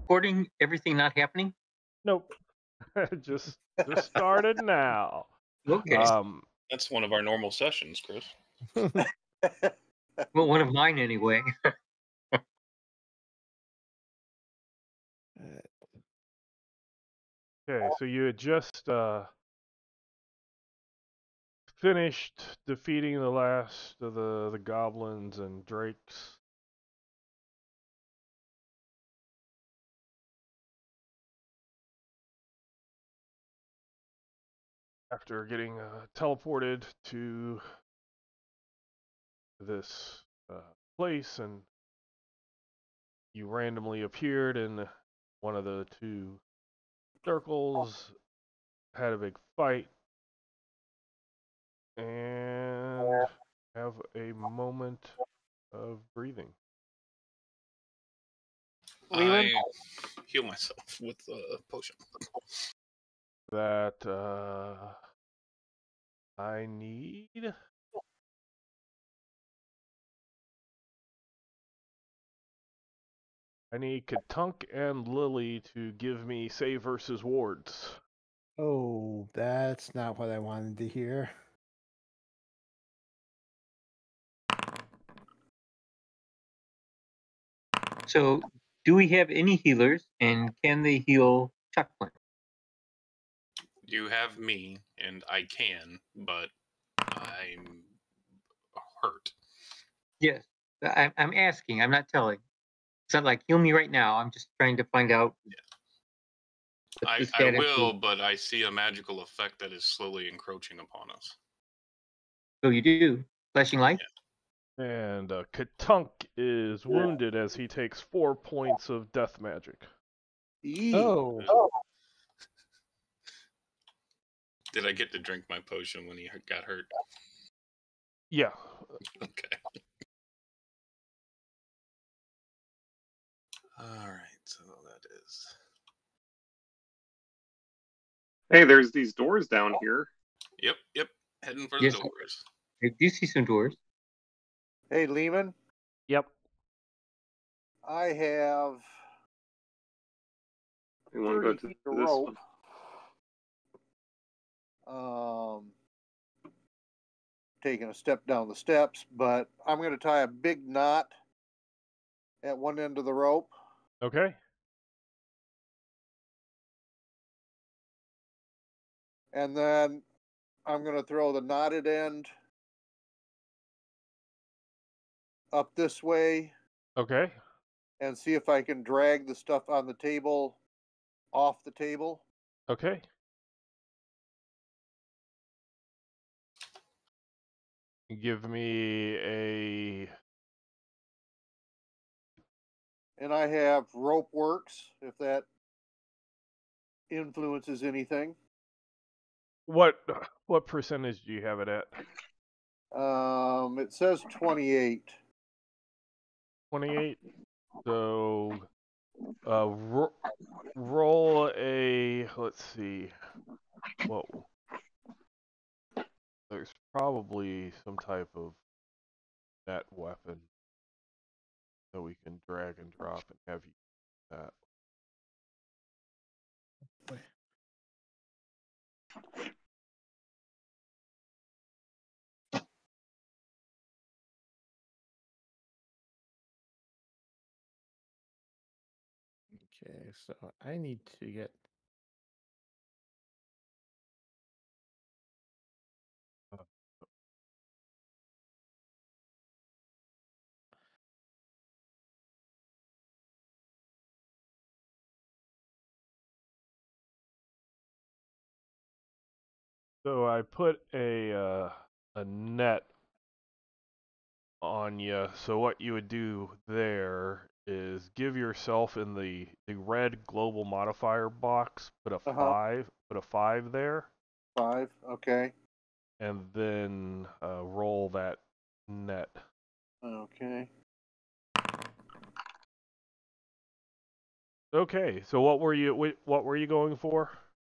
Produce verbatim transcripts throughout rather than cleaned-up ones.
recording everything not happening? Nope. just just started now. Okay. Um, That's one of our normal sessions, Chris. Well, one of mine anyway. okay, so you had just uh, finished defeating the last of the, the goblins and drakes. After getting uh, teleported to this uh, place, and you randomly appeared in one of the two circles, had a big fight, and have a moment of breathing. I heal myself with a potion. That uh, I need. I need Katunk and Lily to give me save versus wards. Oh, that's not what I wanted to hear. So, do we have any healers, and can they heal Chuckland? You have me, and I can, but I'm hurt. Yes, I, I'm asking. I'm not telling. It's not like heal me right now. I'm just trying to find out. Yeah. what I, the I status will, is. but I see a magical effect that is slowly encroaching upon us. So you do flashing light. And uh, Katunk is wounded as he takes four points of death magic. Oh. Did I get to drink my potion when he got hurt? Yeah. Okay. All right, so that is. Hey, there's these doors down here. Yep, yep. Heading for Yes. the doors. I do see some doors. Hey, Lehman, Yep. I have You want to go thirty to feet of this rope. one? Um, taking a step down the steps, but I'm going to tie a big knot at one end of the rope. Okay. And then I'm going to throw the knotted end up this way Okay. and see if I can drag the stuff on the table off the table. Okay. Give me a. And I have rope works, if that influences anything. What what percentage do you have it at? Um, it says twenty-eight. twenty-eight. So uh, ro- roll a. Let's see. Whoa. There's probably some type of net weapon that we can drag and drop and have you do that. Okay, so I need to get. So I put a uh, a net on you. So what you would do there is give yourself in the the red global modifier box, put a Uh-huh. five, put a five there, Five, okay. and then uh, roll that net. Okay. Okay. So what were you wh- what were you going for?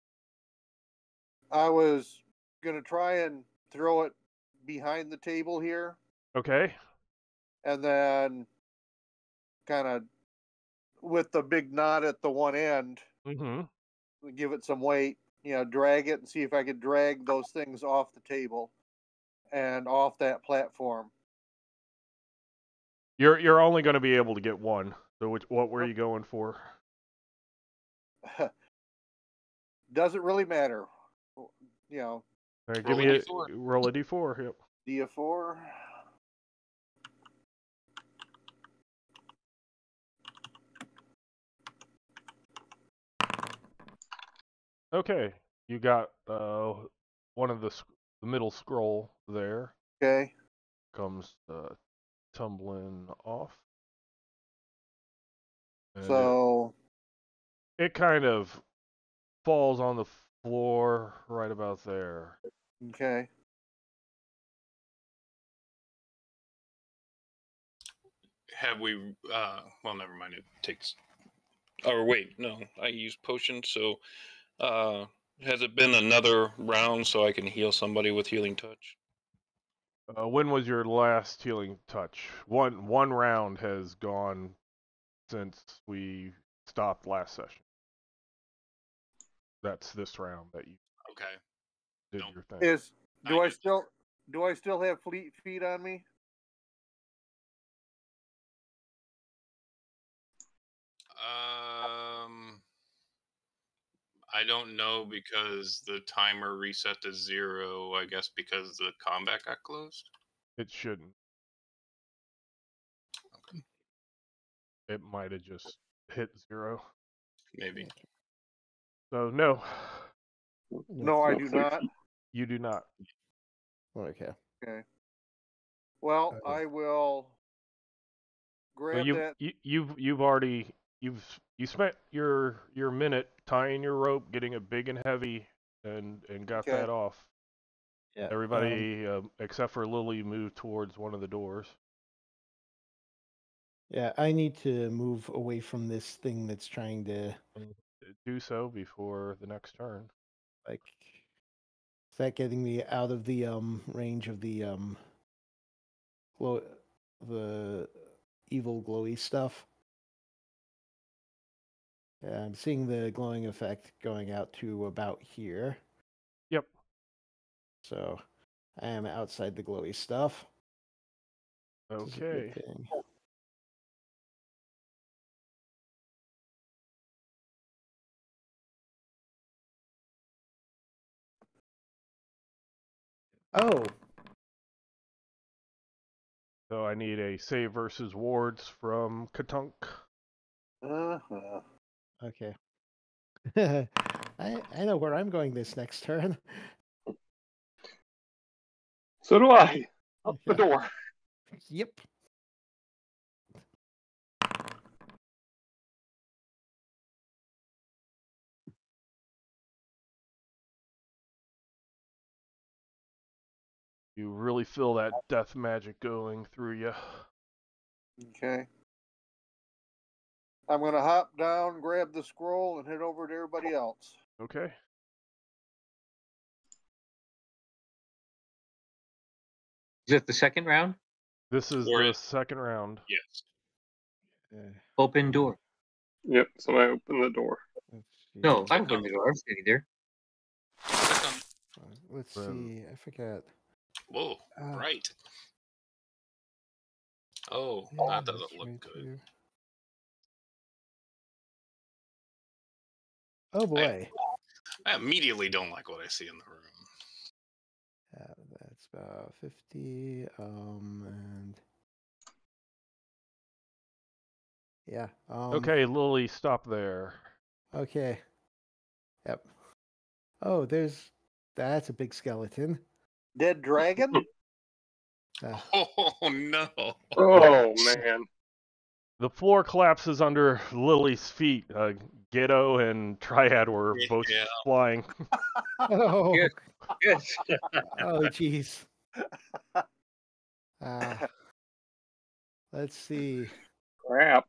I was going to try and throw it behind the table here Okay. and then kind of with the big knot at the one end, Mm-hmm. give it some weight, you know, drag it and see if I could drag those things off the table and off that platform. You're you're only going to be able to get one. So which, what were you going for? Doesn't really matter. You know, All right, give Roll me a a D four. roll a d four. Yep. D a four. Okay, you got uh one of the sc- the middle scroll there Okay. comes uh, tumbling off. And So it, it kind of falls on the floor right about there. okay. Have we? Uh, well, never mind. It takes. Or wait, no. I use potion. So, uh, has it been another round so I can heal somebody with healing touch? Uh, when was your last healing touch? One one round has gone since we stopped last session. That's this round that you Okay. did Nope. your thing. Is do I I just- still do I still have fleet feet on me? Um, I don't know because the timer reset to zero. I guess because the combat got closed. It shouldn't. Okay. It might have just hit zero. Maybe. So no, No, I do not. you do not. Okay. Okay. Well, Uh, I will Well, grab you've that. you, you've you've already you've you spent your your minute tying your rope, getting it big and heavy, and and got Okay. that off. Yeah. um, Everybody um, except for Lily moved towards one of the doors. yeah, I need to move away from this thing that's trying to Do so before the next turn. like. Is that getting me out of the um range of the um glow the evil glowy stuff? Yeah, I'm seeing the glowing effect going out to about here. Yep. So I am outside the glowy stuff. Which is a good Okay. thing. Oh, So I need a save versus wards from Katunk. Uh-huh. okay. I I know where I'm going this next turn. So do I. Up the Yeah. door. Yep. You really feel that death magic going through you. Okay. I'm gonna hop down, grab the scroll, and head over to everybody else. Okay. Is it the second round? This is Or the it- second round. Yes. Uh, Open door. Yep, somebody open the door. let's see. No, I Check opened on the the door. I'm sitting there. Click on- Uh, Let's Um, see. I forgot. Whoa, Ah. right. Oh, Yeah, that that's doesn't look right good. too. Oh boy. I immediately don't like what I see in the room. Uh, that's about fifty. Um, and yeah. Um, Okay, Lily, stop there. Okay. Yep. Oh, there's that's a big skeleton. Dead dragon? Uh, Oh no! Oh man. The floor collapses under Lily's feet. Uh, Ghetto and Triad were both Yeah. flying. oh, Yes. Yes. oh, jeez. Uh, let's see. Crap.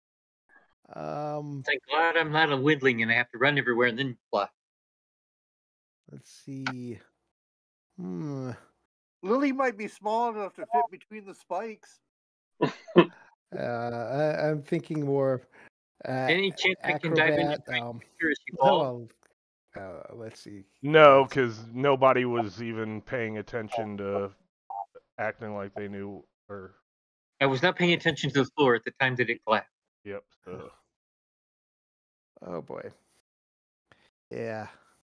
Um, Thank God I'm not a windling and I have to run everywhere and then fly. let's see. Hmm. Lily might be small enough to fit between the spikes. Uh, I, I'm thinking more. Uh, Any chance I can dive into acrobat. my Um, accuracy oh, ball? well, uh, let's see. No, Let's- because nobody was even paying attention to acting like they knew. Or I was not paying attention to the floor at the time that it collapsed. yep. So Oh boy. Yeah.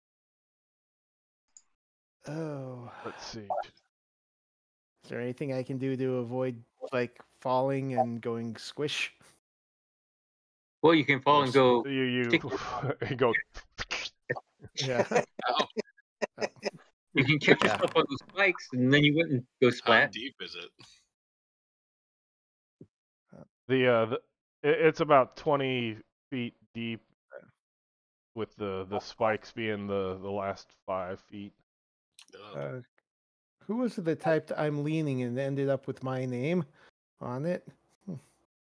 Oh. let's see. Is there anything I can do to avoid like falling and going squish? Well, you can fall and go. You you, stick- you go. Yeah. How, You can catch Yeah. yourself on those spikes, and then you wouldn't go how splat. deep is it? The uh, the, it, it's about twenty feet deep, with the the spikes being the the last five feet. Ugh. Uh, who was it that typed "I'm leaning" and ended up with my name on it? Hmm.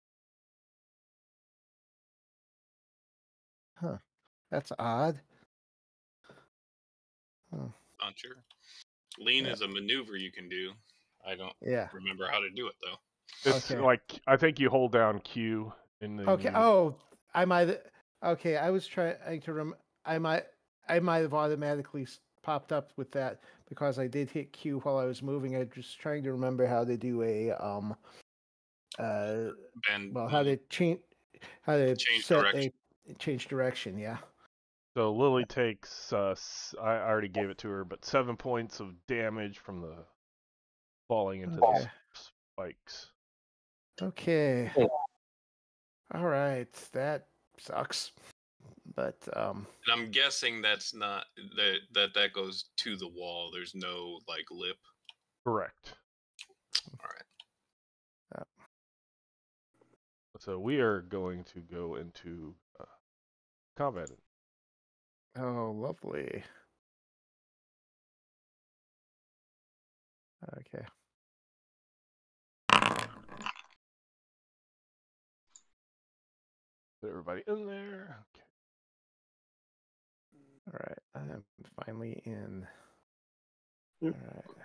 Huh. That's odd. Huh. Not sure. Lean Yeah. is a maneuver you can do. I don't Yeah. remember how to do it though. It's Okay. like I think you hold down Q in the. Okay. Oh, I might. Okay, I was trying to rem. I might. I might have automatically s- popped up with that because I did hit Q while I was moving. I was just trying to remember how to do a um. Uh. And Well, how to change. How to Change set direction. a change direction. Yeah. So Lily takes. Uh, s- I already gave it to her, but seven points of damage from the falling into Okay. the spikes. Okay. Oh. All right. That sucks. But um. And I'm guessing that's not that that that goes to the wall. There's no like lip. Correct. All right. So we are going to go into uh, combat. Oh, lovely. Okay. Put everybody in there. Okay. All right. I'm finally in. Yep. All right.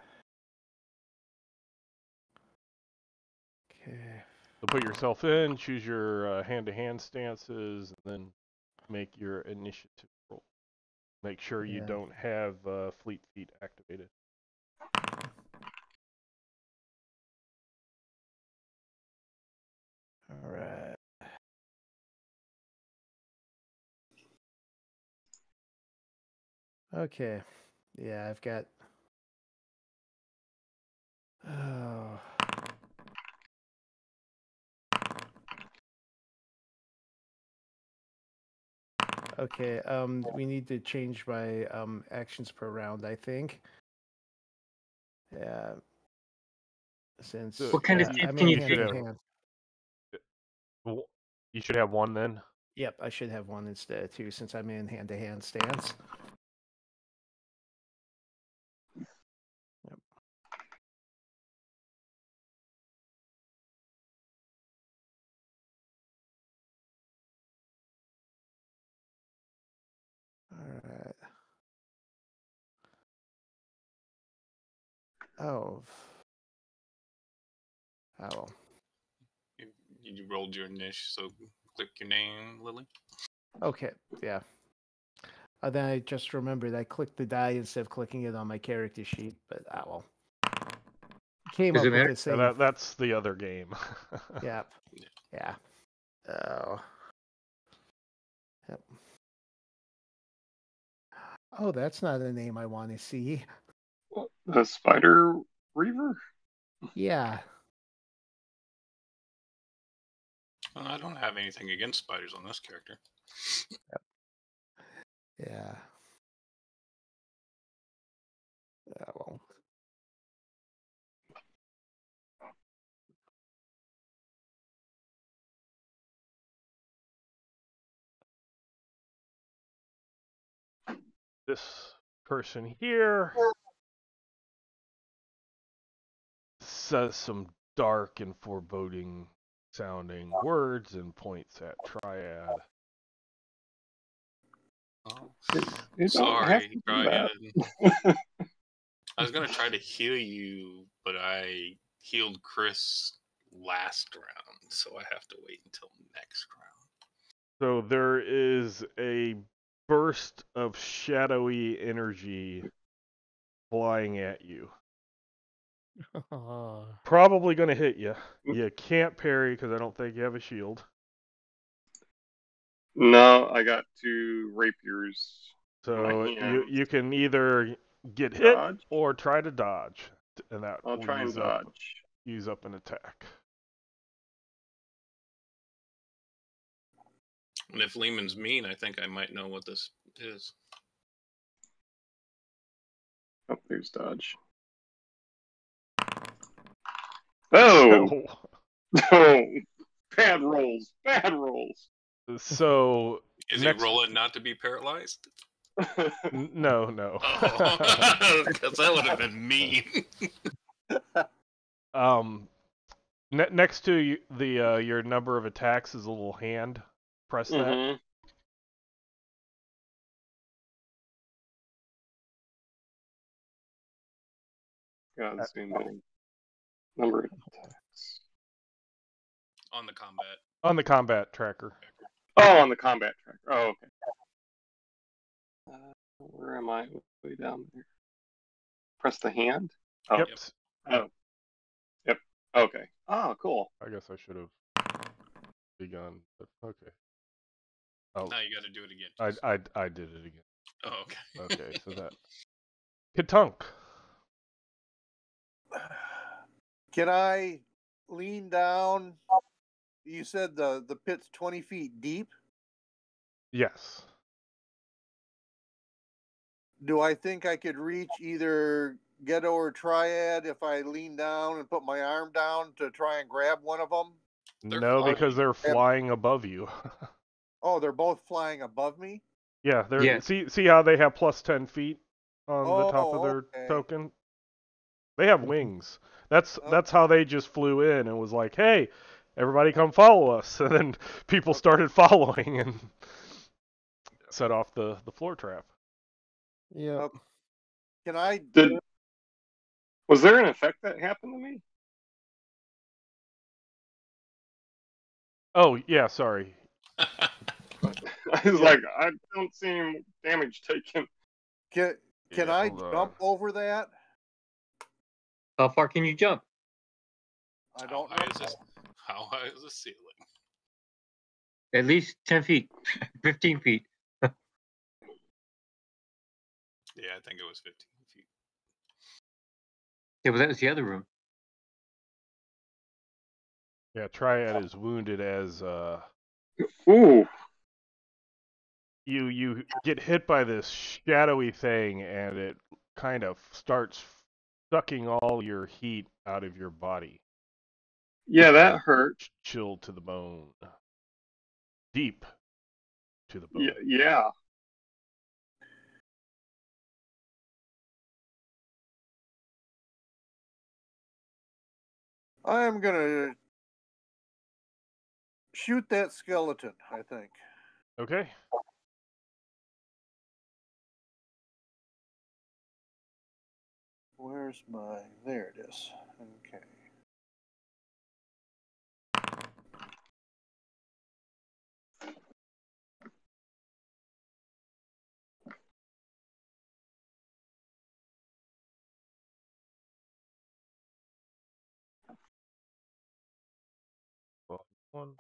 Okay. So put yourself in, choose your uh, hand-to-hand stances, and then make your initiative roll. Make sure you Yeah. don't have uh, Fleet Feet activated. All right. Okay. Yeah, I've got. Oh. Okay. Um, we need to change my um actions per round, I think. Yeah. Since So, What kind of uh, stance I'm can in you hand take? to hand. Well, you should have one then. Yep, I should have one instead too, since I'm in hand to hand stance. Yep. All right. Oh. Oh. Well. You, you rolled your niche, so click your name, Lily. Okay. Yeah. Uh, then I just remembered I clicked the die instead of clicking it on my character sheet, but ah well. Came Does up it with matter? the Yeah, same. that, that's the other game. Yep. Yeah. Oh. Yep. Oh, that's not a name I want to see. The Spider Reaver? Yeah. Well, I don't have anything against spiders on this character. Yeah. Yeah, well. This person here says some dark and foreboding sounding words and points at Triad. Oh, You don't have sorry, to do Triad. that. I was gonna try to heal you, but I healed Chris last round, so I have to wait until next round. So there is a burst of shadowy energy flying at you. Oh. Probably going to hit you. You can't parry because I don't think you have a shield. No, I got two rapiers. in my So you hands. you can either get hit Dodge. or try to dodge, and that I'll will try and use up dodge. use up an attack. And if Lehman's mean, I think I might know what this is. Oh, there's dodge. Oh, oh, bad rolls, bad rolls. So Is next, he rolling not to be paralyzed? n- no, no. Oh, because that would have been mean. um, ne- next to you, the uh, your number of attacks is a little hand. Press that. Mhm. God, Uh, see many number of attacks. On the combat. On the combat tracker. Oh, on the combat tracker. Oh, okay. Uh, where am I? Way down there. Press the hand. Oh, Yep. oh, yep. Okay. Oh, cool. I guess I should have begun, but okay. Oh, Now you got to do it again. I, Jason. I, I did it again. Oh, okay. Okay, so that. Katunk. Can I lean down? You said the the pit's twenty feet deep. Yes. Do I think I could reach either Ghetto or Triad if I lean down and put my arm down to try and grab one of them? They're No, flying. because they're flying above you. Oh, they're both flying above me? Yeah, they're Yeah. see see how they have plus ten feet on the top of Oh, their okay. token? They have wings. That's Oh. that's how they just flew in and was like, "Hey, everybody come follow us." And then people started following and set off the, the floor trap. Yeah. Oh. Can I? Did was there an effect that happened to me? Oh, yeah, sorry. I was like, I don't see any damage taken. Can can Yeah, I hold on. jump over that? How far can you jump? I How don't high know. is this? How high is the ceiling? At least ten feet, fifteen feet. Yeah, I think it was fifteen feet. Yeah, but that was the other room. Yeah, Triad is wounded as uh Ooh. you you get hit by this shadowy thing and it kind of starts sucking all your heat out of your body. Yeah, that hurt. Ch- Chilled to the bone. Deep to the bone. Yeah, yeah. I am gonna shoot that skeleton, I think. Okay. Where's my... There it is. Okay. One.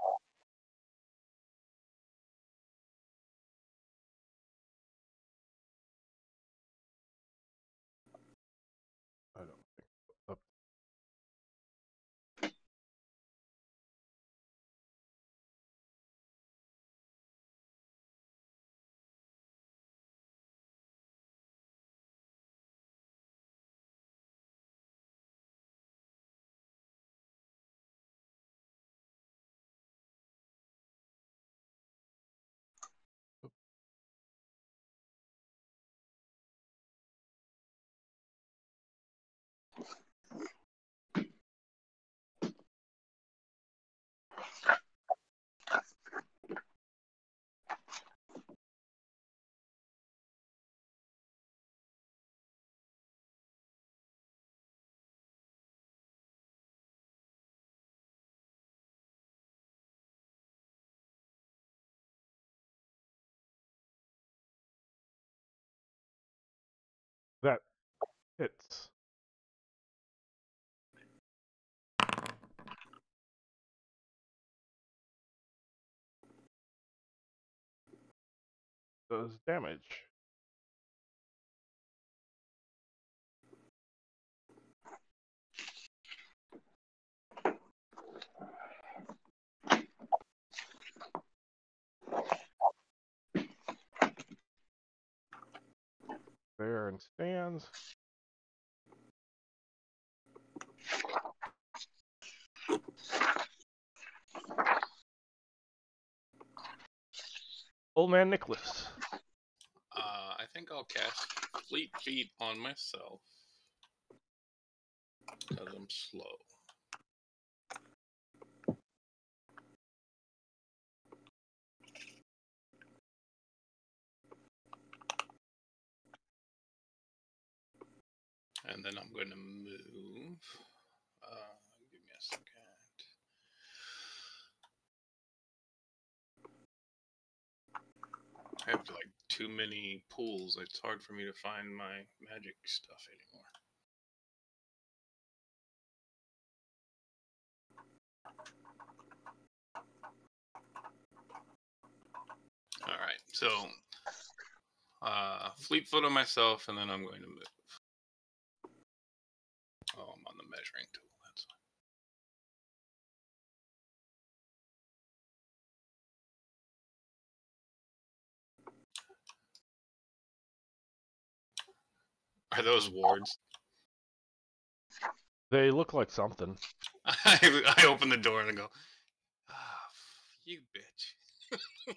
I don't think so. Up. Hits. Does damage. There and stands. Old Man Nicholas. Uh, I think I'll cast Fleet Feet on myself because I'm slow. And then I'm going to move. Uh, give me a second. I have like too many pools. It's hard for me to find my magic stuff anymore. All right, so uh, fleet foot on myself, and then I'm going to move. Oh, I'm on the measuring tool. That's fine. Are those wards? They look like something. I, I open the door and I go, ah, you bitch.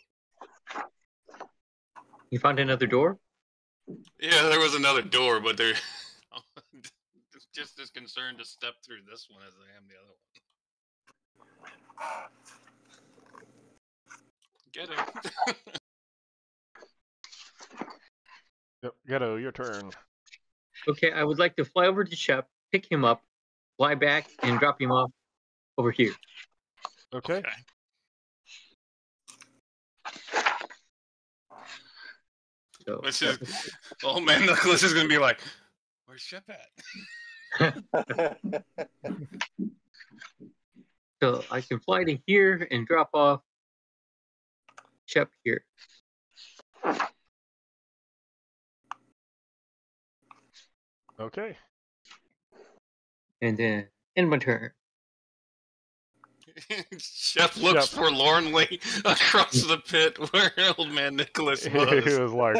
You found another door? Yeah, there was another door, but they're just as concerned to step through this one as I am the other one. Get him. Yep, Ghetto, your turn. Okay, I would like to fly over to Shep, pick him up, fly back, and drop him off over here. Okay. Okay. So, This is, oh man, Nicholas is gonna be like, "Where's Shep at?" so I can fly to here and drop off Shep here. Okay. And then end my turn. Shep looks Shep. forlornly across the pit where old man Nicholas He was. was like,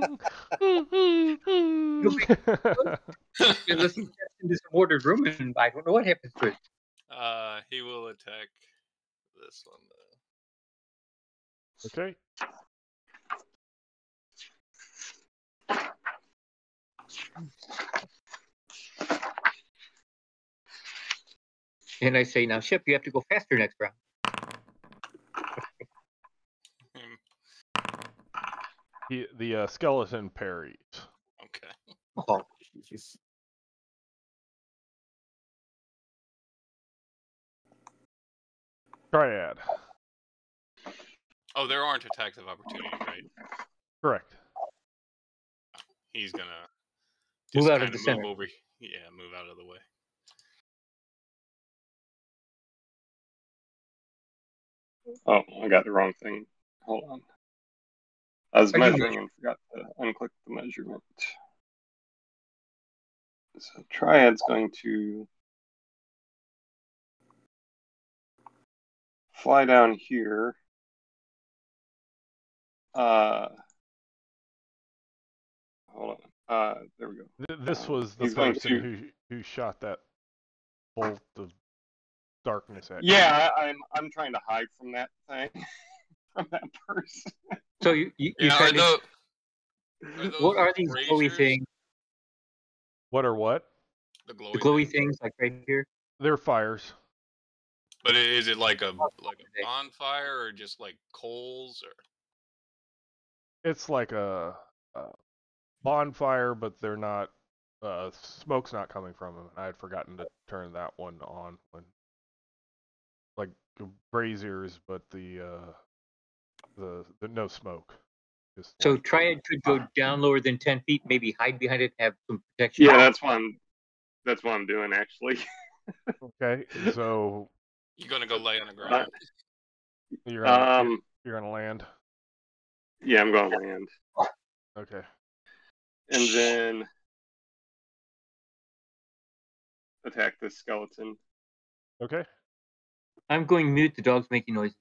Unless he gets into some ordered room, and I don't know what happens to it. Uh, he will attack this one though. okay. And I say, now, Shep, you have to go faster next round. He, the uh, skeleton parries. Okay. Oh, Jeez. Triad. Oh, there aren't attacks of opportunity, right? Correct. He's gonna Move just out of kind the of center. move over. Yeah, move out of the way. Oh, I got the wrong thing. Hold on. I was Are you measuring and forgot to unclick the measurement. So Triad's going to fly down here. Uh, hold on. Uh, there we go. Th- this was the He's going person to- who who shot that bolt of darkness at Yeah, I, I'm I'm trying to hide from that thing, from that person. so you, you, you Yeah, are kind of, those, are what those are these glowy braziers? things? you. What or what? The glowy, The glowy thing? things, like right here? They're fires. But i- is it like a like a bonfire or just like coals or? It's like a, a bonfire, but they're not. Uh, smoke's not coming from them. I had forgotten to turn that one on when, like braziers, but the uh, the the no smoke. Just So like- Triad could go down lower than ten feet, maybe hide behind it, have some protection. Yeah, that's what I'm. That's what I'm doing actually. okay, so You're gonna go lay on the Uh, ground. you're gonna, you're, um. you're gonna land. Yeah, I'm going to land, Okay. and then attack this skeleton. Okay. I'm going mute. The dog's making noise.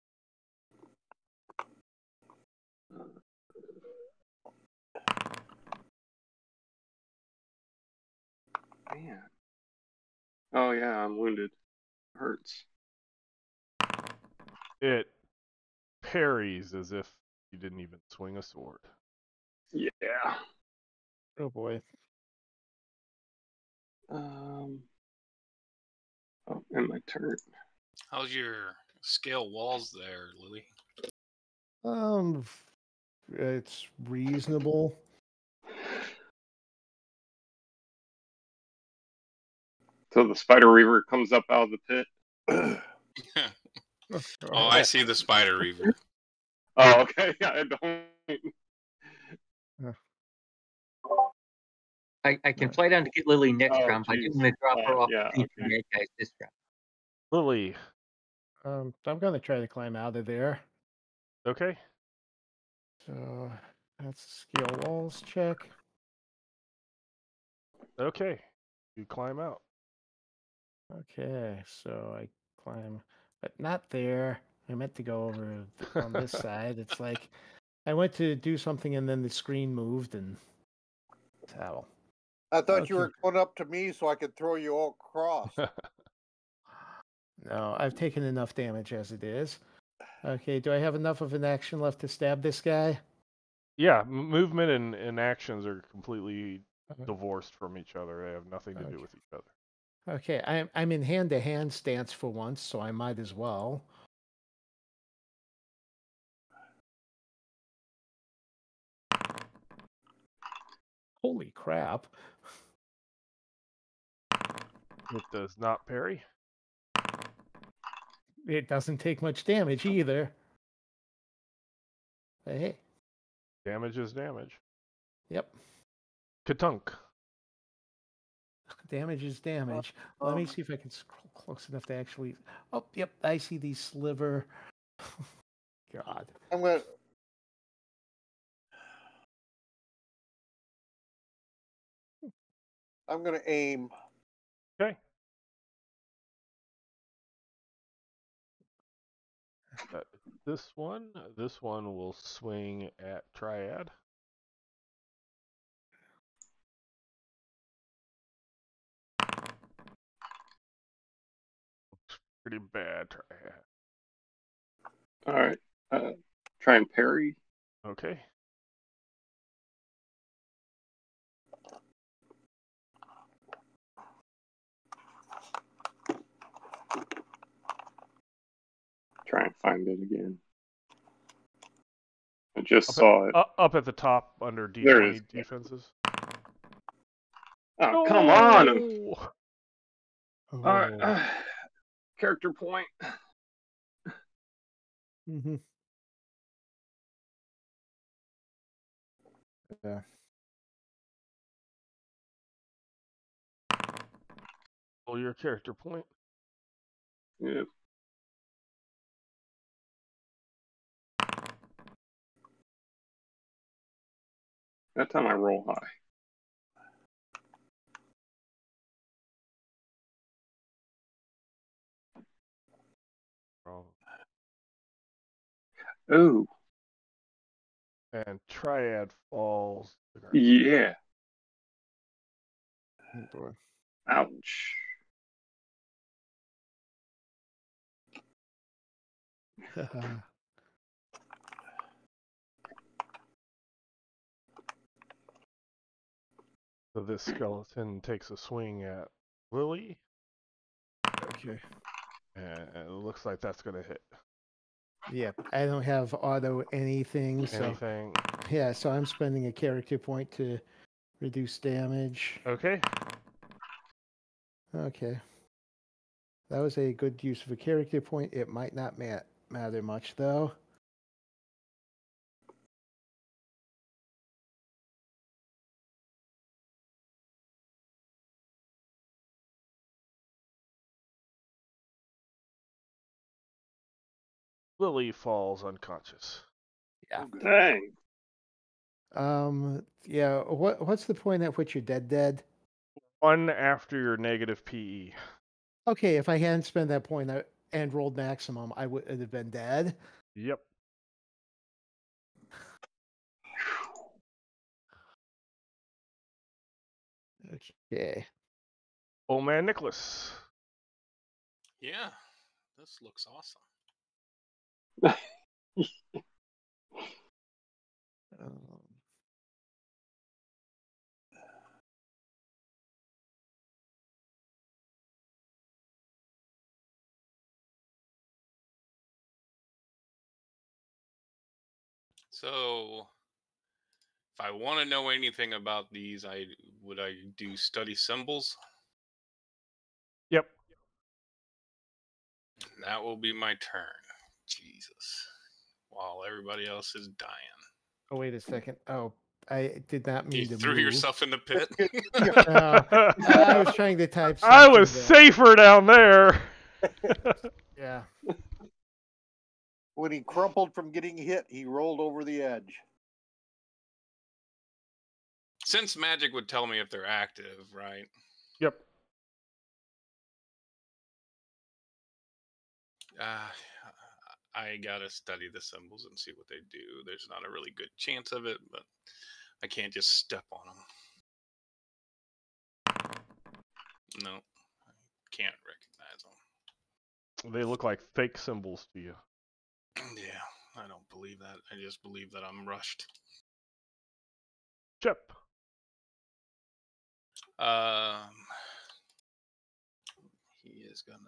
Man. Oh yeah, I'm wounded. Hurts. It parries as if you didn't even swing a sword. Yeah. Oh boy. Um. Oh, and my turn. How's your scale walls there, Lily? Um, it's reasonable. So the Spider Reaver comes up out of the pit. Oh, I see the Spider Reaver. Oh, okay. I don't. I, I can Right. fly down to get Lily next Oh, round, but I geez. didn't want to drop her Uh, off yeah, the okay. bad guys this round. Lily. Um, I'm gonna try to climb out of there. Okay. So that's a scale walls check. Okay. You climb out. Okay, so I climb, but not there. I meant to go over th- on this side. It's like I went to do something and then the screen moved and towel. I thought you Okay. were going up to me so I could throw you all across. No, I've taken enough damage as it is. Okay, do I have enough of an action left to stab this guy? Yeah, m- movement and, and actions are completely Uh-huh. divorced from each other. They have nothing to Okay. do with each other. Okay, I'm I'm in hand to hand stance for once, so I might as well. Holy crap. It does not parry. It doesn't take much damage either. But hey, Damage is damage. yep. Katunk. Damage is damage. Let me see if I can scroll close enough to actually. Oh, yep. I see the sliver. God. I'm gonna. I'm gonna aim. Okay. Uh, this one, this one will swing at Triad. Pretty bad, Triad. All right. Uh, try and parry. Okay. Try and find it again. I just Up saw at, it. up, up at the top under D There it twenty is. defenses. Oh, come on! No! All right. Oh. Uh, character point. Mm-hmm. Yeah. Roll your character point. Yeah. That time I roll high. Wrong. Oh, And Triad falls. to the ground. yeah. Oh, boy. Ouch. So this skeleton takes a swing at Lily, Okay. and it looks like that's going to hit. Yep. I don't have auto anything, so Anything? yeah. So I'm spending a character point to reduce damage. Okay. Okay. That was a good use of a character point. It might not ma- matter much though. Lily falls unconscious. Yeah. Dang. Um. Yeah. What What's the point at which you're dead? Dead. One after your negative P E. Okay. If I hadn't spent that point I- and rolled maximum, I would have been dead. Yep. Okay. Old man Nicholas. Yeah, this looks awesome. Um, So, if I want to know anything about these, I would I do study symbols? Yep. That will be my turn. Jesus. While everybody else is dying. oh wait a second. Oh, I did not mean You to threw move. yourself in the pit. No, I was trying to type. I was something that- safer down there. Yeah. When he crumpled from getting hit, he rolled over the edge. Since magic would tell me if they're active, right? Yep. Uh, I gotta study the symbols and see what they do. There's not a really good chance of it, but I can't just step on them. No, I can't recognize them. They look like fake symbols to you. Yeah, I don't believe that. I just believe that I'm rushed. Chip. Um, he is gonna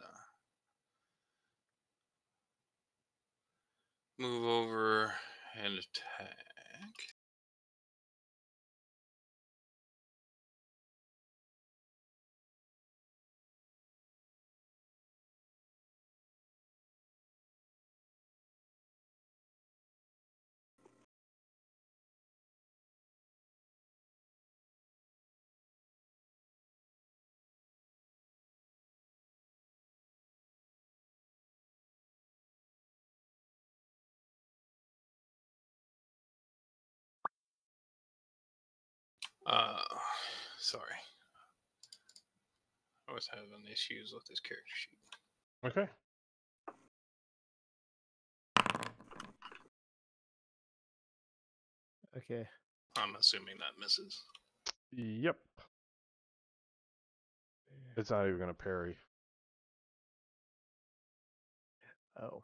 move over and attack. Uh, sorry. I was having issues with this character sheet. Okay. Okay. I'm assuming that misses. Yep. It's not even gonna parry. Oh.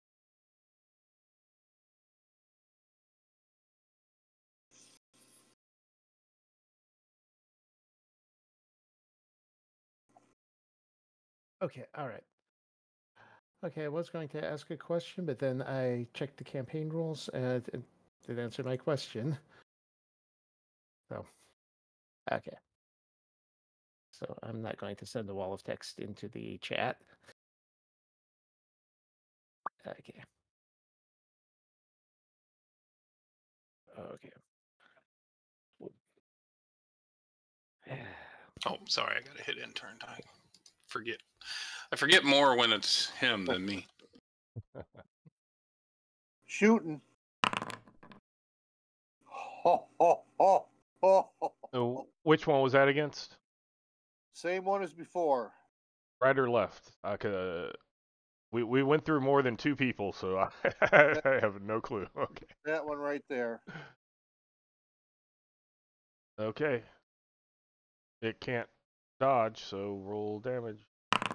Okay. All right. Okay, I was going to ask a question, but then I checked the campaign rules and it did answer my question. So, okay. So I'm not going to send the wall of text into the chat. Okay. Okay. Oh, sorry, I gotta hit intern. I forget. I forget more when it's him than me. Shooting. Ho, ho, ho, ho, ho. Oh, which one was that against? Same one as before. Right or left? I could. Uh, we we went through more than two people, so I, I have no clue. Okay. That one right there. Okay. It can't dodge, so roll damage.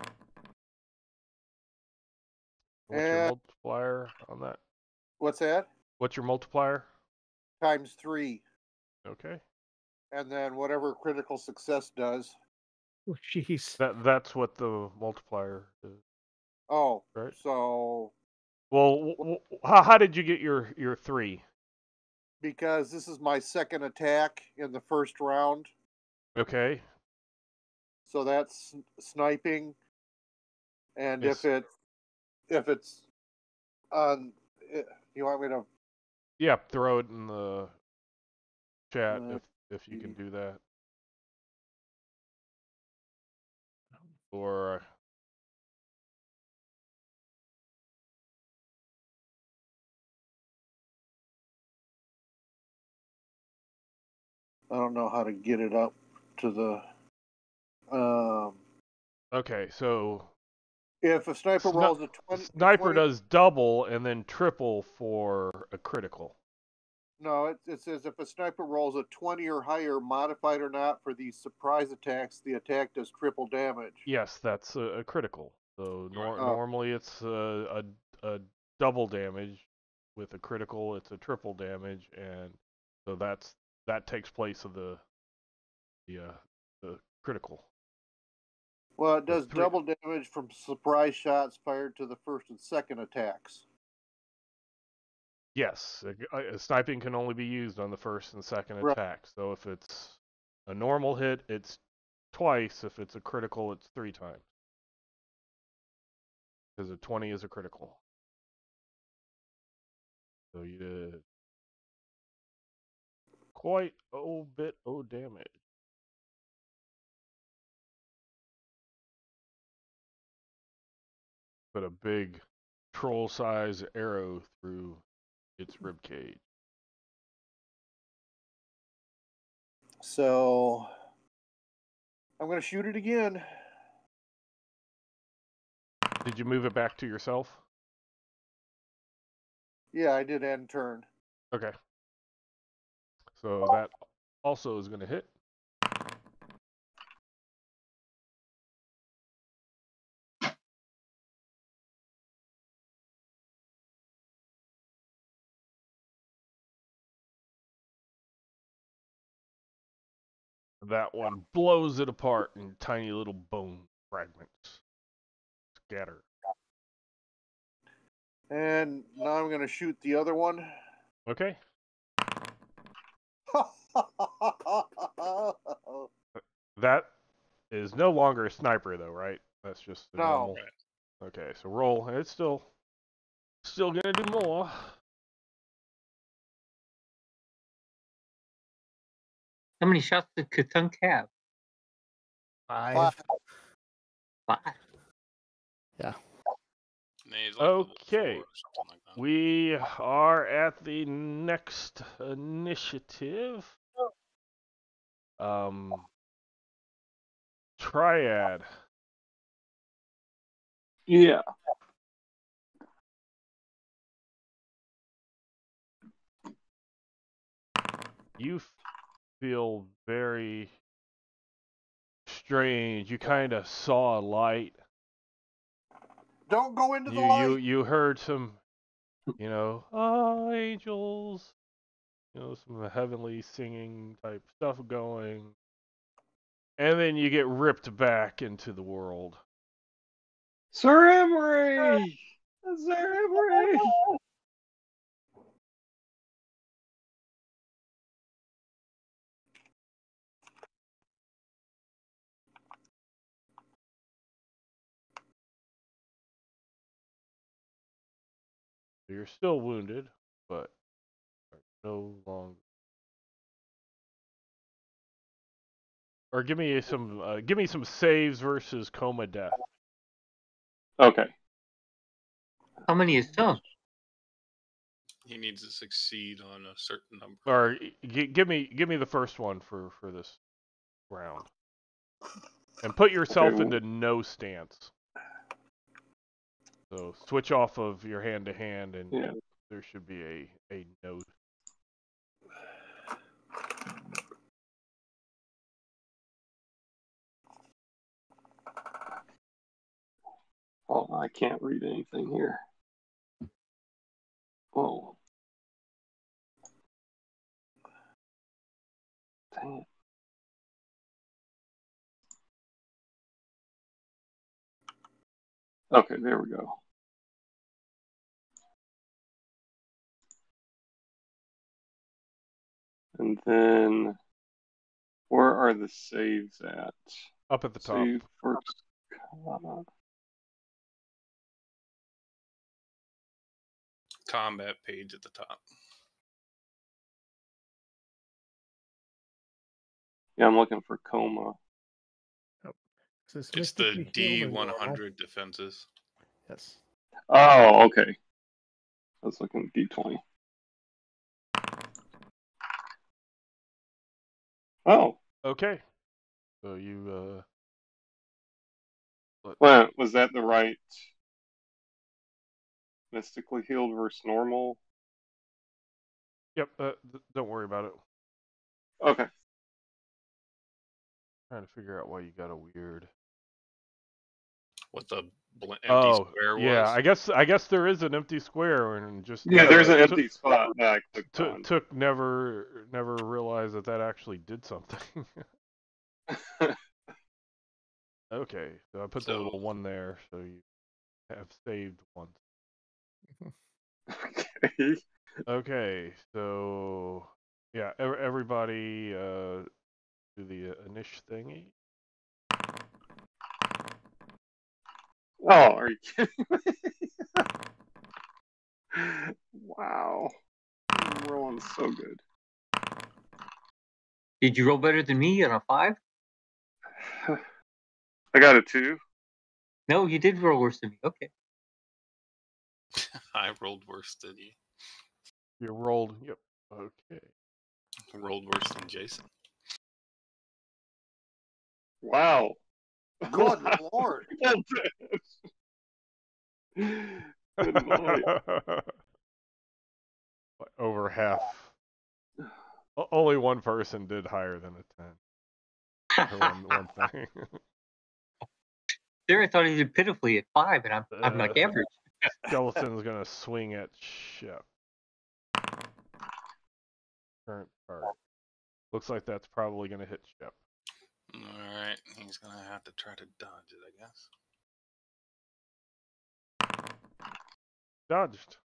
What's your And- multiplier on that? What's that? What's your multiplier? Times three. Okay. And then whatever critical success does. Oh, jeez. That that's what the multiplier is. Oh, Right. so Well, w- w- how how did you get your your three? because this is my second attack in the first round, Okay. so that's sn- sniping. And Yes. if it if it's on, eh, you want me to? Yeah. Throw it in the chat Uh, if if you can see. do that. Or I don't know how to get it up to the. Um, Okay, so if a sniper Sni- rolls a twenty, a sniper twenty does double and then triple for a critical. No, it, it says if a sniper rolls a twenty or higher, modified or not, for these surprise attacks, the attack does triple damage. Yes, that's a, a critical. So nor- Oh. normally it's a, a a double damage. With a critical, it's a triple damage, and so that's that takes place of the the uh, the critical. Well, it So does three- double damage from surprise shots fired to the first and second attacks. Yes, a, a sniping can only be used on the first and second Right. attack. So if it's a normal hit, it's twice. If it's a critical, it's three times. Because a twenty is a critical. So you did quite a bit of damage. Put a big troll-size arrow through its ribcage. So I'm going to shoot it again. Did you move it back to yourself? Yeah, I did end turn. Okay. So that also is going to hit. That one blows it apart in tiny little bone fragments. Scatter. And now I'm going to shoot the other one. Okay. That is no longer a sniper, though, right? That's just a No. normal. Okay, so roll. It's still, still gonna do more. How many shots did Katunk have? Five. Five. Nah, he's like level four Okay. or something like that. We are at the next initiative. Um, Triad. Yeah. You feel very strange. You kind of saw a light. Don't go into the You light. you you heard some, you know, oh angels, you know, some heavenly singing type stuff going, and then you get ripped back into the world. Sir Emery! Sir Emery! You're still wounded, but no longer. Or give me some uh, give me some saves versus coma death. Okay. How many is some? He needs to succeed on a certain number. Or g- give me give me the first one for for this round, and put yourself Okay. into no stance. So switch off of your hand to hand, and Yeah. there should be a a no. Oh, I can't read anything here. Oh. Dang it. Okay, there we go. And then, where are the saves at? Up at the top. Save first. Uh, Combat page at the top. yeah, I'm looking for coma. Is this It's the mystically D healed or one normal? hundred defenses. Yes. Oh, okay. I was looking at D twenty. Oh, Okay. So you uh. let- well, was that the right mystically healed versus normal? Yep. Uh, th- don't worry about it. Okay. Trying to figure out why you got a weird. What the bl- empty Oh, square yeah. was. I guess I guess there is an empty square, and just Yeah, uh, there's an took- empty spot that I clicked took on. took never never realized that that actually did something. Okay, so I put the So- little one there, so you have saved once. Okay. Okay, so yeah, ev- everybody uh, do the uh, initial thingy. Oh, are you kidding me? Wow. I'm rolling so good. Did you roll better than me on a five? I got a two. No, you did roll worse than me. Okay. I rolled worse than you. You rolled. Yep. Okay. I rolled worse than Jason. Wow. Good lord. Good lord. Over half. O- Only one person did higher than a ten. For one, one thing. There, I thought he did pitifully at five, and I'm I'm like Uh, average. Skeleton's gonna swing at Shep. Current card. Looks like that's probably gonna hit Shep. Alright, he's gonna have to try to dodge it, I guess. Dodged.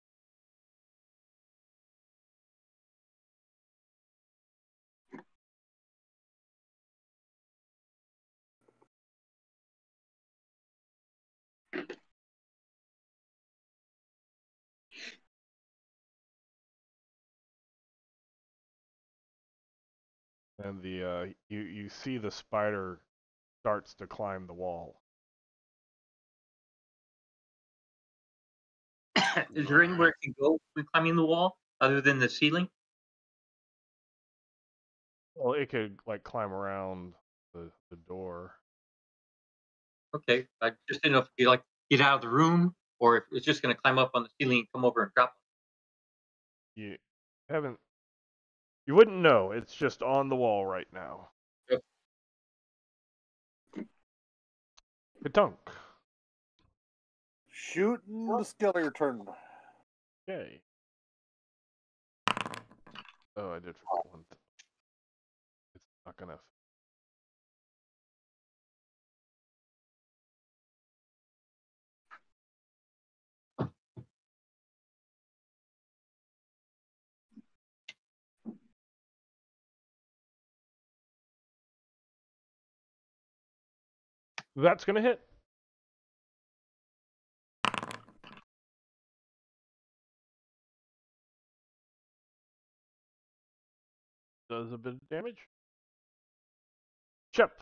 And the uh, you you see the spider starts to climb the wall. Is there anywhere it can go when climbing the wall other than the ceiling? Well, it could like climb around the, the door. Okay, I just didn't know if you like get out of the room or if it's just going to climb up on the ceiling and come over and drop. You haven't. You wouldn't know. It's just on the wall right now. Yep. Katunk. Shooting the skeleton. Okay. Oh, I did forget one thing. It's not gonna. That's gonna hit. Does a bit of damage. Shep.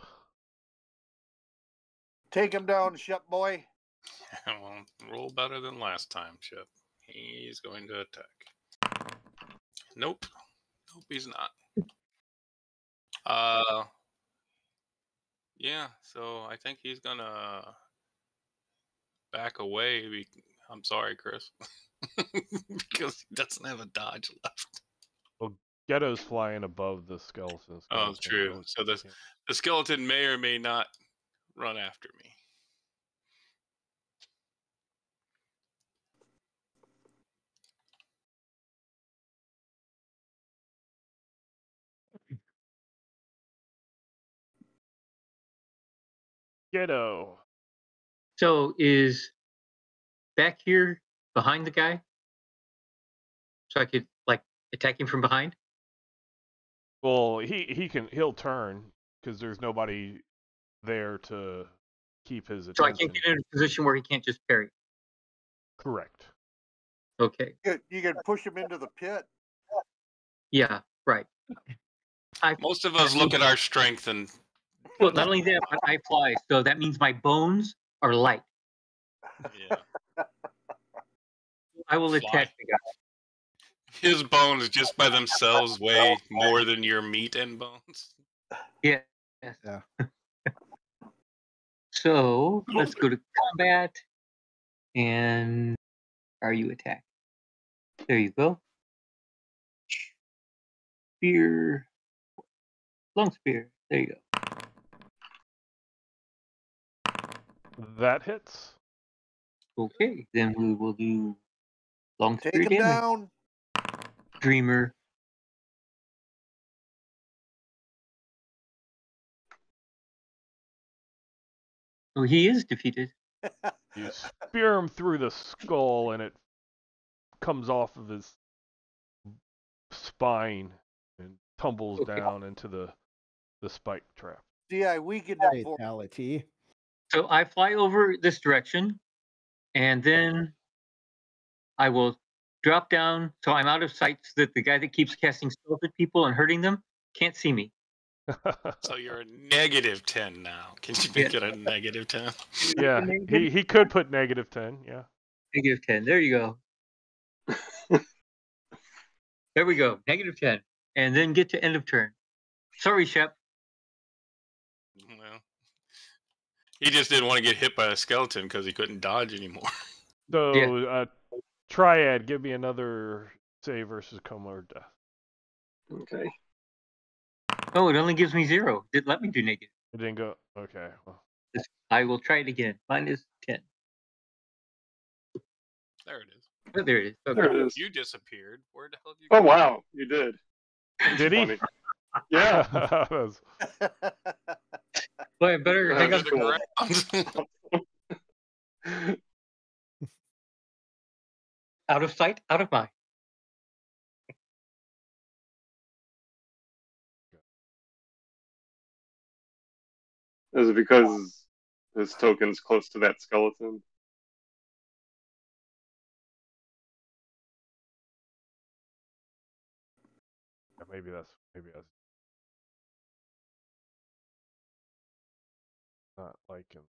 Take him down, Shep boy. Well, roll better than last time, Shep. He's going to attack. Nope. Nope, he's not. Uh, yeah, so I think he's gonna back away. Be- I'm sorry, Chris. Because he doesn't have a dodge left. Well, Ghetto's flying above the skeleton. Oh, skeleton true. so So this yeah. the skeleton may or may not run after me. Ghetto. So is back here behind the guy, so I could like attack him from behind. Well, he he can he'll turn because there's nobody there to keep his So I attention. can't get in a position where he can't just parry. Correct. Okay. You, you can push him into the pit. Yeah. Right. I Most of us look at our strength and well, not only that, but I fly, so that means my bones are light. yeah. I will Fly. attack the guy. His bones just by themselves weigh more than your meat and bones. Yeah. Yeah. So let's go to combat. And are you attacked? There you go. Spear. Long spear. There you go. That hits. Okay. Then we will do long Take spear him damage. down. Dreamer. Oh, he is defeated. You spear him through the skull, and it comes off of his spine and tumbles Okay. down into the the spike trap. See, I weakened him for Fatality. So I fly over this direction, and then I will drop down so I'm out of sight so that the guy that keeps casting spells at people and hurting them can't see me. So you're a negative ten now. Can you make it a negative ten? Yeah, he he could put negative ten. Yeah. Negative ten. There you go. There we go. Negative ten. And then get to end of turn. Sorry, Shep. Well, he just didn't want to get hit by a skeleton because he couldn't dodge anymore. So, Yeah. uh, Triad, give me another save versus coma or death. Okay. Oh, it only gives me zero. It let me do negative. It didn't go. Okay. Well, I will try it again. Minus ten. There it is. Oh, there it is. Okay. There it is. You disappeared. Where the hell did you Oh go? wow, you did. did he? Funny. Yeah. That's- Well, I better hang Under on. the ground. Out of sight, out of mind. Is it because this token's close to that skeleton? yeah, maybe that's maybe that's not like him.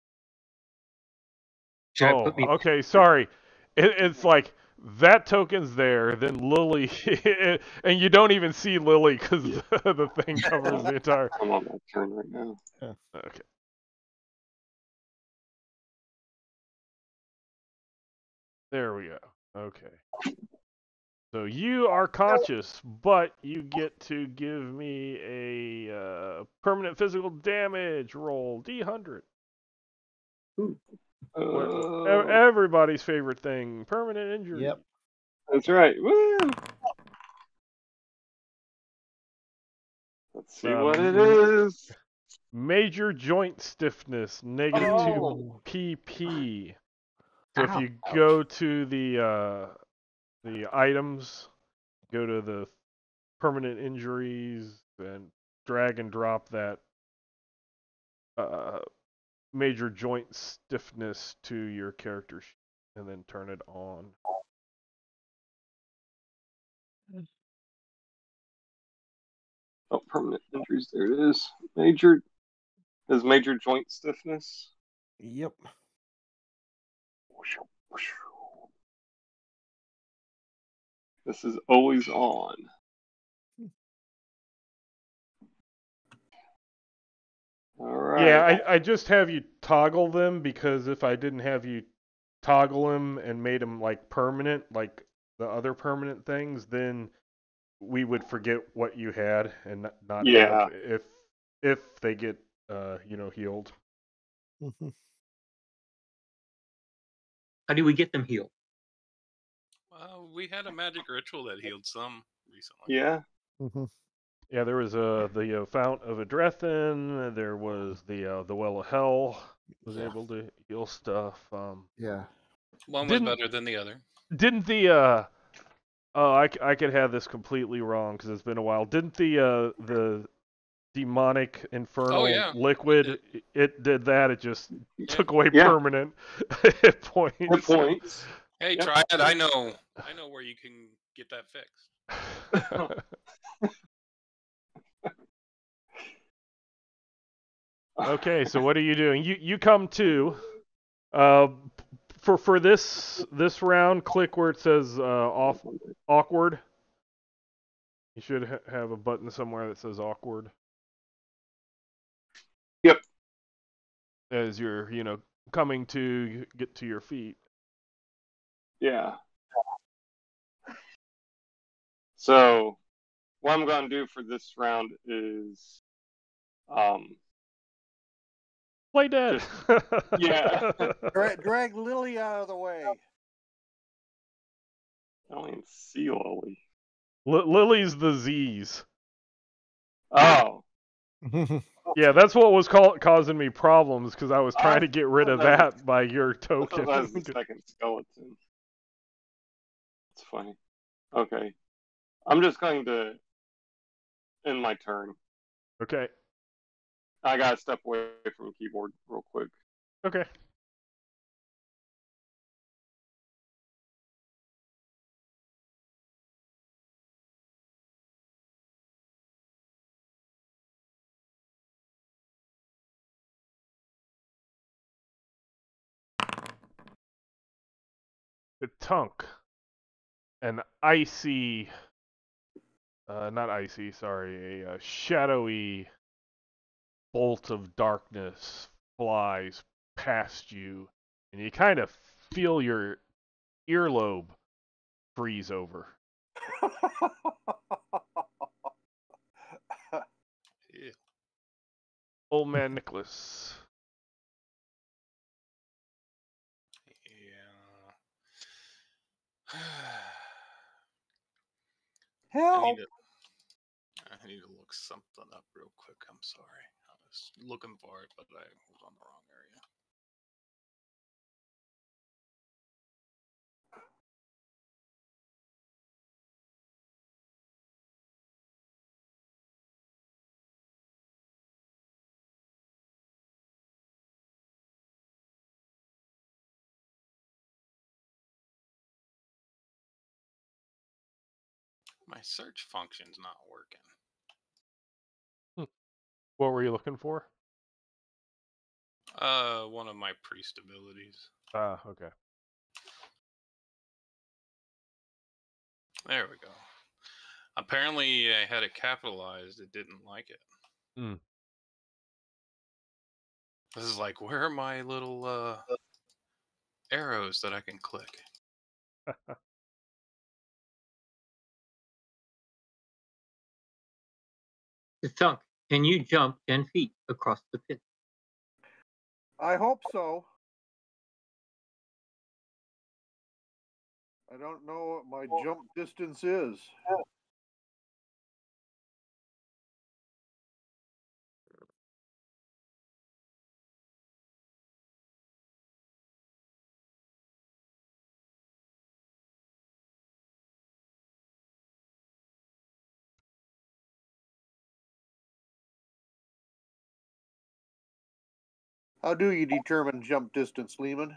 Should I Oh, put me? okay. Sorry. It, it's like that token's there, then Lily, and you don't even see Lily because the thing covers the entire. I'm on my turn right now. Okay. There we go. Okay. So you are conscious, but you get to give me a uh, permanent physical damage roll, D one hundred. Uh, E- Everybody's favorite thing, permanent injury. Yep. that's right. Woo! Let's see what it Um, is. Major joint stiffness, negative Oh. two P P. So if Ow. you go to the uh, the items, go to the permanent injuries, and drag and drop that uh, major joint stiffness to your character sheet, and then turn it on. Oh, permanent injuries. There it is. Major is major joint stiffness. Yep. This is always on. All right. Yeah, I, I just have you toggle them because if I didn't have you toggle them and made them like permanent, like the other permanent things, then we would forget what you had and not, not Yeah. have if if they get uh you know healed. Mhm. How do we get them healed? Well, we had a magic ritual that healed some recently. Yeah. Mhm. Yeah, there was uh, the uh, Fount of Adrethin. There was the uh, the Well of Hell was Yeah. able to heal stuff. Um, Yeah. One was Didn't- better than the other. didn't the uh, oh I, c- I could have this completely wrong because it's been a while. Didn't the uh, the demonic infernal yeah. liquid it, it did that? It just took away Yeah. permanent hit points. Good points. Hey, Yep. Triad, I know, I know where you can get that fixed. Okay, so what are you doing? You you come to. Uh, for for this this round, click where it says uh, off awkward. You should ha- have a button somewhere that says awkward. Yep. As you're, you know, coming to get to your feet. Yeah. So, what I'm going to do for this round is, um, Play dead. Just- yeah. Dra- drag Lily out of the way. I don't even see Lily. L- Lily's the Z's. Oh. Yeah, that's what was call- causing me problems because I was trying I to get rid of thought that that by your I thought token. that was the second skeleton. It's funny. Okay. I'm just going to end my turn. Okay. I gotta step away from the keyboard real quick. Okay. The Tunk. An icy, uh, not icy, sorry, a uh, shadowy bolt of darkness flies past you, and you kind of feel your earlobe freeze over. Yeah. Old man Nicholas. Yeah. I Hell, need to. I need to look something up real quick. I'm sorry. I was looking for it, but I was on the wrong area. My search function's not working. What were you looking for? Uh, one of my priest abilities. Ah, okay. There we go. Apparently, I had it capitalized. It didn't like it. Hmm. This is like, where are my little uh, arrows that I can click? The Tunk, can you jump ten feet across the pit? I hope so. I don't know what my jump distance is. How do you determine jump distance, Lehman?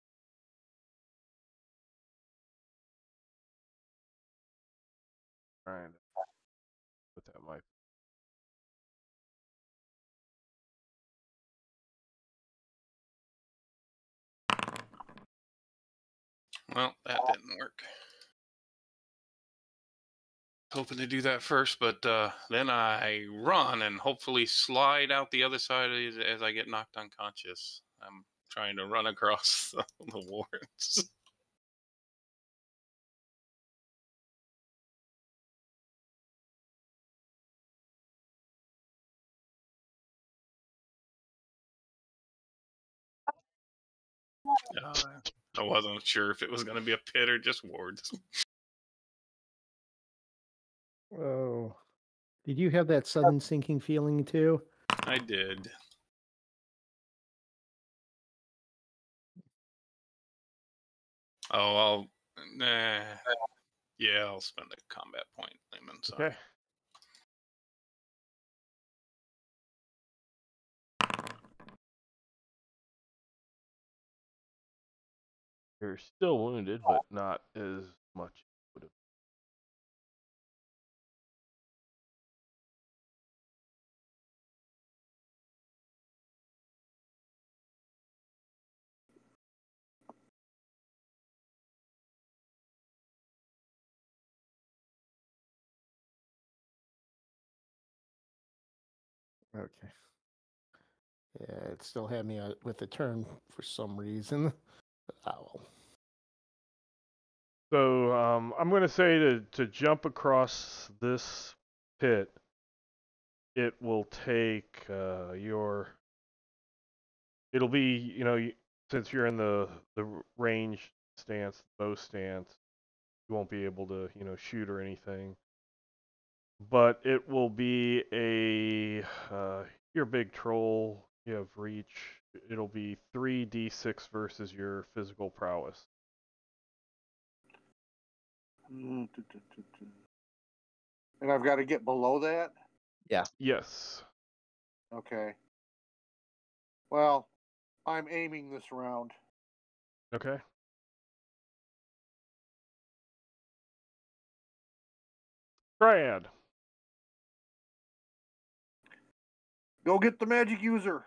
Alright. Put that mic. Well, that didn't work. Hoping to do that first, but uh, then I run and hopefully slide out the other side as, as I get knocked unconscious. I'm trying to run across the, the wards. Uh, I wasn't sure if it was going to be a pit or just wards. Oh. Did you have that sudden sinking feeling too? I did. Oh, I'll. Nah. Yeah, I'll spend a combat point, Lehman. Sorry. Okay. You're still wounded, but not as much as you would have. Okay. Yeah, it still had me uh, with a turn for some reason. Oh well. So um, I'm going to say to to jump across this pit, it will take uh, your. It'll be you know you- since you're in the the range stance, bow stance, you won't be able to you know shoot or anything. But it will be a uh, you're a big troll. You have reach. It'll be three d six versus your physical prowess. Mm, tu- tu- tu- tu. And I've got to get below that? Yes. Okay. Well, I'm aiming this round. Okay. Triad. Go get the magic user.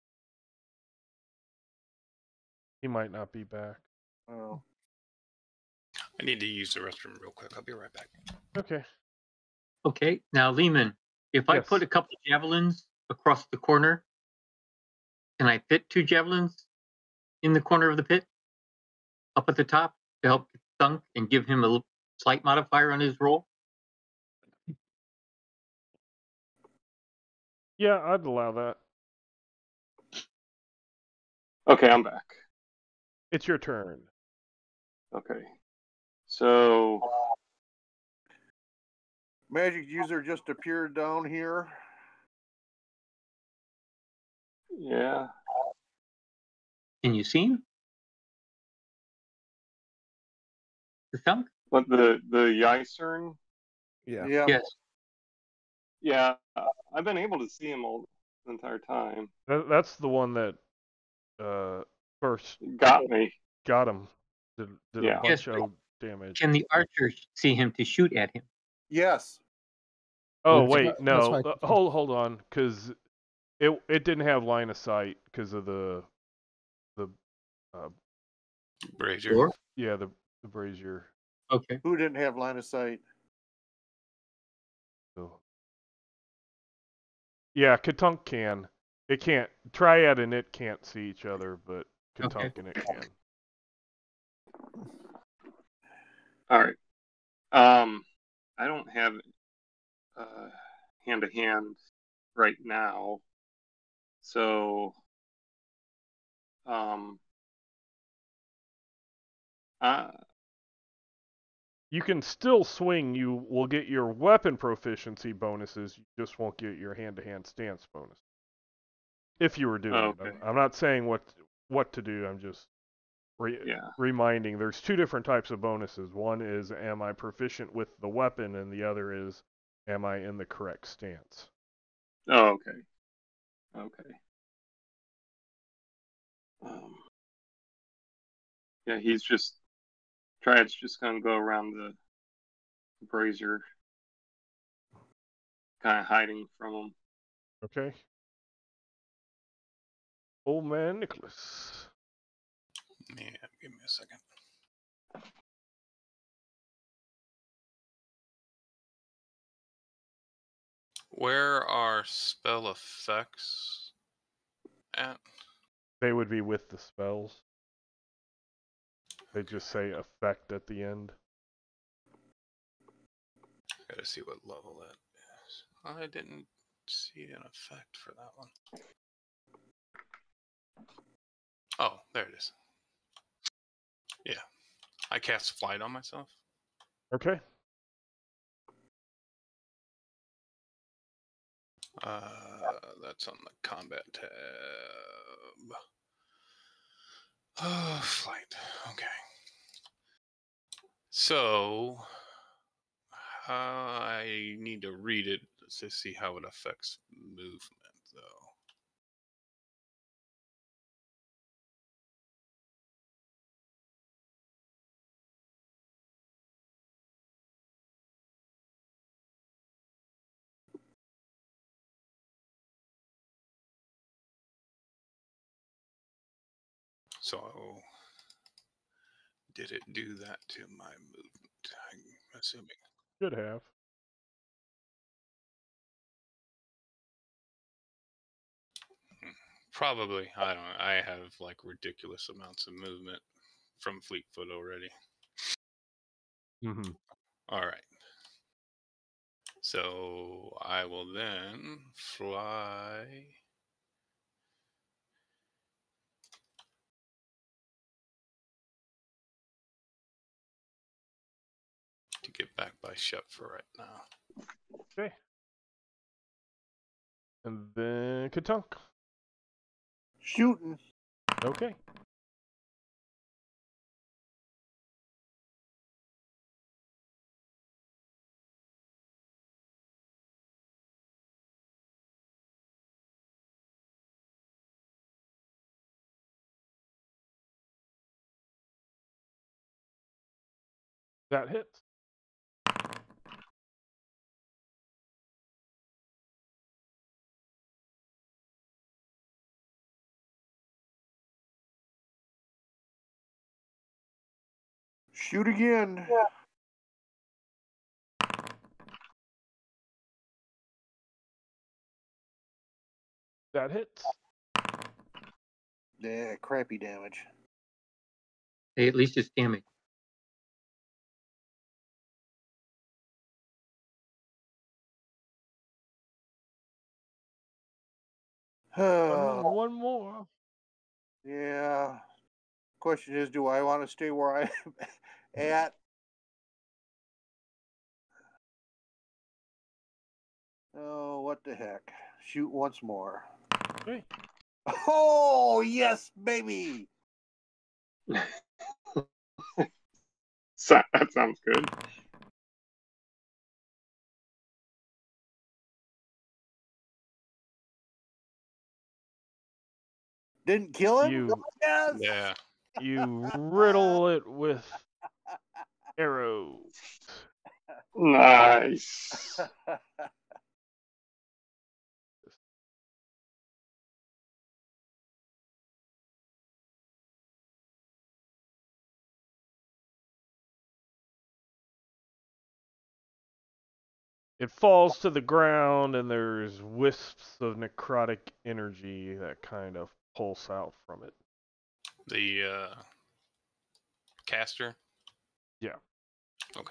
He might not be back. Oh. I need to use the restroom real quick. I'll be right back. Okay. Okay, now Lehman, if I put Yes. a couple of javelins across the corner, can I fit two javelins in the corner of the pit, up at the top, to help Thunk and give him a l- slight modifier on his roll? Yeah, I'd allow that. Okay, I'm back. It's your turn. Okay. So Magic user just appeared down here. yeah. Can you see him? The Thunk? But the the Ysern, Yeah. Yeah. Yes. yeah, I've been able to see him all the entire time. That, that's the one that uh, first Got me. got him. Did, did Yeah. a bunch Yes, but of damage. Can the archer see him to shoot at him? Yes. Oh Okay. wait, That's no. why- Uh, hold hold on, because it it didn't have line of sight because of the the uh, Brazier. Sure. yeah the, the brazier. Okay. Who didn't have line of sight? So. Yeah, Katunk can. It can't. Triad and it can't see each other, but Katunk Okay. and it can. All right. Um, I don't have uh hand to hand right now, so um, uh, You can still swing. You will get your weapon proficiency bonuses. You just won't get your hand-to-hand stance bonus. If you were doing Oh, it, I'm, okay. I'm not saying what what to do. I'm just re- yeah. reminding. There's two different types of bonuses. One is am I proficient with the weapon, and the other is am I in the correct stance. Oh, okay. Okay. Um, yeah, he's just Triad's just gonna go around the brazier, kind of hiding from him. Okay. Old man Nicholas. Yeah, give me a second. Where are spell effects at? They would be with the spells. They just say effect at the end. Gotta see what level that is. I didn't see an effect for that one. Oh, there it is. Yeah. I cast flight on myself. Okay. Uh, that's on the combat tab. Oh, flight. Okay. So, uh, I need to read it to see how it affects movement, though. So, did it do that to my movement? I'm assuming. Should have. Probably. I don't. I have like ridiculous amounts of movement from Fleetfoot already. Mm-hmm. All right. So I will then fly. To get back by ship for right now. Okay. And then Katunk. Shooting. Okay. That hits. Shoot again. That hits. Yeah, crappy damage. Hey, at least it's damage. One, one more. Yeah. Question is, do I want to stay where I'm at? Oh, what the heck. Shoot once more. Okay. Oh, yes, baby. So, that sounds good. Didn't kill him? You, Yes. Yeah. you riddle it with arrows. Nice. It falls to the ground, and there's wisps of necrotic energy that kind of pulse out from it. The uh, caster. Yeah. Okay.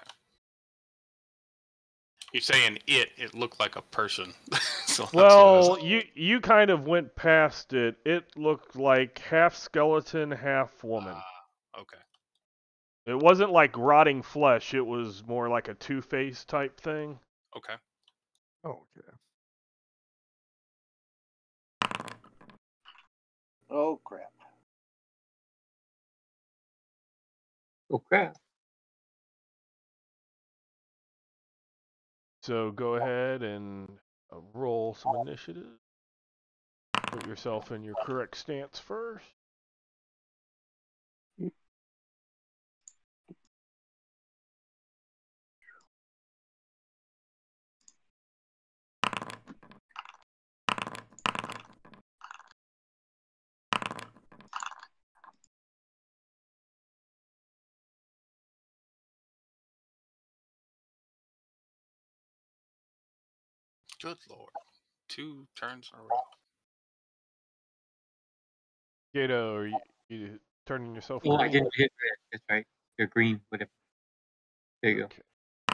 You're saying it? It looked like a person. So that's what I Well, was- you you kind of went past it. It looked like half skeleton, half woman. Ah, okay. It wasn't like rotting flesh. It was more like a Two-Face type thing. Okay. Okay. Oh, crap. Oh crap! So go ahead and uh, roll some initiative. Put yourself in your correct stance first. Good lord. Two turns in a row. Gato, are you, you turning yourself Oh, I around? didn't hit red. That's right. They're green. Whatever. There you Okay.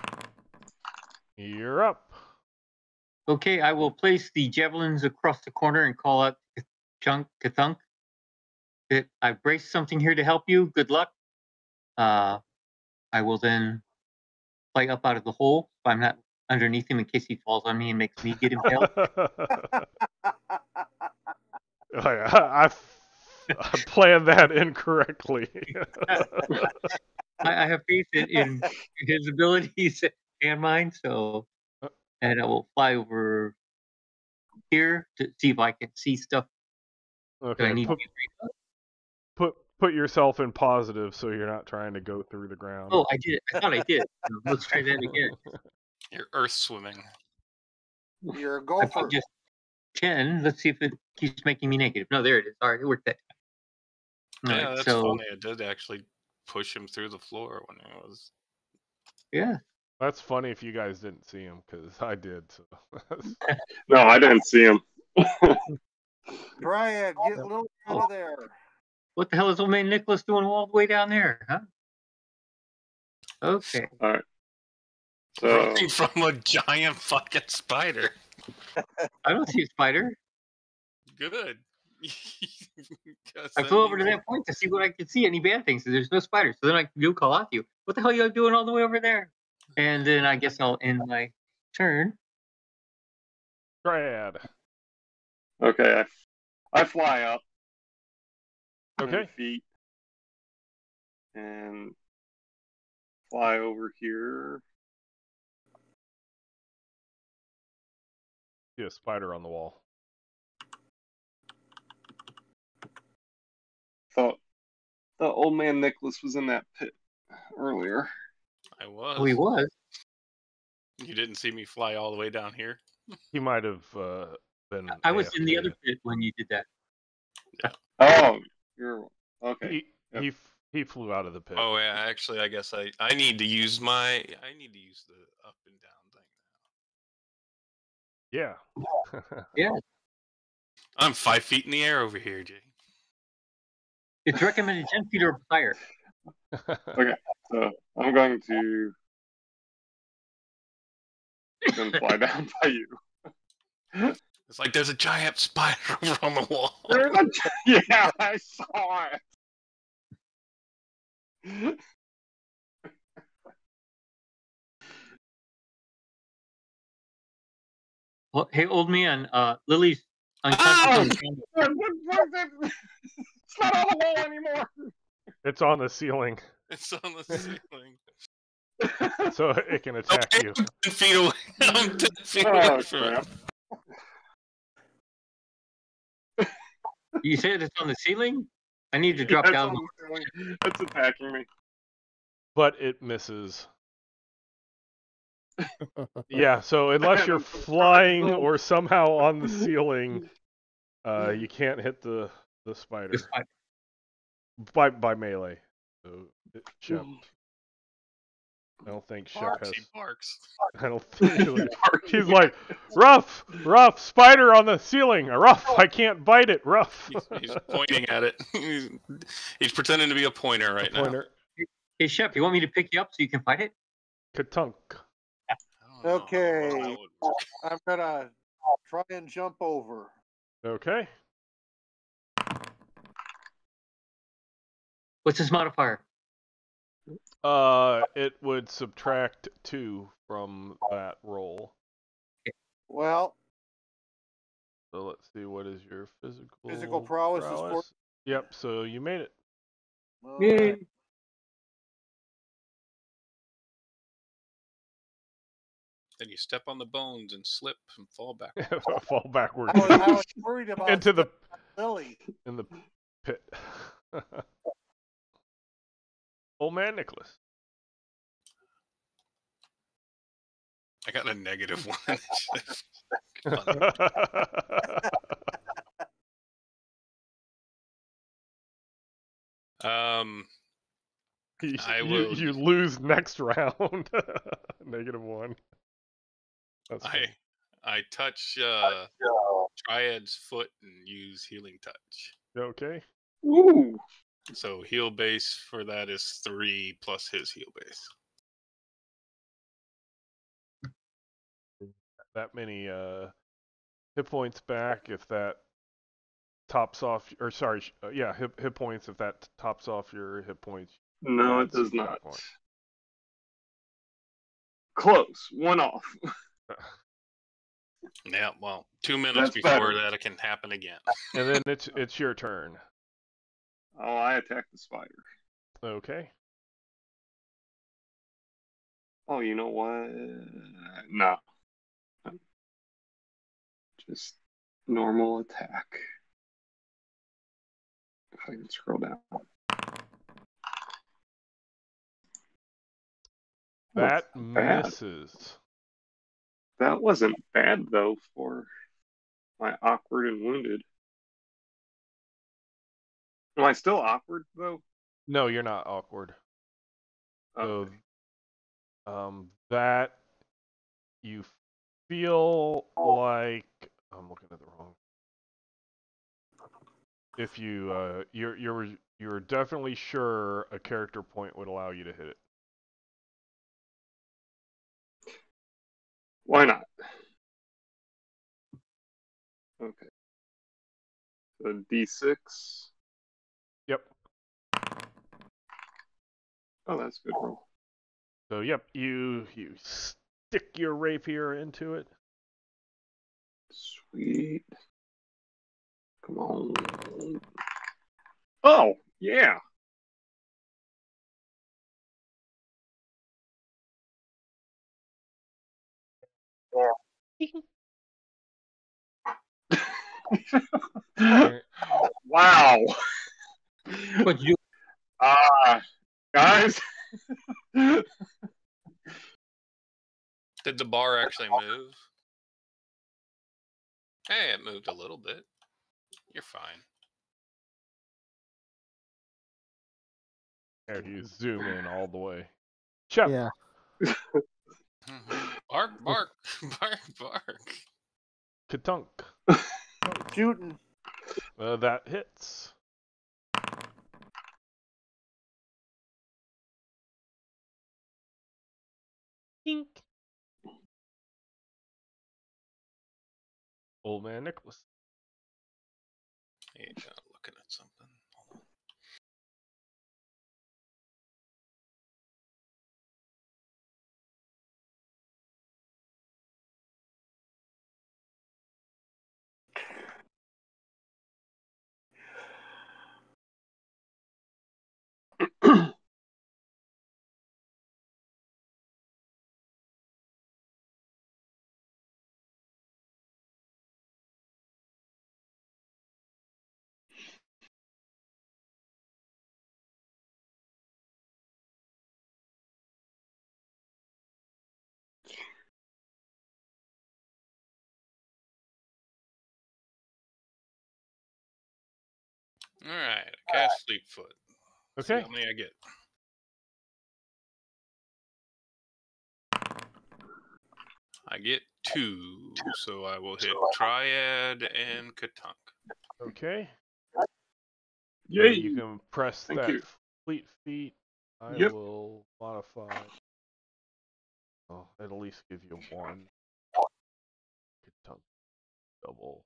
You're up. go. Okay, I will place the javelins across the corner and call out Chunk Kathunk that I've braced something here to help you. Good luck. Uh, I will then fly up out of the hole if I'm not underneath him in case he falls on me and makes me get impaled. I, I, I planned that incorrectly. I, I have faith in, in his abilities and mine, so and I will fly over here to see if I can see stuff that I Okay, need put, to get rid of. put put yourself in positive so you're not trying to go through the ground. Oh, I did. I thought I did. So let's try that again. You're earth swimming. You're a I gopher. put just ten. Let's see if it keeps making me negative. No, there it is. All right, it worked that time. All Yeah, right, that's so funny. I did actually push him through the floor when it was. yeah, That's funny if you guys didn't see him, because I did. So. No, I didn't see him. Dryad, get a little out of there. What the hell is old man Nicholas doing all the way down there, huh? Okay. All right. So Running from a giant fucking spider. I don't see a spider. Good. I flew over to that point to see what I could see, any bad things. So there's no spiders. So then I do call out to you. What the hell are you doing all the way over there? And then I guess I'll end my turn. Triad. okay, I, I fly up. Okay. ten feet and fly over here. See a spider on the wall. Thought the old man Nicholas was in that pit earlier. I was. Oh, he was. You didn't see me fly all the way down here? He might have uh, been. I was in the A F K. other pit when you did that. Oh, you're okay. He Yep. he f- he flew out of the pit. Oh yeah, actually I guess I, I need to use my I need to use the up and down thing. Yeah. Yeah. I'm five feet in the air over here, Jay. It's recommended ten feet or higher. So I'm going to then fly down by you. It's like there's a giant spider over on the wall. There's a, yeah, I saw it. Well, hey, old man, uh, Lily's unconscious. Oh! It's not on the wall anymore. It's on the ceiling, It's on the ceiling. so it can attack Okay, you. I'm ten feet away. I'm ten feet Oh, away from crap. it. You said it's on the ceiling? I need to drop It's down. on the ceiling. It's attacking me. But it misses. Yeah, so unless you're flying or somehow on the ceiling, uh, you can't hit the the spider the spider. by by melee. So it, Shep, I don't think Shep has. He barks. I don't think really, he's like, rough, rough, spider on the ceiling, rough. I can't bite it, rough. He's, he's pointing at it. He's, he's pretending to be a pointer right now. Pointer, Hey, Shep, you want me to pick you up so you can fight it? katunk. I don't know how Okay. that would work. I'm gonna try and jump over. Okay. What's his modifier? Uh, it would subtract two from that roll. Well, So let's see, what is your physical Physical prowess is four- Yep, so you made it. all Yay. right. Then you step on the bones and slip and fall back. Fall backward I was, I was worried about into the Lily. in the pit. Old man Nicholas. I got a negative one. um, you, I you- will- you lose next round. Negative one. That's I funny. I touch uh, Triad's foot and use healing touch. Okay. Ooh. So heal base for that is three plus his heal base. That many uh, hit points back if that tops off, or sorry, sh- uh, yeah, hit, hit points if that tops off your hit points. No, it That's does a not. point. Close. One off. Yeah, well, two minutes That's before better. that it can happen again. And then it's it's your turn. Oh, I attack the spider. Okay. Oh, you know what? No. Just normal attack. If I can scroll down. That bad. misses. That wasn't bad though for my awkward and wounded. Am I still awkward though? No, you're not awkward. Okay. So, um, that you feel like I'm looking at the wrong. If you uh, you're you're you're definitely sure a character point would allow you to hit it. Why not? Okay. So D six. Yep. Oh, that's a good roll. So yep, you you stick your rapier into it. Sweet. Come on. Oh, yeah. Wow. What'd you do? Ah, guys. Did the bar actually move? Hey, it moved a little bit. You're fine. There you zoom in all the way. Chef. Yeah. Bark, bark, bark, bark. Katunk. Shooting. Uh, that hits. Ink. Old man Nicholas. Yeah, looking at something. Hold on. All right, I cast Sleepfoot. See Okay. how many I get. I get two, so I will hit Triad and Katunk. Okay. Yay. Uh, you can press Thank that you. fleet feet. I Yep. will modify. Oh, at least give you one. Katunk double.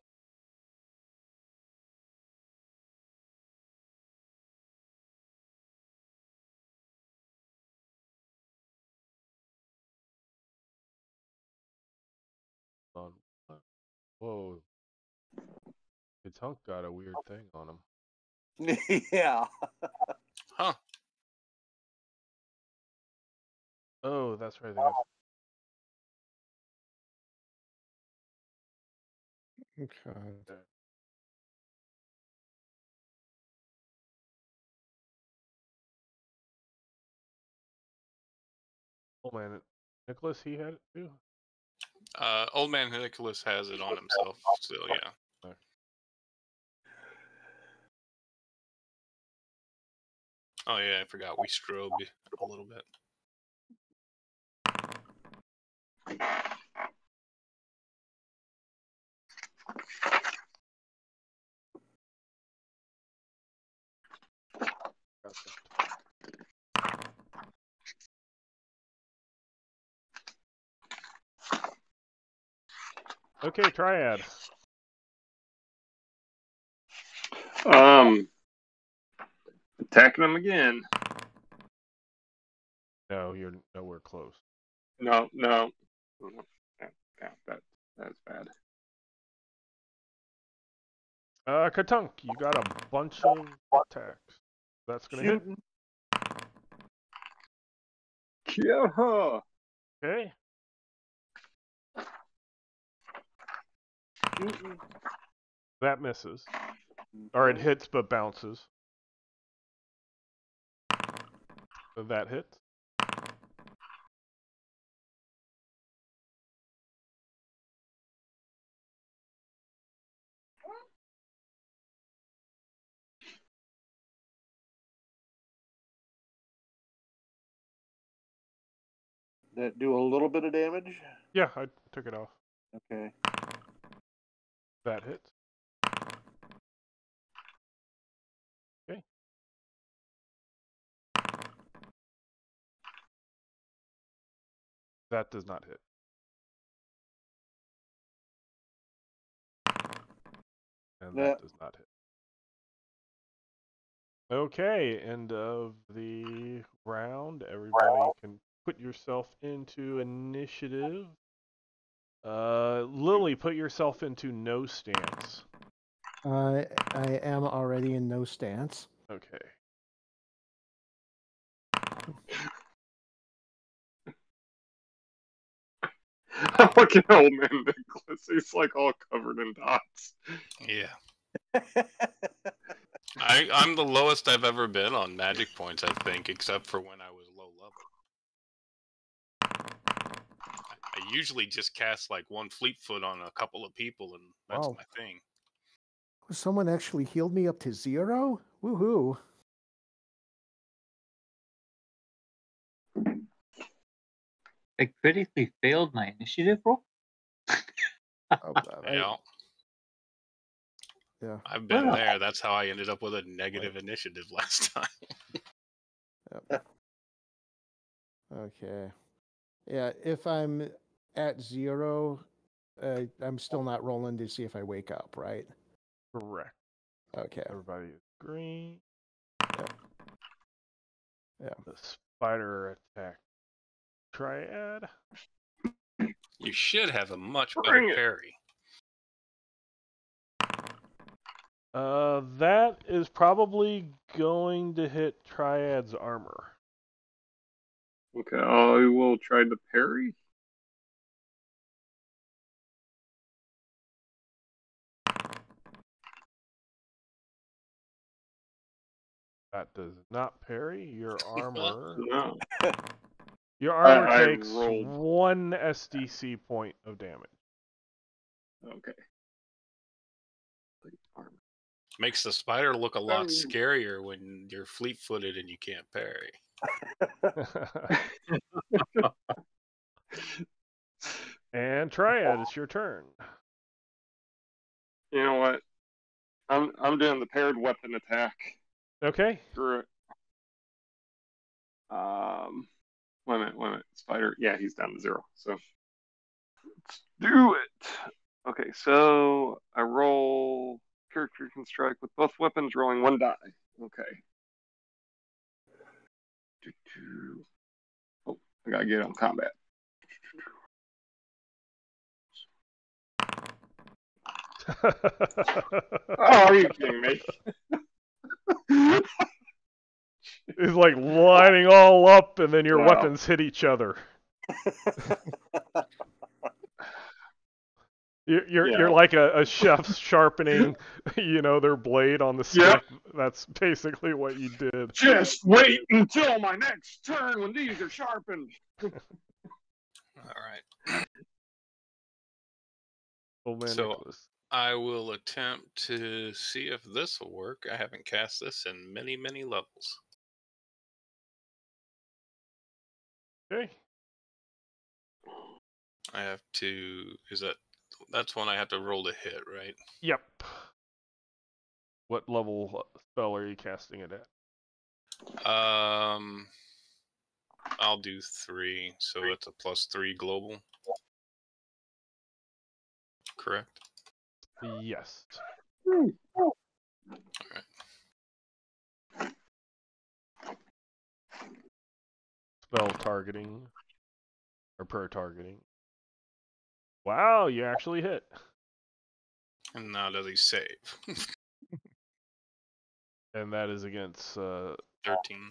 On one. Whoa. Katunk got a weird thing on him. Yeah. Huh. Oh, that's right. They got Okay. oh man, Nicholas. He had it too. Uh, Old Man Nicholas has it on himself still, yeah. Okay. Oh, yeah, I forgot we strobe a little bit. Okay, Triad. Um, attacking them again. No, you're nowhere close. No, no. Yeah, yeah, that that's bad. Uh, Katunk, you got a bunch of attacks. That's gonna Shooting. Yeah. hit. Okay. Shooting. That misses. Or it hits but bounces. So that hits. That do a little bit of damage. Yeah, I took it off. Okay. That hits. That does not hit. And Yeah. that does not hit. Okay, end of the round. Everybody can put yourself into initiative. Uh, Lily, put yourself into no stance. I I am already in no stance. Okay. I'm looking at old man Nicholas. He's like all covered in dots. Yeah. I, I'm the lowest I've ever been on magic points, I think, except for when I was low level. I, I usually just cast like one fleet foot on a couple of people, and that's Wow. my thing. Someone actually healed me up to zero? Woohoo. I critically failed my initiative roll. Oh, I- Yeah, yeah. I've been Wow. there. That's how I ended up with a negative initiative last time. Yep. Okay. Yeah, if I'm at zero, uh, I'm still not rolling to see if I wake up, right? Correct. Okay. Everybody is green. Yep. Yeah. The spider attack triad. You should have a much better Bring it. parry. Uh, that is probably going to hit Triad's armor. Okay, I will try to parry. That does not parry. Your armor. No. Your armor I takes rolled. one S D C point of damage. Okay. Makes the spider look a lot Um, scarier when you're fleet-footed and you can't parry. And Triad, it's your turn. You know what? I'm I'm doing the paired weapon attack. Okay. Screw it. Um, wait a minute, wait a minute. Spider, yeah, he's down to zero. So let's do it. Okay, so I roll. Character can strike with both weapons, rolling one die. Okay. Oh, I gotta get on combat. Oh, are you kidding me? It's like lining all up, and then your Wow. weapons hit each other. You're you're, Yeah. you're like a, a chef sharpening, you know, their blade on the stick. Yep. That's basically what you did. Just wait until my next turn when these are sharpened. All right. Old man So- Nicholas. I will attempt to see if this will work. I haven't cast this in many, many levels. Okay. I have to. Is that. That's when I have to roll to hit, right? Yep. What level spell are you casting it at? Um. I'll do three, so it's a plus three global. Correct? Yes. Spell targeting. Or per targeting. Wow, you actually hit. And now does he save? And that is against uh thirteen.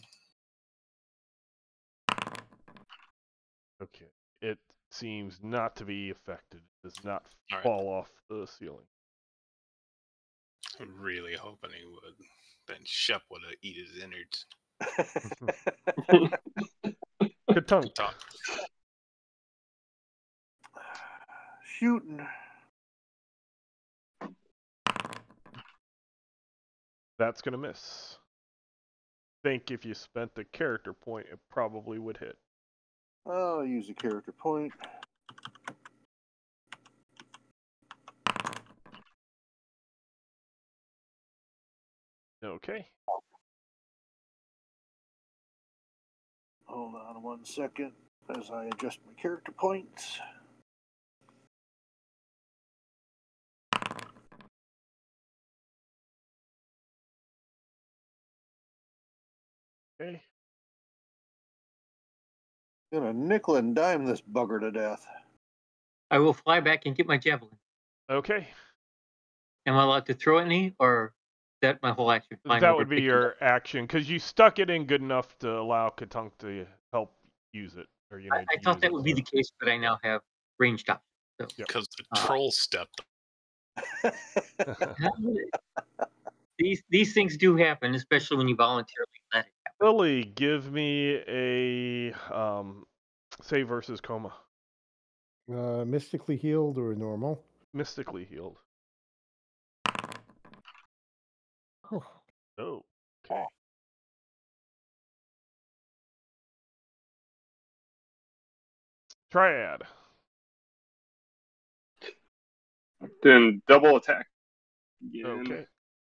okay. It seems not to be affected. It does not All right. fall off the ceiling. I'm really hoping he would. Then Shep would have eat his innards. Good tongue. Talk. Shooting. That's gonna miss. Think if you spent the character point, it probably would hit. I'll use a character point. Okay. Hold on one second. as I adjust my character points. Okay. Gonna nickel and dime this bugger to death. I will fly back and get my javelin. Okay. Am I allowed to throw any, or is that my whole action? Flying That over, would be picking it your up? action, because you stuck it in good enough to allow Katunk to help use it. Or you I, need I to thought use that it, would be so. the case, but I now have ranged options. So, Yep. Because the Uh, troll stepped. these these things do happen, especially when you voluntarily let it happen. Lily, give me a um, save versus coma. Uh, mystically healed or normal? Mystically healed. Oh, Oh, okay. Triad. Then double attack again. Okay.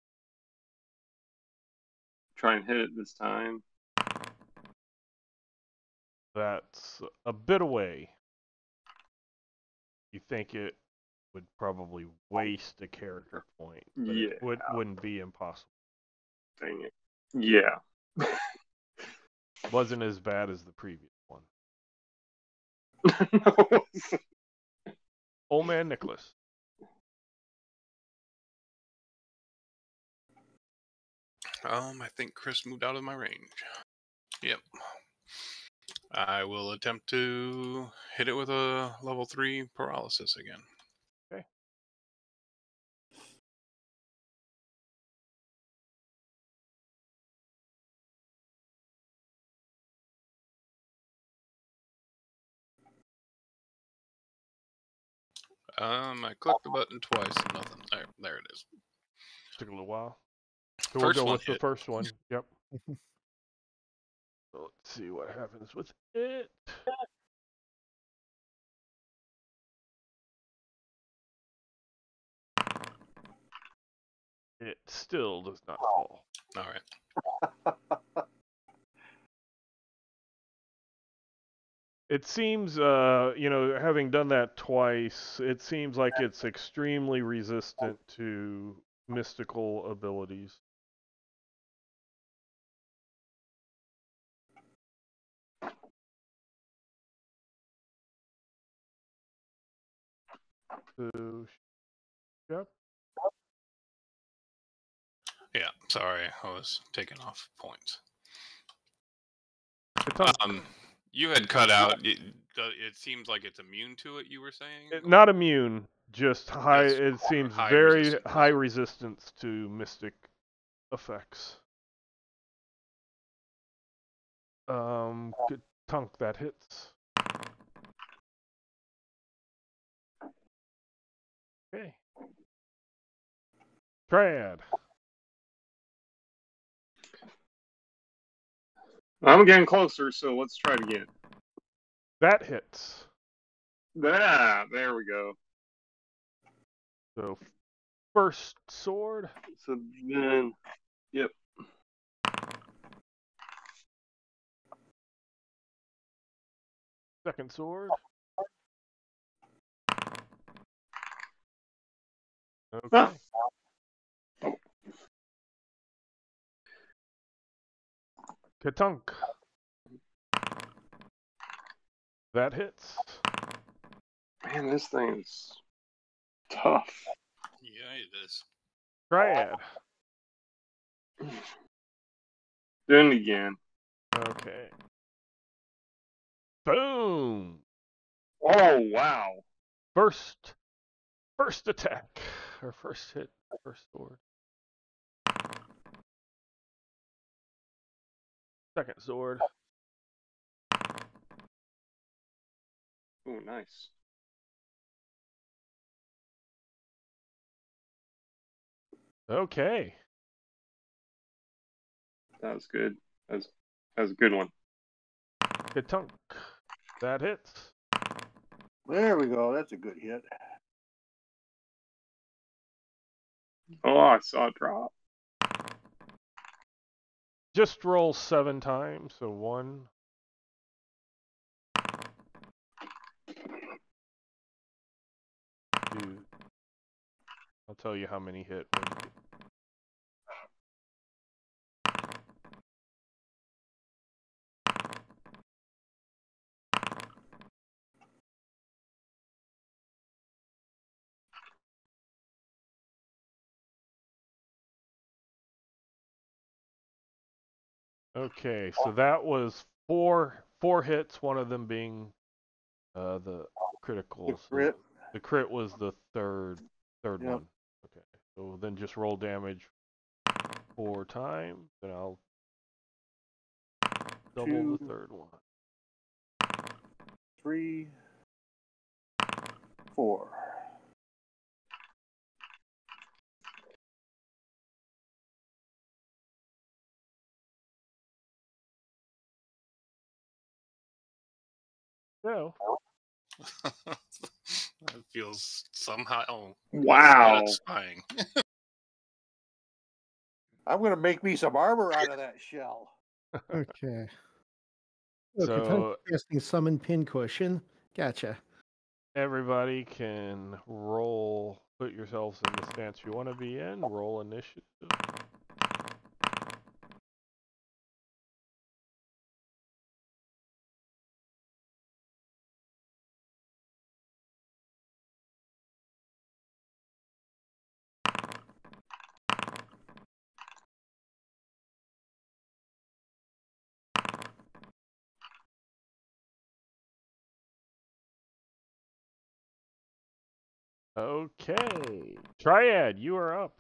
Try and hit it this time. That's a bit away. You think it would probably waste a character point, but Yeah. it would, wouldn't be impossible. Dang it. Yeah. Wasn't as bad as the previous one. No. Old Man Nicholas. Um, I think Chris moved out of my range. Yep. I will attempt to hit it with a level three paralysis again. Okay. Um, I clicked the button twice and nothing. There, there it is. Took a little while. So First we'll go one with the hit. first one. Yep. So let's see what happens with it. It still does not fall. All right. It seems, uh, you know, having done that twice, it seems like it's extremely resistant to mystical abilities. So, yep. Yeah, sorry, I was taking off points. It's on, Um, you had cut out. It, it seems like it's immune to it. You were saying it- not immune, just high. It's It seems high very resistance. high resistance to mystic effects. Um, good tunk that hits. Okay. Triad. I'm getting closer, so let's try it again. That hits. Ah, there we go. So, first sword. So then, yep. Second sword. Okay. Ah. Katunk. That hits. Man, this thing is tough. Yeah, it is. Triad. Doing it again. Okay. Boom. Oh, wow. First, first attack, or first hit, first sword. Second sword. Oh, nice. Okay. That was good. That was, that was a good one. Katunk. That hits. There we go. That's a good hit. Oh, I saw it drop. Just roll seven times, so one, you. I'll tell you how many hit. Okay, so that was four four hits, one of them being uh, the critical. The So crit. the crit was the third third Yep. one. Okay, so then just roll damage four times, and I'll double Two. the third one. Three, four. No. That feels somehow Wow. satisfying. I'm gonna make me some armor out of that shell. Okay. So- So casting summon pincushion. Gotcha. Everybody can roll, put yourselves in the stance you want to be in, roll initiative. Okay. Triad, you are up.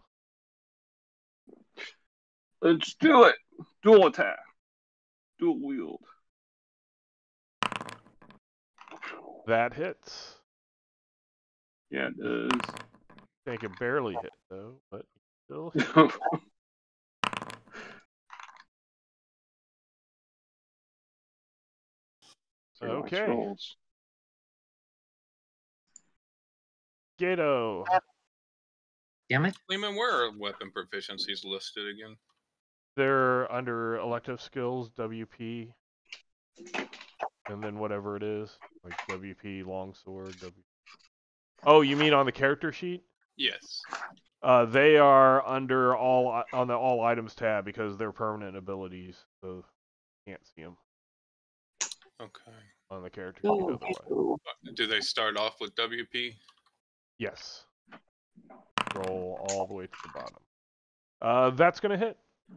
Let's do it. Dual attack. Dual wield. That hits. Yeah, it does. I think it barely hit, though, but still. Zero dice Okay. rolls. Gato. Damn it. Lehman, where are weapon proficiencies listed again? They're under elective skills, W P, and then whatever it is, like W P, longsword, W. Oh, you mean on the character sheet? Yes. Uh, they are under all on the all items tab because they're permanent abilities, so you can't see them Okay. on the character sheet otherwise. Do they start off with W P? Yes. Roll all the way to the bottom. Uh, that's gonna hit.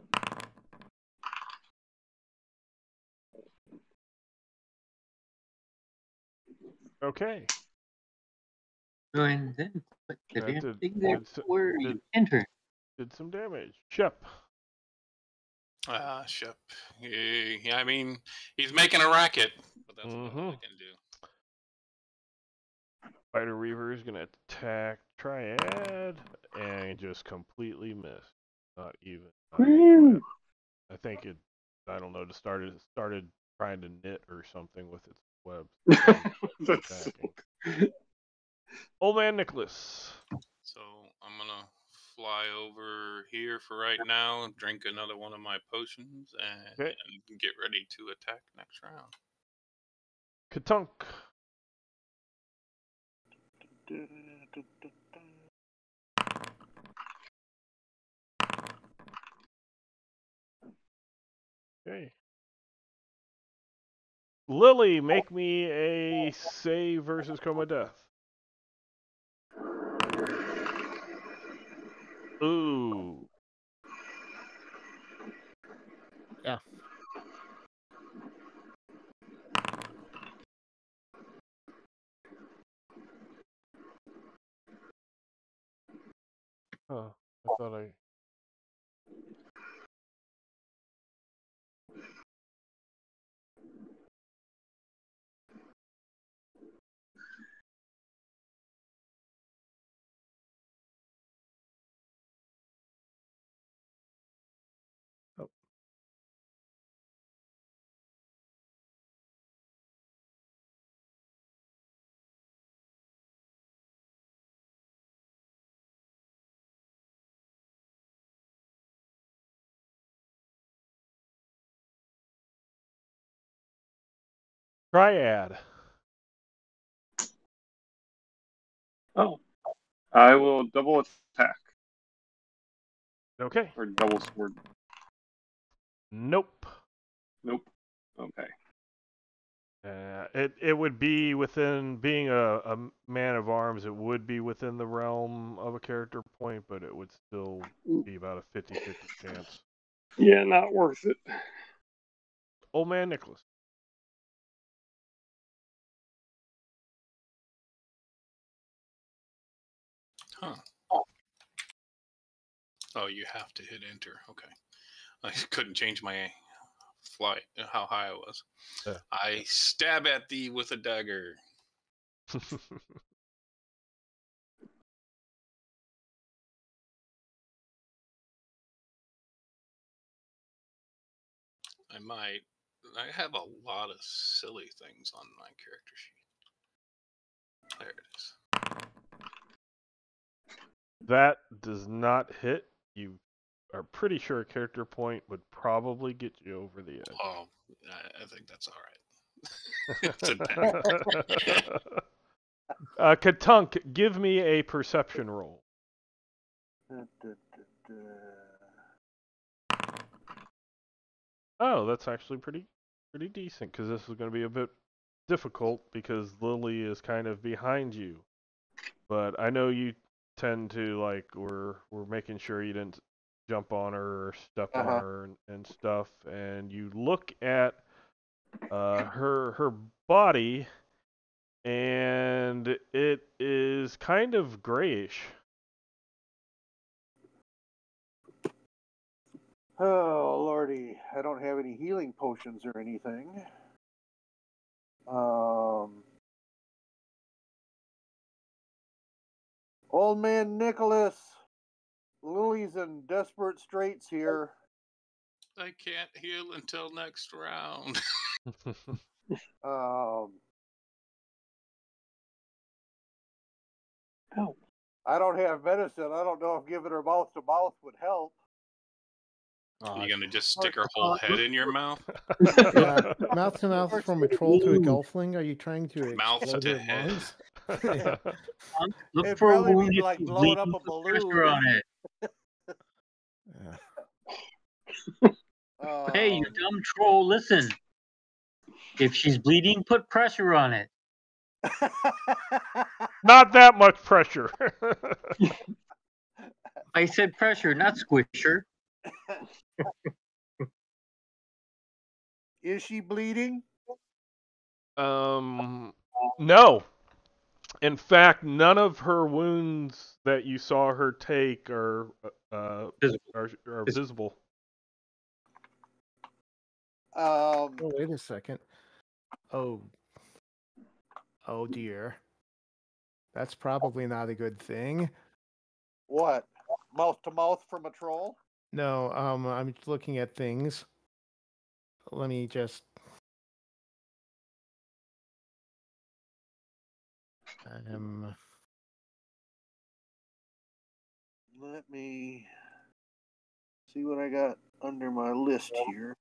Okay. Go ahead and then put the That damn did- thing there did s- where did- you enter. Did some damage. Shep. Ah, uh, Shep. Yeah, I mean, he's making a racket, but that's about all I Mhm. can do. Spider Reaver is gonna attack Triad and just completely miss. Not even. not even Woo! I think it. I don't know. It started started trying to knit or something with its webs. That's attacking. Old man Nicholas. So I'm gonna fly over here for right now, drink another one of my potions, and, Okay. and get ready to attack next round. Katunk. Okay. Lily, make me a save versus coma death. Ooh. Yeah. Huh. I thought I. Oh. Triad. Oh, I will double attack Okay. or double sword. Nope. Nope. Okay. Uh, it it would be within being a, a man of arms. It would be within the realm of a character point, but it would still be about a fifty-fifty chance. Yeah, not worth it. Old man Nicholas. Huh. Oh, you have to hit enter. Okay. I couldn't change my flight, how high I was. Yeah. I stab at thee with a dagger. I might. I have a lot of silly things on my character sheet. There it is. That does not hit. You are pretty sure a character point would probably get you over the edge. Oh, I, I think that's all right. It's a dagger. uh, Katunk, give me a perception roll. Da, da, da, da. Oh, that's actually pretty pretty decent, because this is going to be a bit difficult because Lily is kind of behind you. But I know you tend to, like, we're we're making sure you didn't jump on her or step on Uh-huh. her and, and stuff, and you look at uh, her her body, and it is kind of grayish. Oh, lordy. I don't have any healing potions or anything. Um, Old man Nicholas, Lily's in desperate straits here. I can't heal until next round. Um, Help. I don't have medicine. I don't know if giving her mouth to mouth would help. You gonna just stick her whole head in your mouth? Yeah, mouth to mouth from a troll to a gelfling. Are you trying to Mouth explode to her head. lungs? Yeah. Look It'd for a probably wound be if like she's blowing up bleeding, a put pressure balloon. on it. Yeah. Hey, you Um, dumb troll, listen. If she's bleeding, put pressure on it. Not that much pressure. I said pressure, not squisher. Is she bleeding? um, no. In fact, none of her wounds that you saw her take are uh, Visible. are, are Visible. visible. Um, Oh, wait a second. Oh. Oh dear. That's probably not a good thing. what? Mouth to mouth from a troll? No, um, I'm looking at things. Let me just. Um, Let me see what I got under my list here.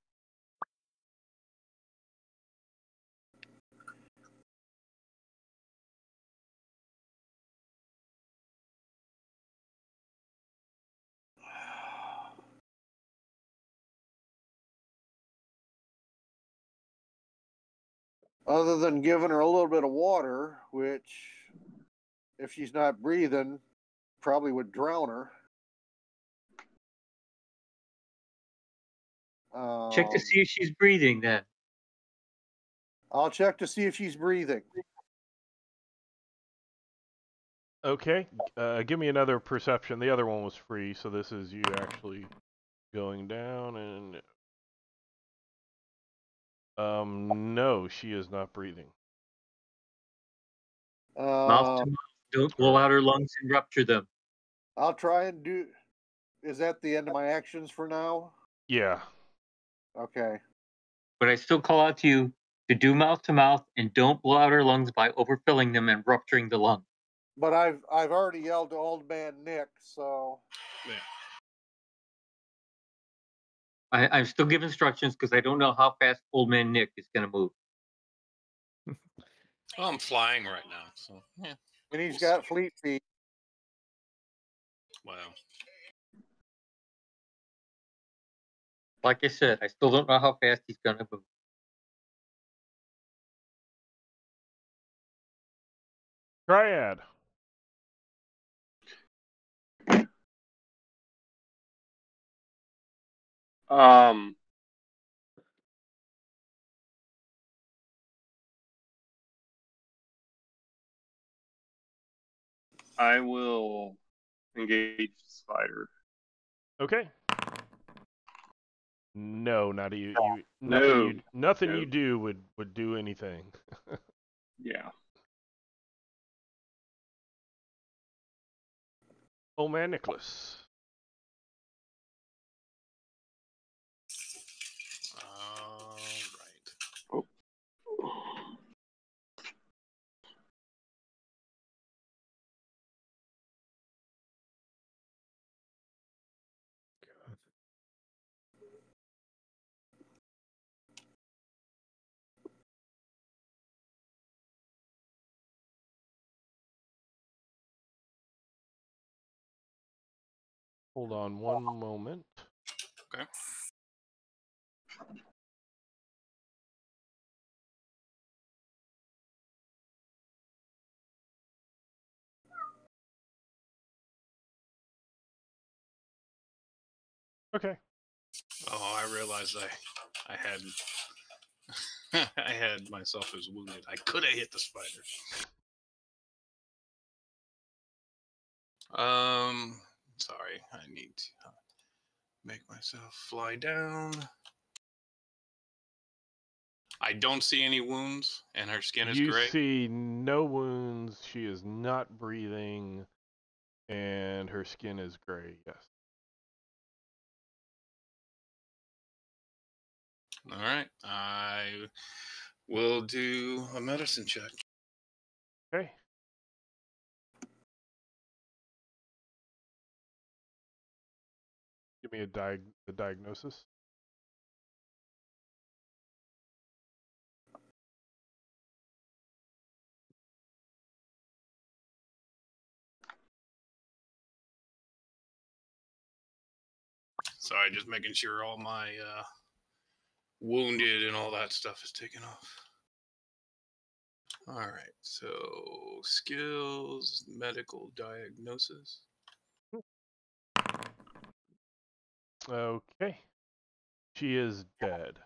Other than giving her a little bit of water, which, if she's not breathing, probably would drown her. Um, Check to see if she's breathing then. I'll check to see if she's breathing. Okay, uh, give me another perception. The other one was free, so this is you actually going down and. Um, no, she is not breathing. Mouth to Um, mouth. Don't blow out her lungs and rupture them. I'll try and do. Is that the end of my actions for now? Yeah. Okay. But I still call out to you to do mouth to mouth and don't blow out her lungs by overfilling them and rupturing the lung. But I've I've already yelled to Old Man Nick, so Yeah. I, I'm still giving instructions because I don't know how fast Old Man Nick is going to move. Well, I'm flying right now, so yeah. and he's got fleet feet. Wow. Like I said, I still don't know how fast he's gonna move. Triad. Um, I will engage the spider. Okay. No, not you. you nothing No. you nothing No. you do would would do anything. Yeah. Oh man, Nicholas. All right. Oh. Hold on one moment. Okay. Okay. Oh, I realized I, I had, I had myself as wounded. I could have hit the spider. Um, sorry. I need to make myself fly down. I don't see any wounds, and her skin is You gray. see no wounds. She is not breathing, and her skin is gray. Yes. All right. I will do a medicine check. Okay. Give me a diag the diagnosis. Sorry, just making sure all my uh, wounded and all that stuff is taken off. All right, so skills, medical diagnosis. Okay. She is dead.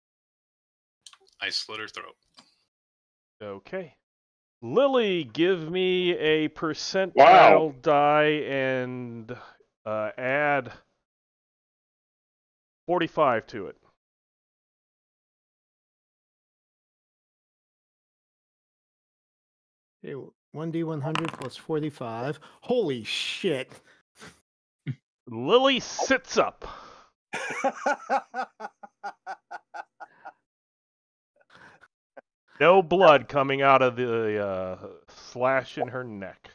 I slit her throat. Okay. Lily, give me a percentile Wow. die and uh, add forty-five to it. Okay, one d one hundred plus forty-five. Holy shit! Lily sits up. No blood coming out of the uh, slash in her neck.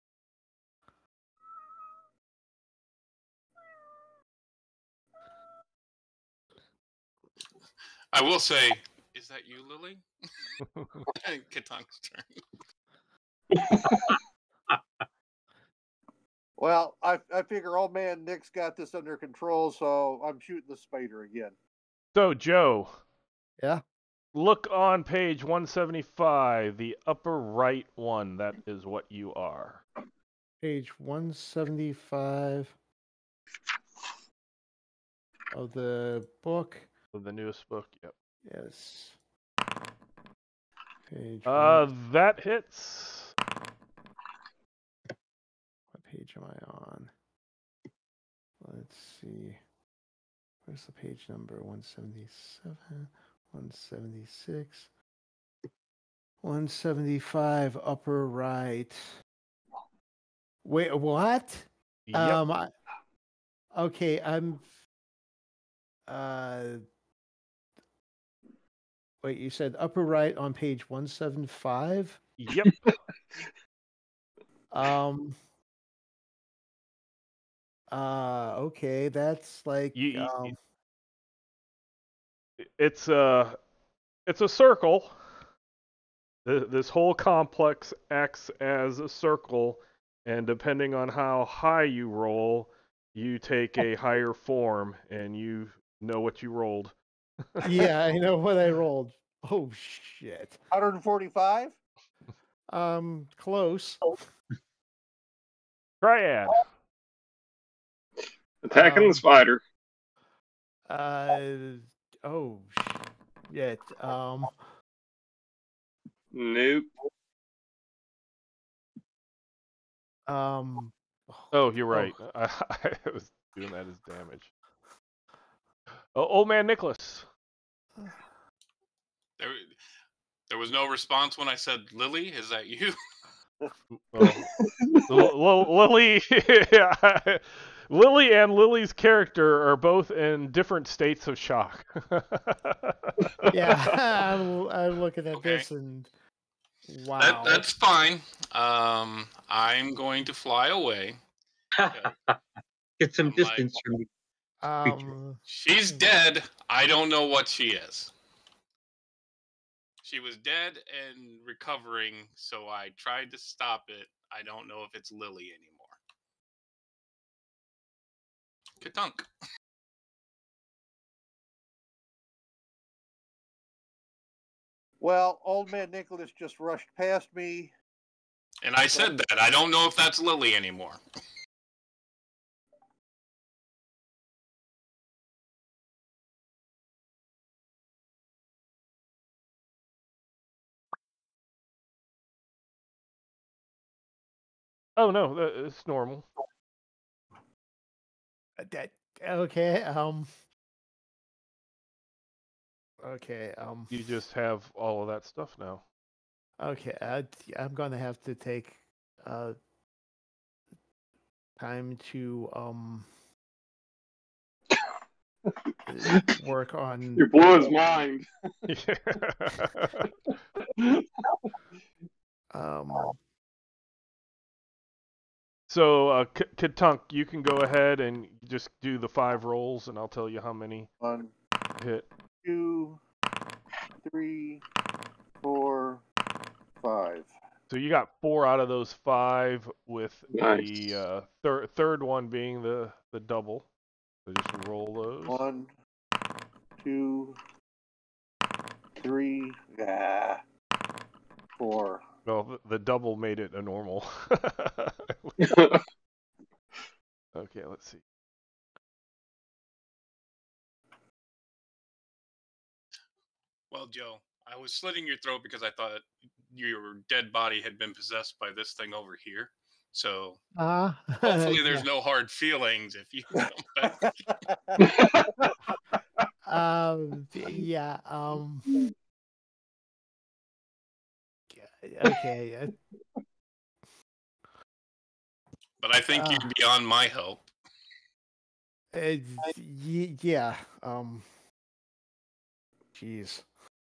I will say, is that you, Lily? Katanga's turn. Well, I I figure old man Nick's got this under control, so I'm shooting the spider again. So, Joe. Yeah. Look on page one seventy-five, the upper right one. That is what you are. Page one seventy-five of the book. Of the newest book, yep. Yes. Page Uh, one. that hits. What page am I on? Let's see. Where's the page number? one seventy-seven, one seventy-six, one seventy-five, upper right. Wait, what? Yep. Um, I, okay, I'm. Uh, wait, you said upper right on page one seventy-five? Yep. Um. Uh. Okay, that's like. You, you, um, it's a, it's a circle. This whole complex acts as a circle, and depending on how high you roll, you take a higher form, and you know what you rolled. Yeah, I know what I rolled. Oh shit. one hundred forty-five? Um, close. Triad. Attacking Um, the spider. Uh, oh shit. Um, Nope. um. Oh, you're Oh. right. I, I was doing that as damage. Oh, old man Nicholas. There, there was no response when I said Lily. Is that you? Oh, L- L- Lily, yeah. Lily and Lily's character are both in different states of shock. Yeah, I'm, I'm looking at Okay. this and wow. That, that's fine. Um, I'm going to fly away. Get some I'm like- distance from me. um. She's dead. I don't know what she is. She was dead and recovering, so I tried to stop it. I don't know if it's Lily anymore. Katunk. Well, old man Nicholas just rushed past me. And I said that. I don't know if that's Lily anymore. Oh no, that- it's normal. That, okay. Um. Okay. Um. You just have all of that stuff now. Okay. I, I'm gonna have to take uh time to um work on. You blew his mind. Um. So, uh, K- Katunk, you can go ahead and just do the five rolls, and I'll tell you how many One, hit. two, three, four, five. So you got four out of those five, with Nice. the uh, third third one being the the double. So just roll those. One, two, three, ah, four. Well, the, the double made it a normal. Okay, let's see. Well, Joe, I was slitting your throat because I thought your dead body had been possessed by this thing over here. So Uh, hopefully there's yeah. no hard feelings if you come back. Um. Yeah. Um. Okay. uh, But I think you're Ah. beyond my help. Uh, y- yeah. Um. Jeez.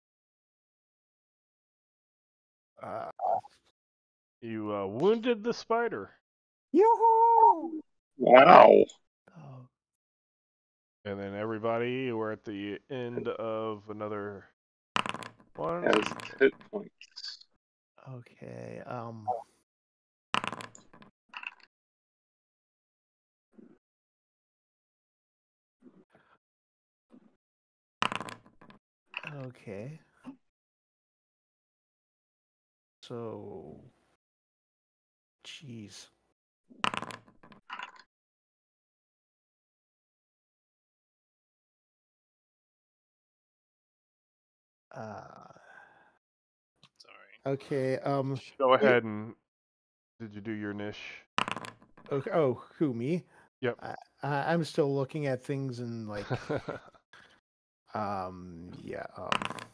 Uh, You uh, wounded the spider, Yoo-hoo! Wow. oh, and then everybody, we're at the end of another one. Has hit points. okay. Um. Okay. So. Jeez. Uh. Sorry. Okay. Um. Go ahead and did you do your niche? Okay. Oh, who me? Yep. I, I I'm still looking at things and like. um. Yeah. Um.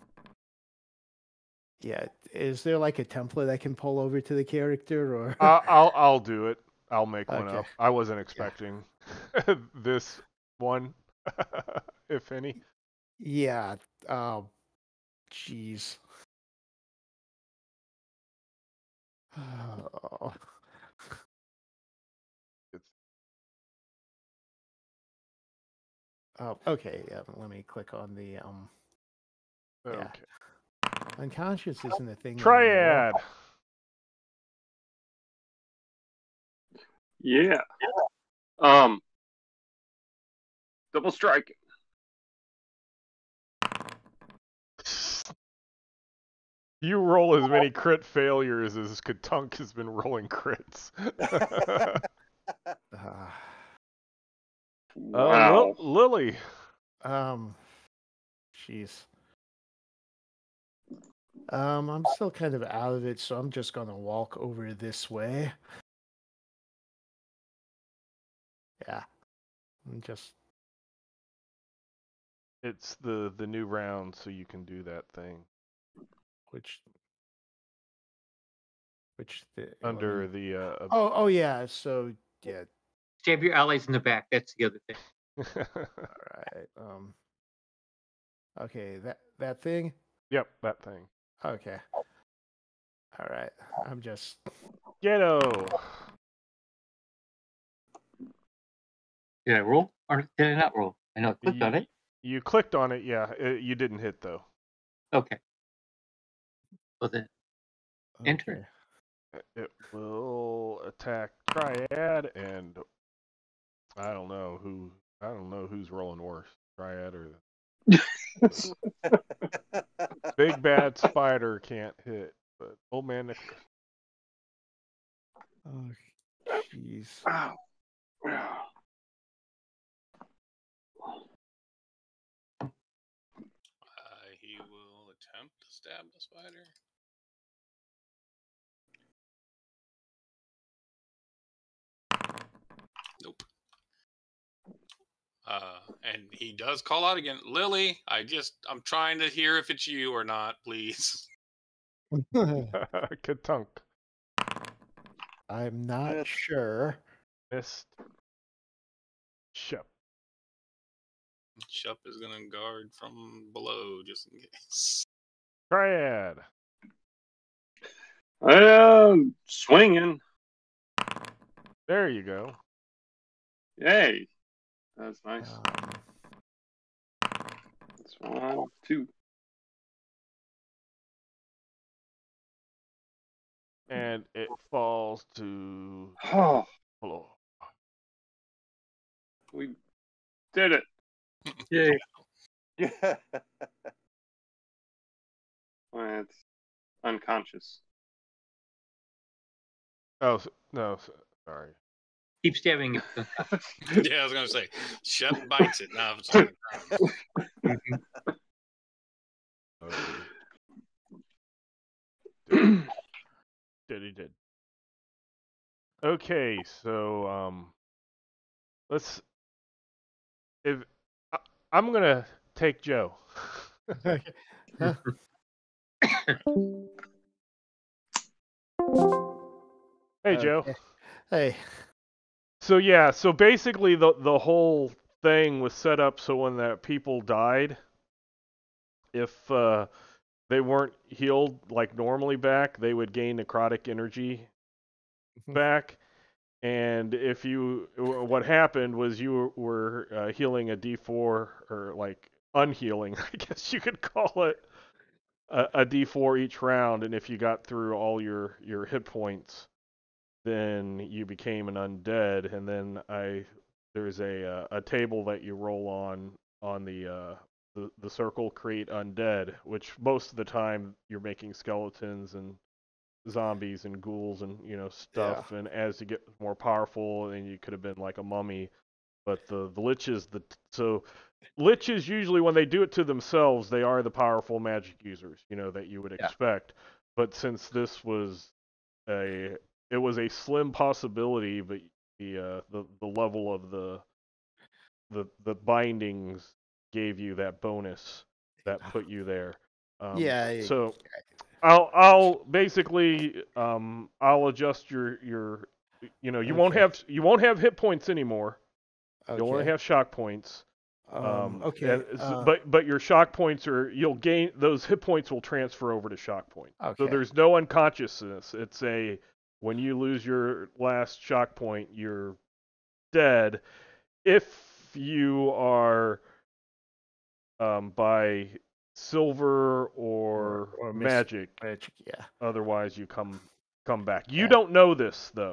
Yeah. Is there like a template I can pull over to the character or? I'll, I'll I'll do it. I'll make one Okay. up. I wasn't expecting this one, if any. Yeah. Um. Jeez. Oh. It's, Oh, okay. Yeah, let me click on the um. Yeah. okay. Unconscious isn't a thing. anymore. Triad. Yeah. Um. Double strike. You roll as many crit failures as Katunk has been rolling crits. Uh, Uh, Wow. Lil- Lily. um, jeez. Um, I'm still kind of out of it, so I'm just gonna walk over this way. Yeah, I'm just It's the the new round, so you can do that thing which which the under let me- the. Uh, Oh, oh yeah. So yeah. Stab your allies in the back. That's the other thing. ab- All right. Um. Okay. That that thing. yep, that thing. Okay. All right. I'm just. Ghetto. Did I roll or did I not roll? I know I clicked on it. You clicked on it, yeah. It, you didn't hit though. Okay. Well then, Enter. Okay. It will attack Triad, and I don't know who. I don't know who's rolling worse, Triad or Big Bad Spider can't hit, but Old Man Nicholas. Oh, jeez. Wow. Uh, he will attempt to stab the spider. Nope. Uh, and he does call out again, Lily. I just, I'm trying to hear if it's you or not, please. Katunk I'm not Yes. sure. missed. Shep. Shup is gonna guard from below just in case. Triad. Um, swinging. There you go. Yay. That's nice. Um, That's one, two. And it falls to Oh, floor. we did it. Yay. Yeah. Well, it's unconscious. Oh, so, no, so, sorry. Keep stabbing it. Yeah, I was gonna say, Shup bites it now. If it's on the ground. Oh, did he did. Okay, so um, let's. If I, I'm gonna take Joe. Huh? Hey, Joe. Okay. Hey. So yeah, so basically the the whole thing was set up so when the people died, if uh, they weren't healed like normally back, they would gain necrotic energy Mhm. back. And if you, what happened was you were uh, healing a D four or like unhealing, I guess you could call it, a, a D four each round. And if you got through all your your hit points, then you became an undead. And then I there's a uh, a table that you roll on on the uh, the the circle create undead, which most of the time you're making skeletons and zombies and ghouls and you know stuff. And as you get more powerful, then you could have been like a mummy. But the the liches, the so liches usually when they do it to themselves, they are the powerful magic users, you know, that you would Yeah. expect. But since this was a it was a slim possibility, but the uh, the the level of the the the bindings gave you that bonus that put you there. Um, Yeah, I- So I'll I'll basically um I'll adjust your your you know you won't Okay. have you won't have hit points anymore. You'll only Okay. have shock points. Um, Um, okay. and s- uh, but but your shock points are you'll gain those hit points will transfer over to shock points. So Okay. there's no unconsciousness. It's a when you lose your last shock point, you're dead. If you are um, by silver or, or mis- magic, magic, yeah. otherwise you come come back. You Yeah. don't know this though.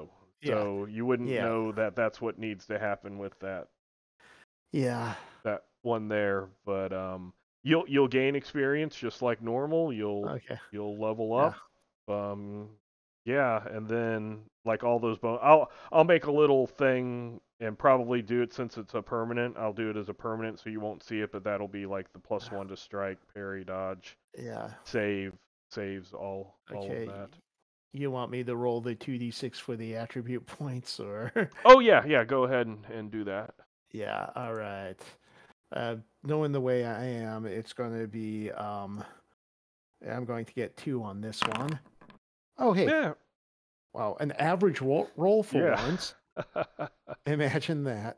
Yeah. So you wouldn't Yeah. know that that's what needs to happen with that Yeah. that one there. But um, you'll you'll gain experience just like normal. You'll Okay. you'll level Yeah. up. Um, yeah, and then like all those bon- I'll I'll make a little thing and probably do it since it's a permanent. I'll do it as a permanent so you won't see it, but that'll be like the plus one to strike, parry, dodge, Yeah. save, saves, all all Okay. of that. You want me to roll the two d six for the attribute points, or? Oh yeah, yeah. Go ahead and, and do that. Yeah. All right. Uh, knowing the way I am, it's going to be. Um, I'm going to get two on this one. Oh, hey. Yeah. Wow. An average roll, roll for Yeah. once. Imagine that.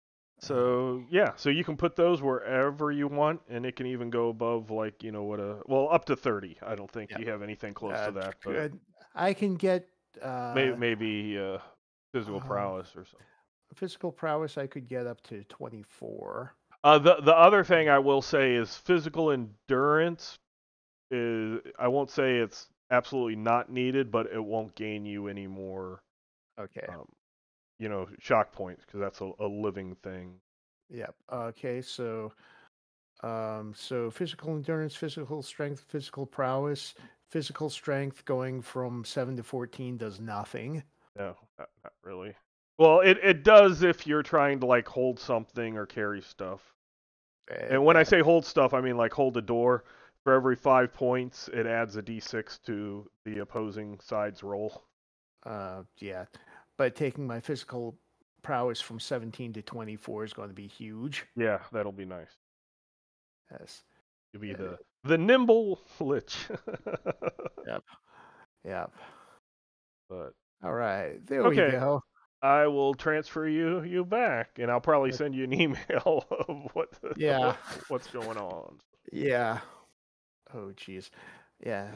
So yeah, so you can put those wherever you want, and it can even go above like you know what a well up to thirty. I don't think Yeah. you have anything close Uh, to that, but good. I can get. Uh, maybe maybe uh, physical um, prowess or something. Physical prowess, I could get up to twenty-four. Uh, the the other thing I will say is physical endurance is I won't say it's absolutely not needed, but it won't gain you any more, Okay. um, you know, shock points because that's a, a living thing. Yep. Okay. So, um, so physical endurance, physical strength, physical prowess, physical strength going from seven to fourteen does nothing. No, not, not really. Well, it, it does if you're trying to like hold something or carry stuff. And when I say hold stuff, I mean like hold a door. For every five points, it adds a d six to the opposing side's roll. Uh, yeah, but taking my physical prowess from seventeen to twenty-four is going to be huge. Yeah, that'll be nice. Yes. You'll be Uh, the the nimble lich. Yep. Yep. But All right. There okay, we go. I will transfer you you back, and I'll probably Okay. send you an email of what Yeah. what, what's going on. Yeah. Oh, jeez. Yeah.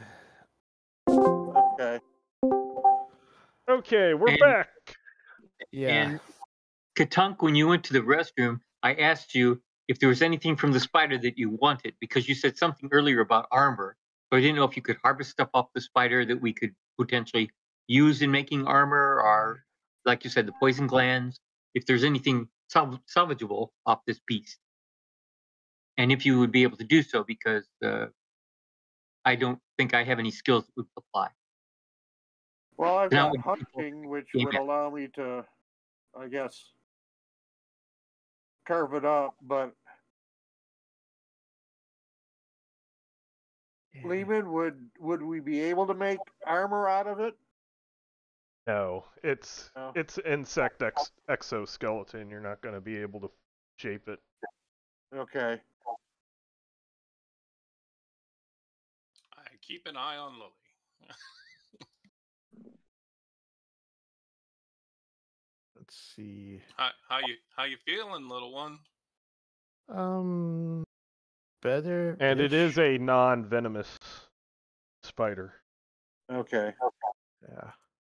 Okay. Okay, we're And- back. Yeah. And Katunk, when you went to the restroom, I asked you if there was anything from the spider that you wanted because you said something earlier about armor. So I didn't know if you could harvest stuff off the spider that we could potentially use in making armor, or like you said, the poison glands. If there's anything salv- salvageable off this beast, and if you would be able to do so, because uh, I don't think I have any skills that would apply. Well, I've Now got when people hunting, which came would in. allow me to, I guess, carve it up. But Lehman, would would we be able to make armor out of it? No, it's No. it's insect ex- exoskeleton. You're not going to be able to shape it. Okay. I keep an eye on Lily. Let's see. How, how you how you feeling, little one? Um, better. And it is a non-venomous spider. Okay. Yeah.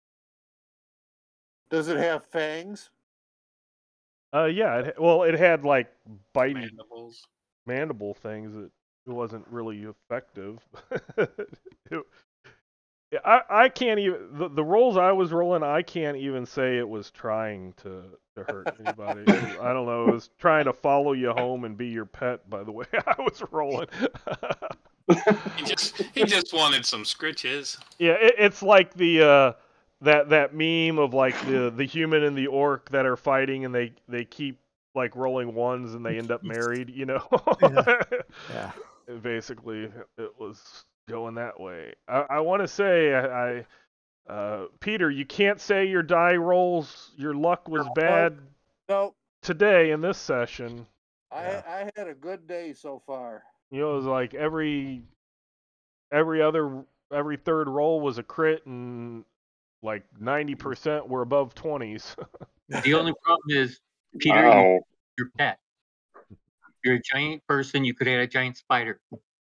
Does it have fangs? Uh, yeah. It, well, it had like bitey Mandibles. mandible things that it wasn't really effective. It- yeah, I I can't even the, the rolls I was rolling. I can't even say it was trying to to hurt anybody. It was- I don't know. It was trying to follow you home and be your pet. By the way, I was rolling. He just he just wanted some scritches. Yeah, it, it's like the uh, that that meme of like the the human and the orc that are fighting and they they keep like rolling ones and they end up married. You know. Yeah. Yeah. Basically, it was going that way. I, I want to say, I, I uh, Peter, you can't say your die rolls, your luck was bad No, today in this session. I Yeah. I had a good day so far. You know, it was like every every other every third roll was a crit, and like ninety percent were above twenties. The only problem is, Peter, Ow. you, your pet. You're a giant person. You could have a giant spider.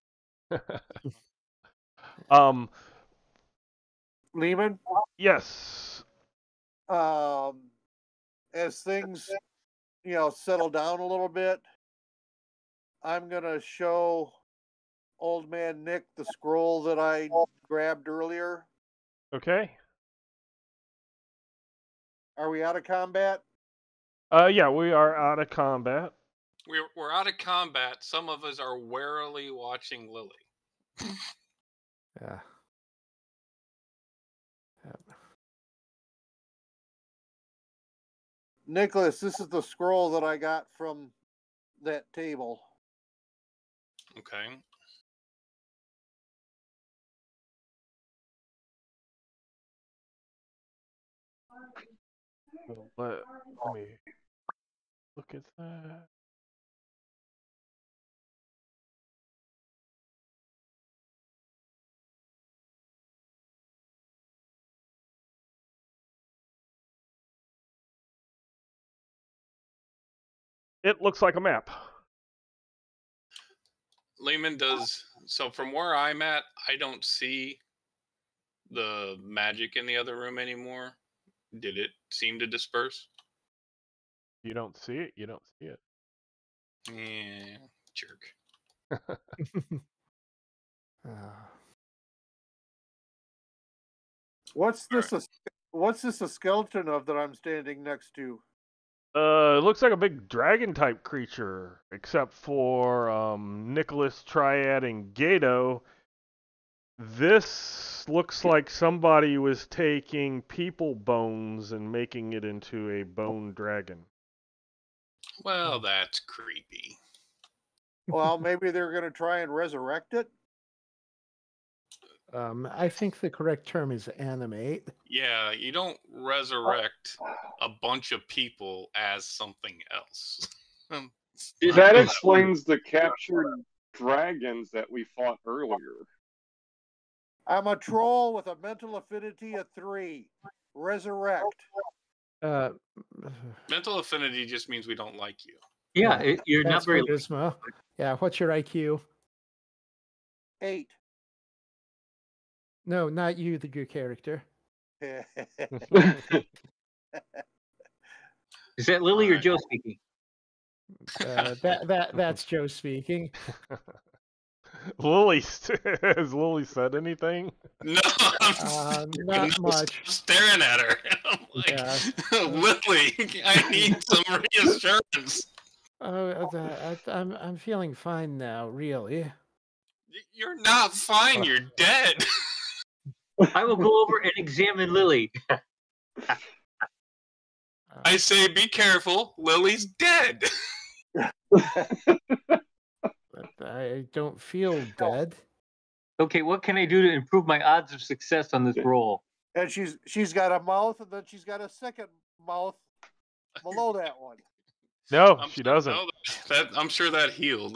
um, Lehman, yes. um, as things, you know, settle down a little bit, I'm gonna show Old Man Nick the scroll that I grabbed earlier. Okay. Are we out of combat? Uh, yeah, we are out of combat. We're we're out of combat. Some of us are warily watching Lily. Yeah. Yep. Nicholas, this is the scroll that I got from that table. Okay. Well, let, let me look at that. It looks like a map. Lehman does so from where I'm at, I don't see the magic in the other room anymore. Did it seem to disperse? You don't see it, you don't see it. Yeah, jerk. Uh, What's this? A, what's this a skeleton of that I'm standing next to? Uh, it looks like a big dragon type creature, except for um, Nicholas, Triad, and Gato. This looks like somebody was taking people bones and making it into a bone dragon. Well, that's creepy. Well, maybe they're going to try and resurrect it. um, I think the correct term is animate. Yeah, you don't resurrect a bunch of people as something else. That explains the captured dragons that we fought earlier. I'm a troll with a mental affinity of three. Resurrect. Uh, Mental affinity just means we don't like you. Yeah, it, you're not that's very. charisma. Yeah, what's your I Q? Eight. No, not you, the your character. Is that Lily or Alright. Joe speaking? Uh, that that that's Joe speaking. Lily, has Lily said anything? No, I'm Uh, staring- not I'm much. staring at her. I'm like, Yeah. Lily, I need some reassurance. Oh, that, I, I'm I'm feeling fine now. Really. You're not fine. You're dead. I will go over and examine Lily. I say, be careful. Lily's dead. But I don't feel dead. Okay, what can I do to improve my odds of success on this roll? And she's she's got a mouth, and then she's got a second mouth below that one. No, I'm she sure- doesn't. no, that, I'm sure that healed.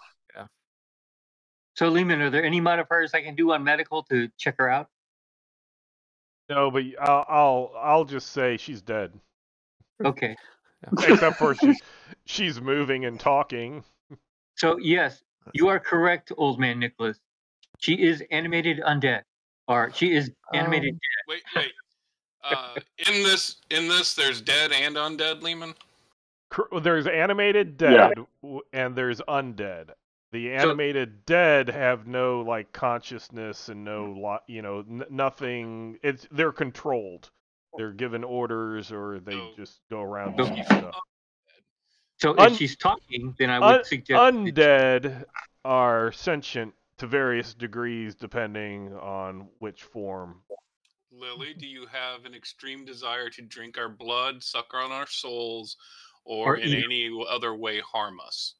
So, Lehman, are there any modifiers I can do on medical to check her out? No, but I'll I'll I'll just say she's dead. Okay. Except for she, she's moving and talking. So, yes, you are correct, old man Nicholas. She is animated undead. Or she is animated Um, Wait, wait. Uh, in this, in this, there's dead and undead, Lehman. Cr- There's animated Yeah. dead w and there's undead. The animated dead have no like consciousness and no lo- you know n- nothing. It's they're controlled. They're given orders or they No. just go around No. doing stuff. So, Un- if she's talking, then I would Un- suggest. undead are sentient to various degrees depending on which form. Lily, do you have an extreme desire to drink our blood, suck on our souls, or, Or in eat. any other way harm us?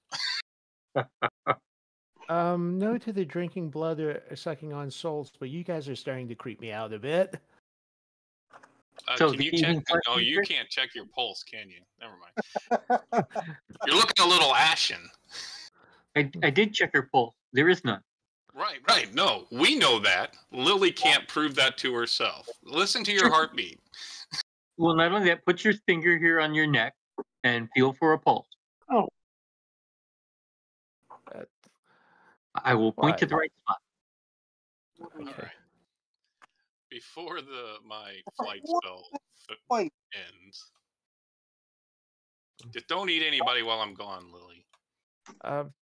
um, no to the drinking blood or sucking on souls, but you guys are starting to creep me out a bit. Uh, So can the you check? evening flesh No, you eater? can't check your pulse, can you? Never mind. You're looking a little ashen. I, I did check her pulse. There is none. Right, right. No, we know that. Lily can't prove that to herself. Listen to your heartbeat. Well, not only that, put your finger here on your neck and feel for a pulse. Oh. Uh, I will point to Why? the right spot. All Okay. right. Before the my flight spell f- Wait. ends, just don't eat anybody while I'm gone, Lily. Um,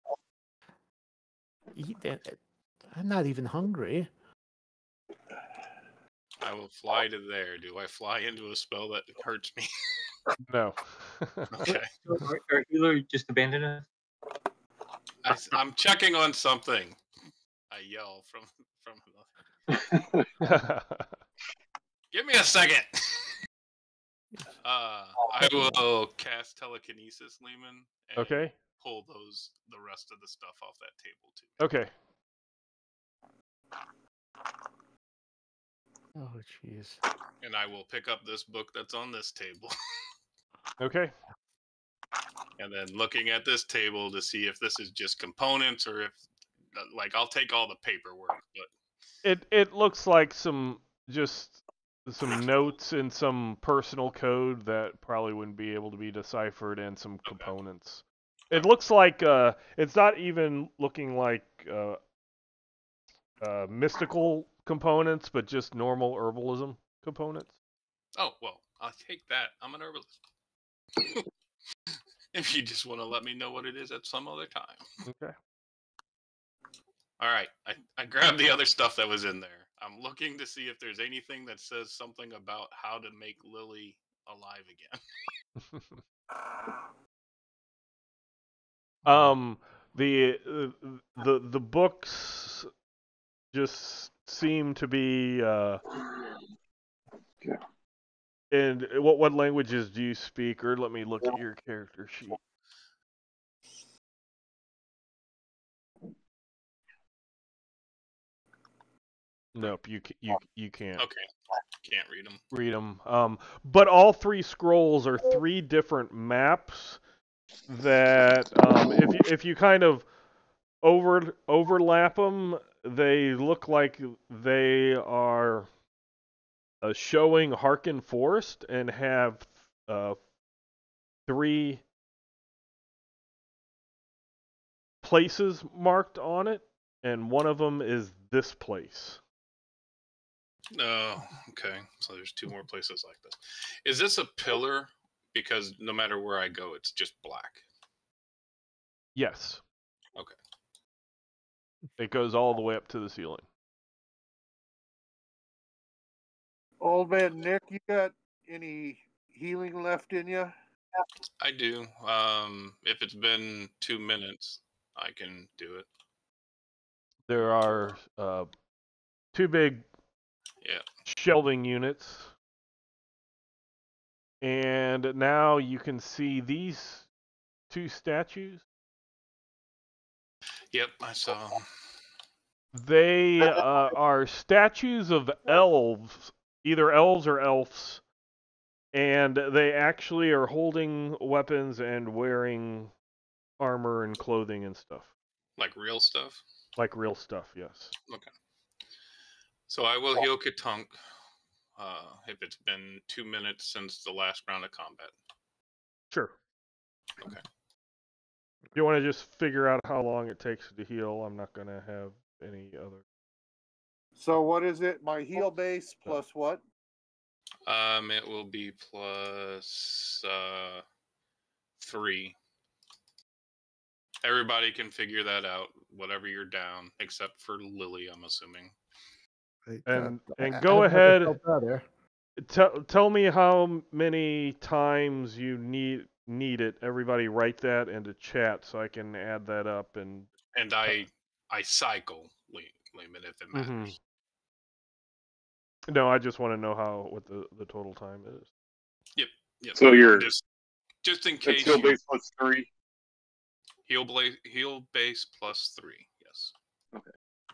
eat that. I'm not even hungry. I will fly to there. Do I fly into a spell that hurts me? No. Okay. So Our, our healer just abandoned us. I, am checking on something. I yell from from. Give me a second. Uh, I will cast telekinesis, Lehman. And Okay. Pull those the rest of the stuff off that table too. Okay. Oh, jeez. And I will pick up this book that's on this table. Okay. And then looking at this table to see if this is just components or if, like, I'll take all the paperwork. But It it looks like some just some notes and some personal code that probably wouldn't be able to be deciphered, and some components. It looks like uh, it's not even looking like uh, uh, mystical components, but just normal herbalism components. oh well, I'll take that. I'm an herbalist. If you just want to let me know what it is at some other time. Okay. All right, I, I grabbed the other stuff that was in there. I'm looking to see if there's anything that says something about how to make Lily alive again. um, the uh, the the books just seem to be. Uh, Yeah. And what what languages do you speak? Or let me look at your character sheet. Nope, you ca- you you can't. Okay, can't read them. Read them. Um, but all three scrolls are three different maps that, um, if you if you kind of over overlap them, they look like they are uh, showing Harkin Forest and have uh, three places marked on it, and one of them is this place. Oh, okay. So there's two more places like this. Is this a pillar? Because no matter where I go, it's just black. Yes. Okay. It goes all the way up to the ceiling. Old man Nick, you got any healing left in you? I do. Um, if it's been two minutes, I can do it. There are uh, two big Yeah. shelving units. And now you can see these two statues. Yep, I saw 'em. They uh, are statues of elves, either elves or elves, and they actually are holding weapons and wearing armor and clothing and stuff. Like real stuff? Like real stuff, yes. Okay. So I will heal Katunk uh, if it's been two minutes since the last round of combat. Sure. Okay. If you want to just figure out how long it takes to heal, I'm not going to have any other. So what is it? My heal base plus what? Um, it will be plus uh, three. Everybody can figure that out, whatever you're down, except for Lily, I'm assuming. And I- and I- go I've never ahead. felt better. Tell tell me how many times you need need it. Everybody write that into chat so I can add that up. And And I I cycle, Lehman, if it matters. Mm-hmm. No, I just want to know how what the, the total time is. Yep. Yep. So you're just just in it's case heal you, base plus three. heal bla- heal base plus three. Yes. Okay.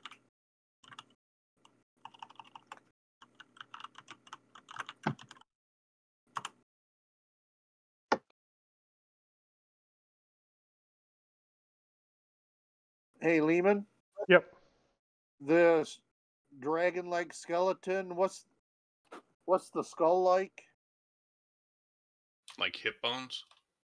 Hey, Lehman, Yep. this dragon-like skeleton. What's what's the skull like? Like hip bones.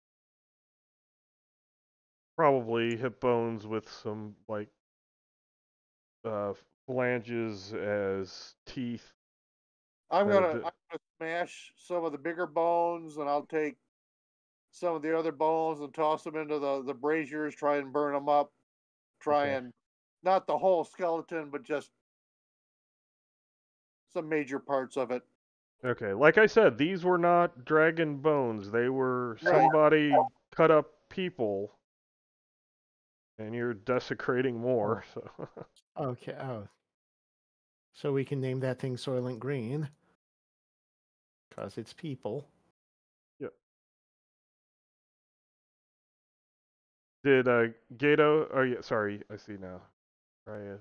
Probably hip bones with some like uh, phalanges as teeth. I'm Uh, gonna, the- I'm gonna smash some of the bigger bones, and I'll take some of the other bones and toss them into the the braziers. Try and burn them up. Try Okay. and not the whole skeleton, but just some major parts of it. Okay, like I said, these were not dragon bones. They were Right. somebody cut up people, and you're desecrating more. So Okay. Oh. So we can name that thing Soylent Green. Because it's people. Yep. Did uh Gato? Oh yeah, sorry, I see now. Right.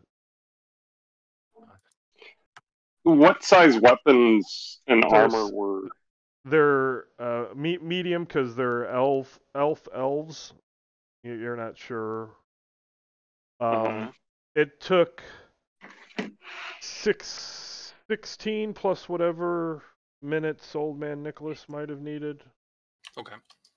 What size weapons and There's- armor were? They're uh me- medium because they're elf elf elves. You- You're not sure. Um, Uh-huh. it took six, sixteen plus whatever minutes Old Man Nicholas might have needed. Okay.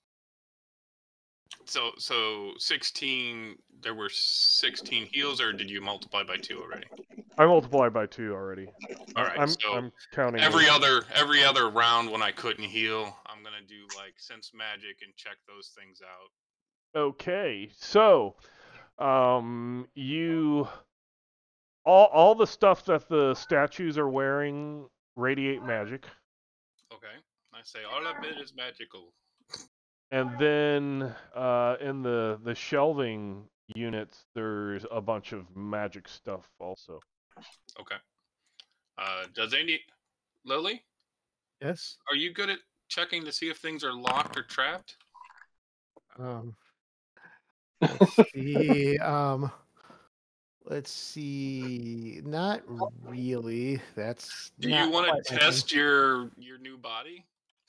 So so sixteen. There were sixteen heals, or did you multiply by two already? I multiplied by two already. All right. I'm so I'm counting every those. other every other round when I couldn't heal, I'm gonna do like sense magic and check those things out. Okay, so um, you all all the stuff that the statues are wearing radiate magic, Okay. I say all of it is magical. and then uh, in the the shelving units, there's a bunch of magic stuff also. Okay. Uh, does any Lily? Yes. Are you good at checking to see if things are locked or trapped? Um. Let's see. Um. Let's see. Not really. That's. Do not you want quite to my thing. test your your new body?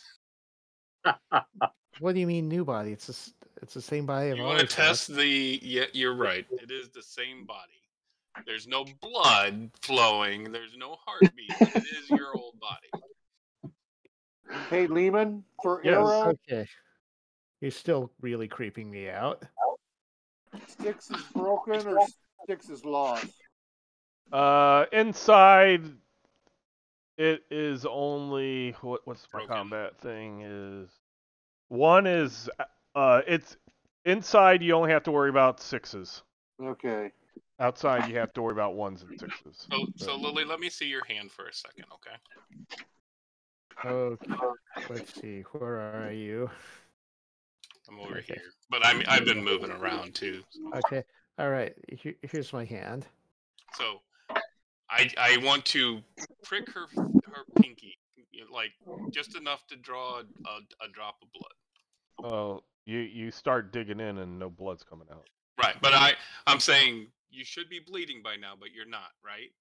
What do you mean new body? It's just, it's the same body I've You want to always had. test the? Yeah, you're right. It is the same body. There's no blood flowing. There's no heartbeat. But it is your old body. Hey, Lehman, for Yes. Arrow, Okay. You're still really creeping me out. Styx is broken or Styx is lost? Uh, inside, it is only what what's my Broken. combat thing is one is uh it's inside you only have to worry about sixes. Okay. Outside you have to worry about ones and sixes. So, so Lily, let me see your hand for a second, okay? Okay. Let's see. Where are you? I'm over Okay. here, but I'm I've been moving around too. So, Okay. All right. Here, here's my hand. so I I want to prick her her pinky, like just enough to draw a, a, a drop of blood. Oh, you you start digging in and no blood's coming out. Right, but I I'm saying you should be bleeding by now, but you're not, right?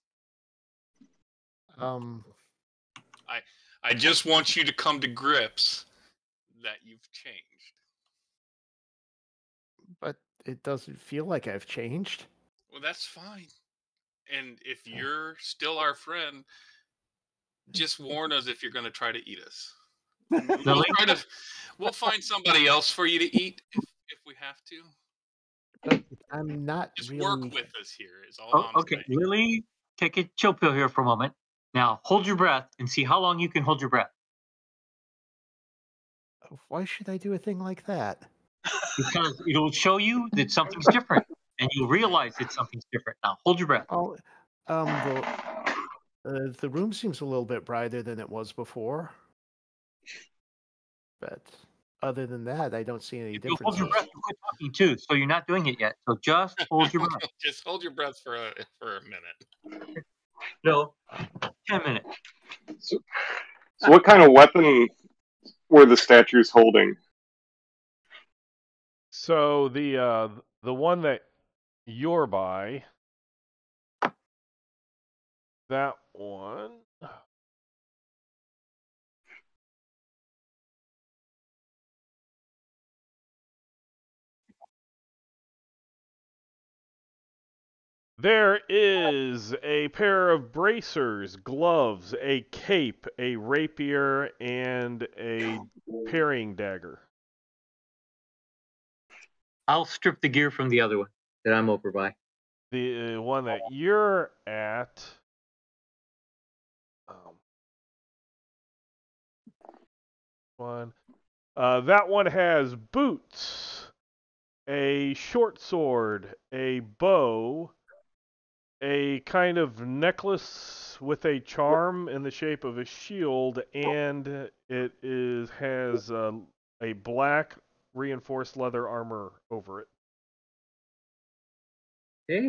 Um. I just want you to come to grips that you've changed. But it doesn't feel like I've changed. Well, that's fine. And if you're still our friend, just warn us if you're going to try to eat us. We'll, Lily? try to, we'll find somebody else for you to eat if, if we have to. But I'm not Just really. work with us here is all Oh, I'm okay, saying. Lily, take a chill pill here for a moment. Now, hold your breath and see how long you can hold your breath. Why should I do a thing like that? Because it'll show you that something's different, and you'll realize that something's different. Now, hold your breath. Oh, um, the uh, the room seems a little bit brighter than it was before. But other than that, I don't see any If you hold differences. your breath, you quit talking too. So you're not doing it yet. So just hold your breath. Just hold your breath for a for a minute. No, ten minutes. So, so what kind of weapon were the statues holding? So the uh the one that you're by, that one. There is a pair of bracers, gloves, a cape, a rapier, and a parrying dagger. I'll strip the gear from the other one that I'm over by. The uh, one that you're at. Um, one. Uh, that one has boots, a short sword, a bow, a kind of necklace with a charm in the shape of a shield, and it is has uh, a black reinforced leather armor over it. Okay.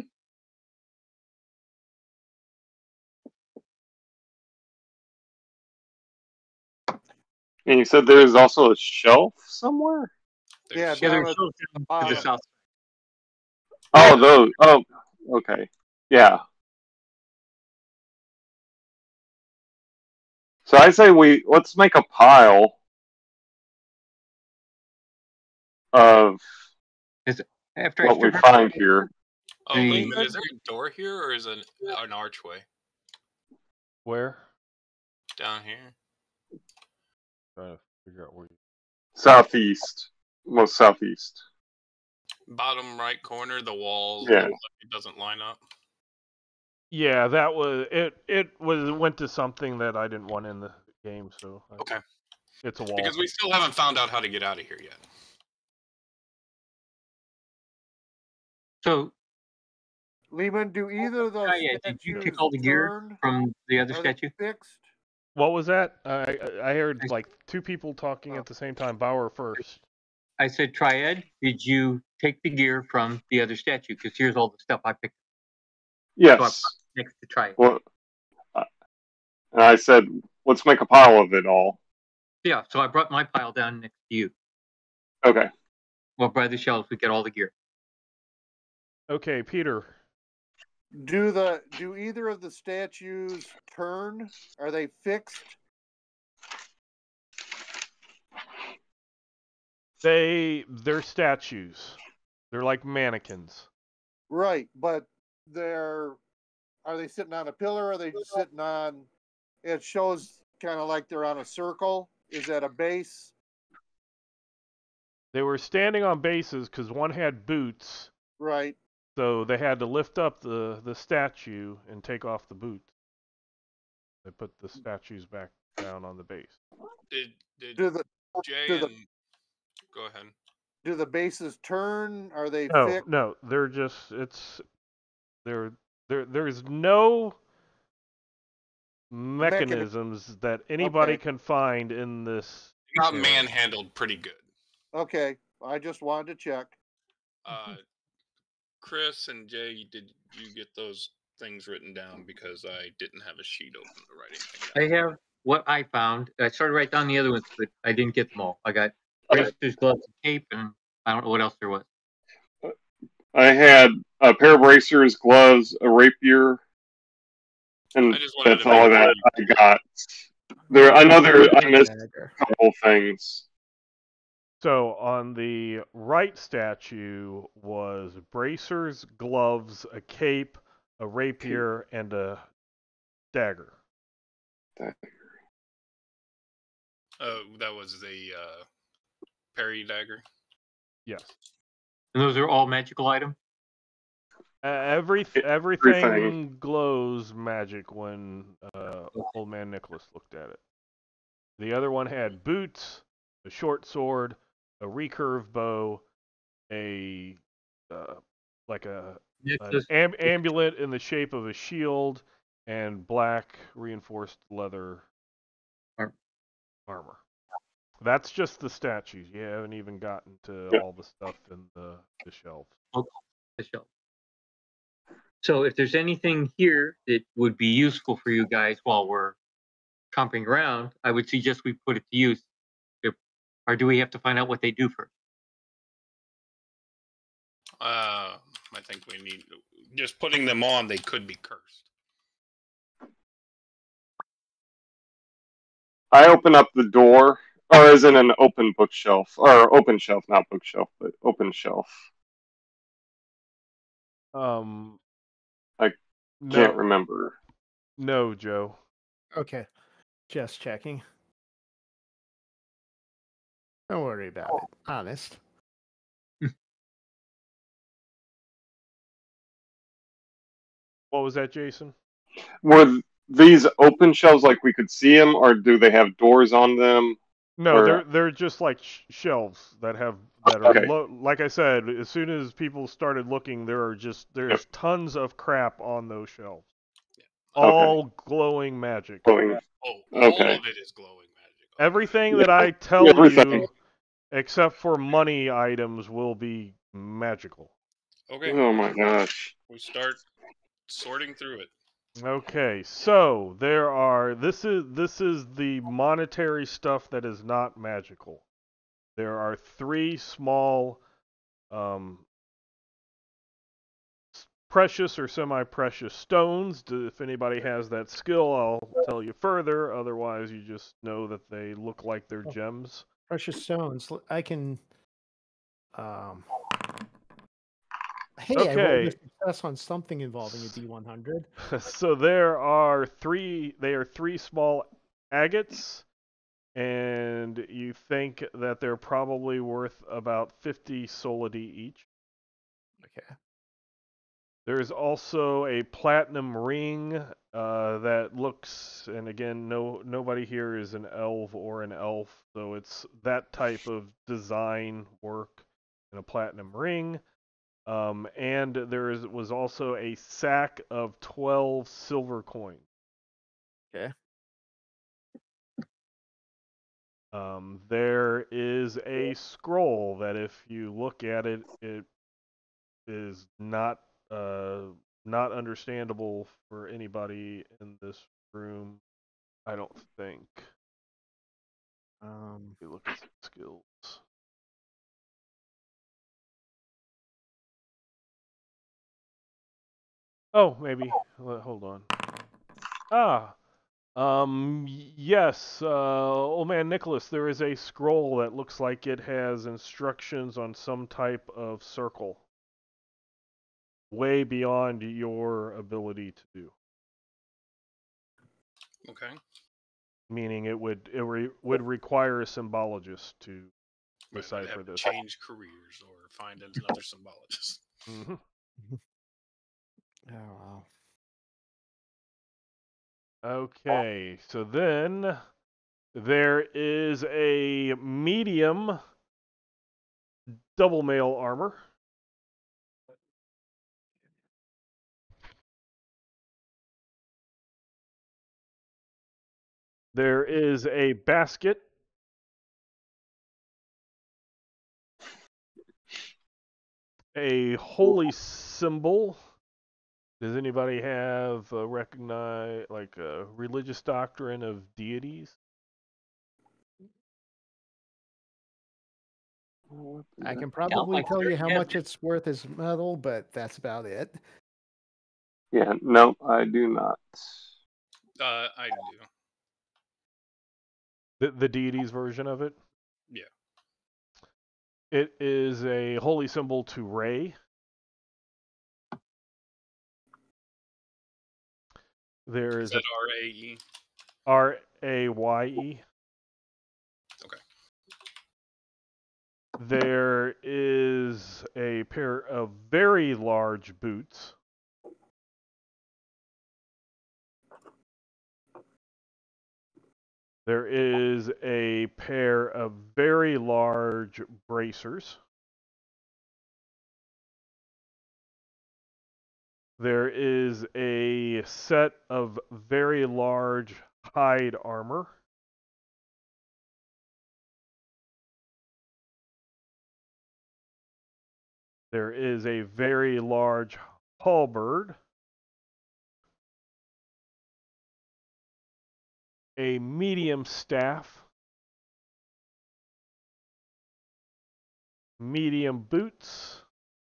And you said there's also a shelf somewhere? Yeah, There's- Yeah, down there's at shelves down to bottom. the south. Oh, those. Oh, okay. Yeah. So I say we let's make a pile of After I what we strip find here. Oh, The- Lehman, is there a door here or is it an archway Where? down here? Trying to figure out where you. Southeast. Most southeast. Bottom right corner, the walls. Yeah. look like it doesn't line up. Yeah, that was it. It was went to something that I didn't want in the game, so I- Okay. it's a wall. Because we still haven't found out how to get out of here yet. So, Lehman, do either of those Oh, yeah, did you statues take all the gear turn? from the other Are they statue? fixed? What was that? I I I heard I- like two people talking Oh. at the same time. Bauer first. I said, Triad, did you take the gear from the other statue? Because here's all the stuff I picked Yes. next to Triad. Well, uh, and I said, let's make a pile of it all. Yeah, so I brought my pile down next to you. Okay. Well, by the shelves, we get all the gear. Okay, Peter. Do the do either of the statues turn? Are they fixed? They they're statues. They're like mannequins. Right, but they're are they sitting on a pillar? Or are they sitting on? It shows kind of like they're on a circle. Is that a base? They were standing on bases because one had boots, Right. so they had to lift up the the statue and take off the boots. They put the statues back down on the base. Did did Do the Jay do the- and go ahead? do the bases turn? Are they No, fixed? no, they're just it's there there there's no mechanisms that anybody Okay. can find in this. You got area. manhandled pretty good. Okay, I just wanted to check. Uh, Chris and Jay, did you get those things written down? Because I didn't have a sheet open to write anything I down. have what I found. I started to write down the other ones, but I didn't get them all. I got bracers, gloves, and tape, and I don't know what else there was. I had a pair of bracers, gloves, a rapier, and I just wanted that's to all make that sure I got. There, I know there. I missed Dagger. a couple things. So on the right statue was bracers, gloves, a cape, a rapier, and a dagger. Uh, that was the uh, parry dagger. Yes. And those are all magical items. Uh, every everything, Everything. glows magic when uh, Old Man Nicholas looked at it. The other one had boots, a short sword, a recurve bow, a uh, like a It's an just- am- amulet in the shape of a shield, and black reinforced leather Ar- armor. That's just the statues. You haven't even gotten to Yeah. all the stuff in the, the shelves. the shelf. So if there's anything here that would be useful for you guys while we're comping around, I would suggest we put it to use. If, or do we have to find out what they do first? Uh, I think we need just putting them on. They could be cursed. I open up the door, or is it an open bookshelf, or open shelf, not bookshelf, but open shelf? Um, I no, Can't remember. no, Joe. Okay, just checking. Don't worry about it. Honest. What was that, Jason? Were these open shelves like we could see them, or do they have doors on them? No, Or- they're they're just like sh- shelves that have that are Okay. lo- like I said. As soon as people started looking, there are just there's tons of crap on those shelves, all glowing magic. Glowing. Oh, all Okay. of it is glowing magic. Oh, Everything that I tell Everything. you, except for money items, will be magical. okay. Oh my gosh. We start sorting through it. Okay, so there are this is this is the monetary stuff that is not magical. There are three small um, s- precious or semi-precious stones. D- If anybody has that skill, I'll tell you further. Otherwise, you just know that they look like they're Oh. gems. Precious stones. L- I can. Um. Hey, I rolled Okay. a success on something involving a D one hundred. So there are three. They are three small agates, and you think that they're probably worth about fifty solidi each. Okay. There's also a platinum ring uh, that looks, and again, no nobody here is an elf or an elf, so it's that type of design work in a platinum ring. Um, and there is, was also a sack of twelve silver coins. Okay. Um, there is a scroll that, if you look at it, it is not uh, not understandable for anybody in this room. I don't think. Um. Let me look at some skills. Oh, maybe. Well, hold on. Ah, um, y- yes, uh, old man Nicholas, there is a scroll that looks like it has instructions on some type of circle, way beyond your ability to do. Okay. Meaning it would it re, would require a symbologist to Right, I'd decipher have to this. change careers or find another symbologist. hmm Oh wow. Okay, so then there is a medium double mail armor. There is a basket. A holy symbol. Does anybody have uh, recognize like a religious doctrine of deities? I can probably like tell you thirty how heads. much it's worth as metal, but that's about it. Yeah, no, I do not. Uh, I do. The, the deities version of it? Yeah. It is a holy symbol to Ray. There Is is that a R A E? R A Y E. Okay. There is a pair of very large boots. There is a pair of very large bracers. There is a set of very large hide armor. There is a very large halberd. A medium staff. Medium boots.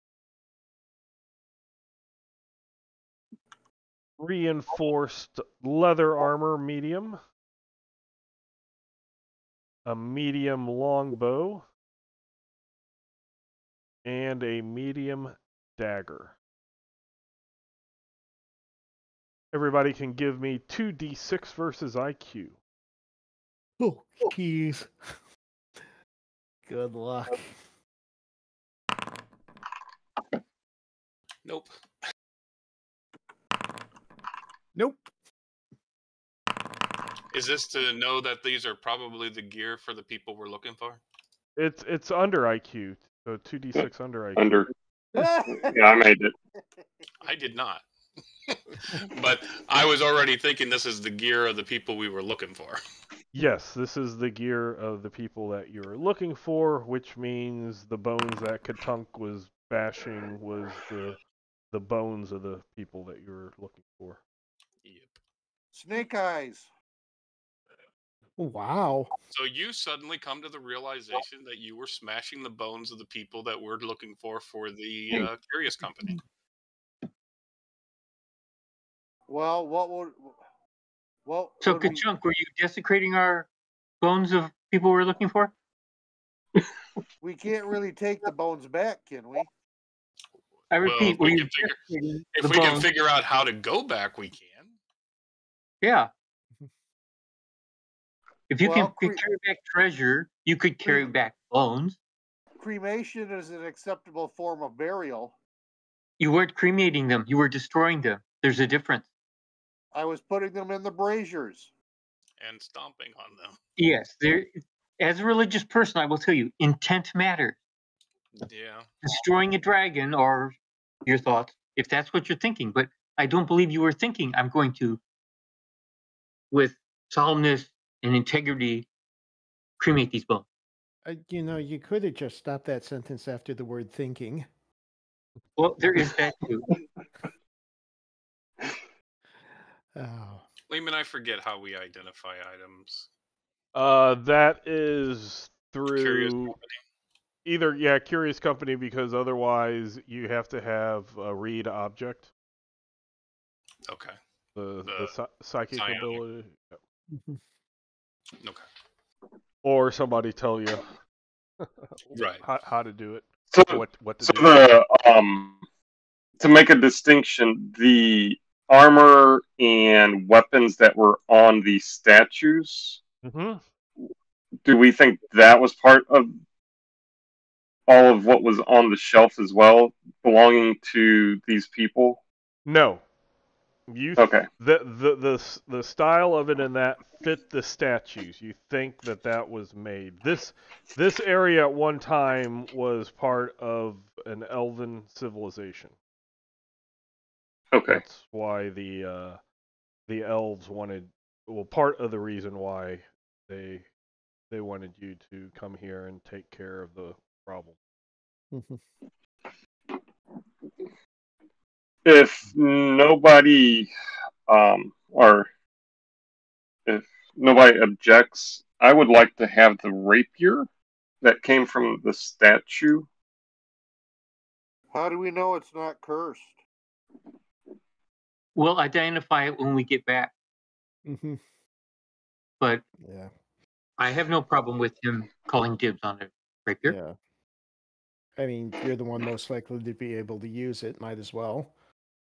Reinforced leather armor medium. A medium longbow. And a medium dagger. Everybody can give me two d six versus I Q. Oh, jeez. Good luck. Nope. Nope. Is this to know that these are probably the gear for the people we're looking for? It's it's under I Q, so two d six under I Q. Under. Yeah, I made it. I did not. But I was already thinking this is the gear of the people we were looking for. Yes, this is the gear of the people that you're looking for, which means the bones that Katunk was bashing was the the bones of the people that you're looking for. Yep. Snake eyes. Wow. So you suddenly come to the realization that you were smashing the bones of the people that we're looking for for the uh, Curious Company. Well, what would what So, would we, Kachunk, were you desecrating our bones of people we're looking for? we can't really take the bones back, can we? I Well, repeat, if were we you can figure- desecrating If the we can bones? figure out how to go back, we can. Yeah. If you Well, can cre- carry back treasure, you could carry Cre- back bones. Cremation is an acceptable form of burial. You weren't cremating them; you were destroying them. There's a difference. I was putting them in the braziers. And stomping on them. Yes, there. As a religious person, I will tell you, intent matters. Yeah. Destroying a dragon, or your thoughts, if that's what you're thinking. But I don't believe you were thinking, I'm going to, with solemnness and integrity, cremate these bones. Uh, you know, you could have just stopped that sentence after the word thinking. Well, there is that too. Oh. Lehman, I forget how we identify items. Uh, that is Curious through Company. either yeah, Curious Company, because otherwise you have to have a read object, Okay. the the, The psy- psychic psionic. ability, Yep. Mhm. Okay. or somebody tell you Right. how, how to do it, So, what what to so do. the um, to make a distinction, the armor and weapons that were on the statues, hmm do we think that was part of all of what was on the shelf as well, belonging to these people? No, you th- Okay. the, the the s- the style of it and that fit the statues. You think that that was made. This this area at one time was part of an elven civilization. Okay. That's why the uh, the elves wanted. Well, part of the reason why they they wanted you to come here and take care of the problem. Mhm. If nobody, um, or if nobody objects, I would like to have the rapier that came from the statue. How do we know it's not cursed? We'll identify it when we get back. Mhm. But Yeah. I have no problem with him calling dibs on it. Rapier. Yeah. I mean, you're the one most likely to be able to use it. Might as well.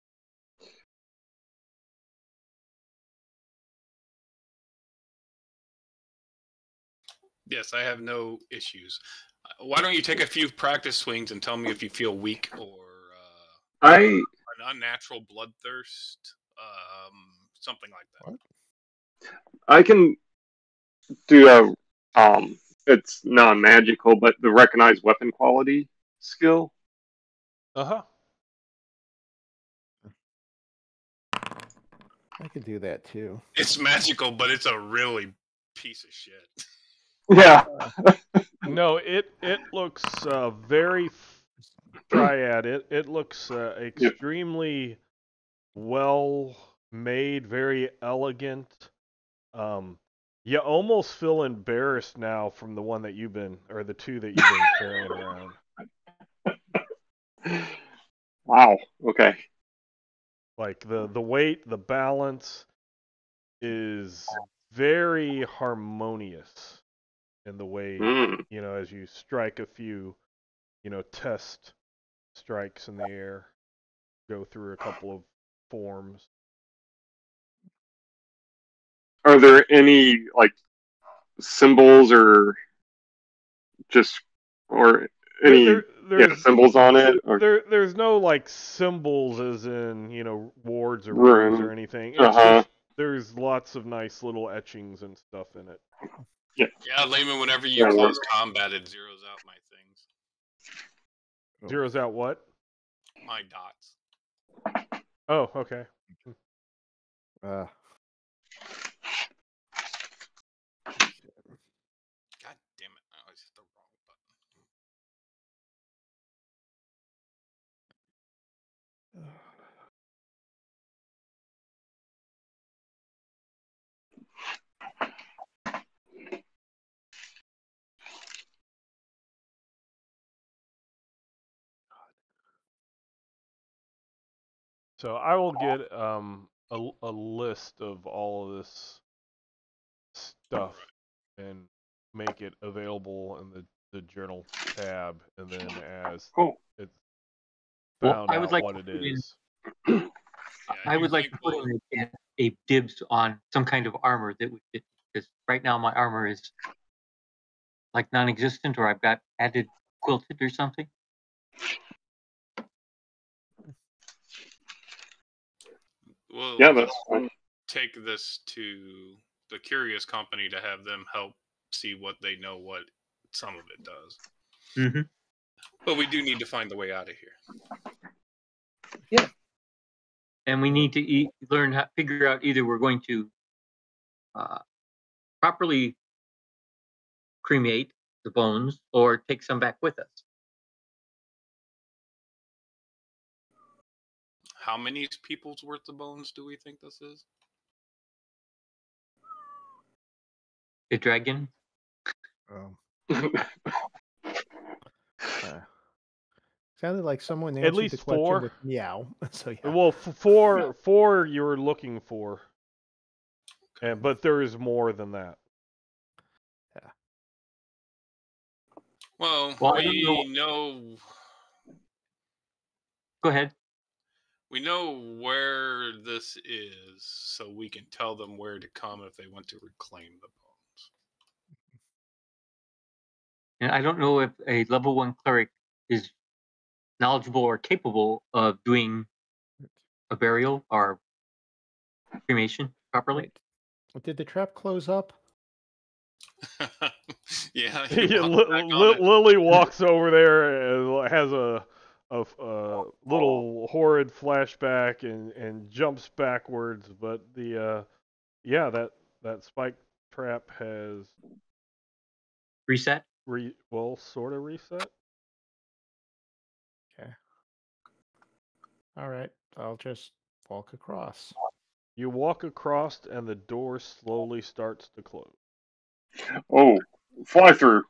Yes, I have no issues. Uh, Why don't you take a few practice swings and tell me if you feel weak or uh, I an unnatural bloodthirst, um, something like that. What? I can do a um. It's non-magical, but the recognized weapon quality skill. Uh huh. I could do that too. It's magical, but it's a really piece of shit. Yeah. No, it it looks uh, very f- triad. It it looks uh, extremely well made, very elegant. Um, you almost feel embarrassed now from the one that you've been, or the two that you've been carrying around. Wow. Okay. Like the the weight, the balance is very harmonious in the way, Mm. you know, as you strike a few, you know, test strikes in the air, go through a couple of forms. Are there any like symbols or just or any There, yeah, there's symbols on it? Or there there's no like symbols as in, you know, wards or Rune. runes or anything. It's Uh-huh. just there's lots of nice little etchings and stuff in it. Yeah, Layman, whenever you Yeah, close combat, it zeroes out my things. Zeroes out what? My dots. Oh, okay. Uh, God damn it. I always hit the wrong button. So I will get um a, a list of all of this stuff and make it available in the, the journal tab, and then as Cool. it's Well, found I would out like what to it put in- is. Yeah, I you would like to think put we'll- in a, a dibs on some kind of armor that would fit, because right now my armor is like non-existent, or I've got added quilted or something. We'll Yeah, that's fine. take this to the Curious Company to have them help see what they know what some of it does. Mm-hmm. But we do need to find the way out of here. And we need to eat, learn how figure out either we're going to uh, properly cremate the bones or take some back with us. How many people's worth of bones do we think this is? A dragon. um, uh, sounded like someone At answered least the question four. with meow. So yeah. Well, f- four four you're looking for, and but there is more than that. Well, Well, I don't we know Go ahead. we know where this is, so we can tell them where to come if they want to reclaim the bones. And I don't know if a level one cleric is knowledgeable or capable of doing a burial or cremation properly. Wait. Did the trap close up? Yeah, Yeah, you Li- walk back on Li- it. Lily walks over there and has a a, a little horrid flashback and, and jumps backwards, but the uh, yeah that that spike trap has Reset. re well sort of reset. Okay. All right. I'll just walk across. You walk across and the door slowly starts to close. Oh, fly through.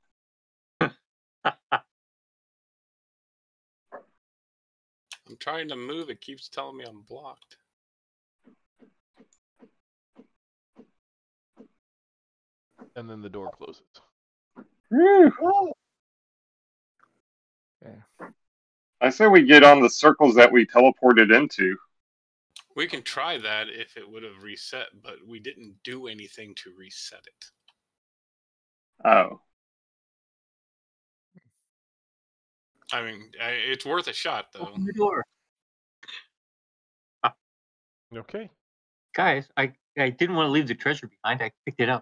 I'm trying to move. It keeps telling me I'm blocked. And then the door closes. Woo. Yeah. I say we get on the circles that we teleported into. We can try that if it would have reset, but we didn't do anything to reset it. Oh. I mean, I, it's worth a shot, though. Open the door. Okay. Guys, I, I didn't want to leave the treasure behind. I picked it up.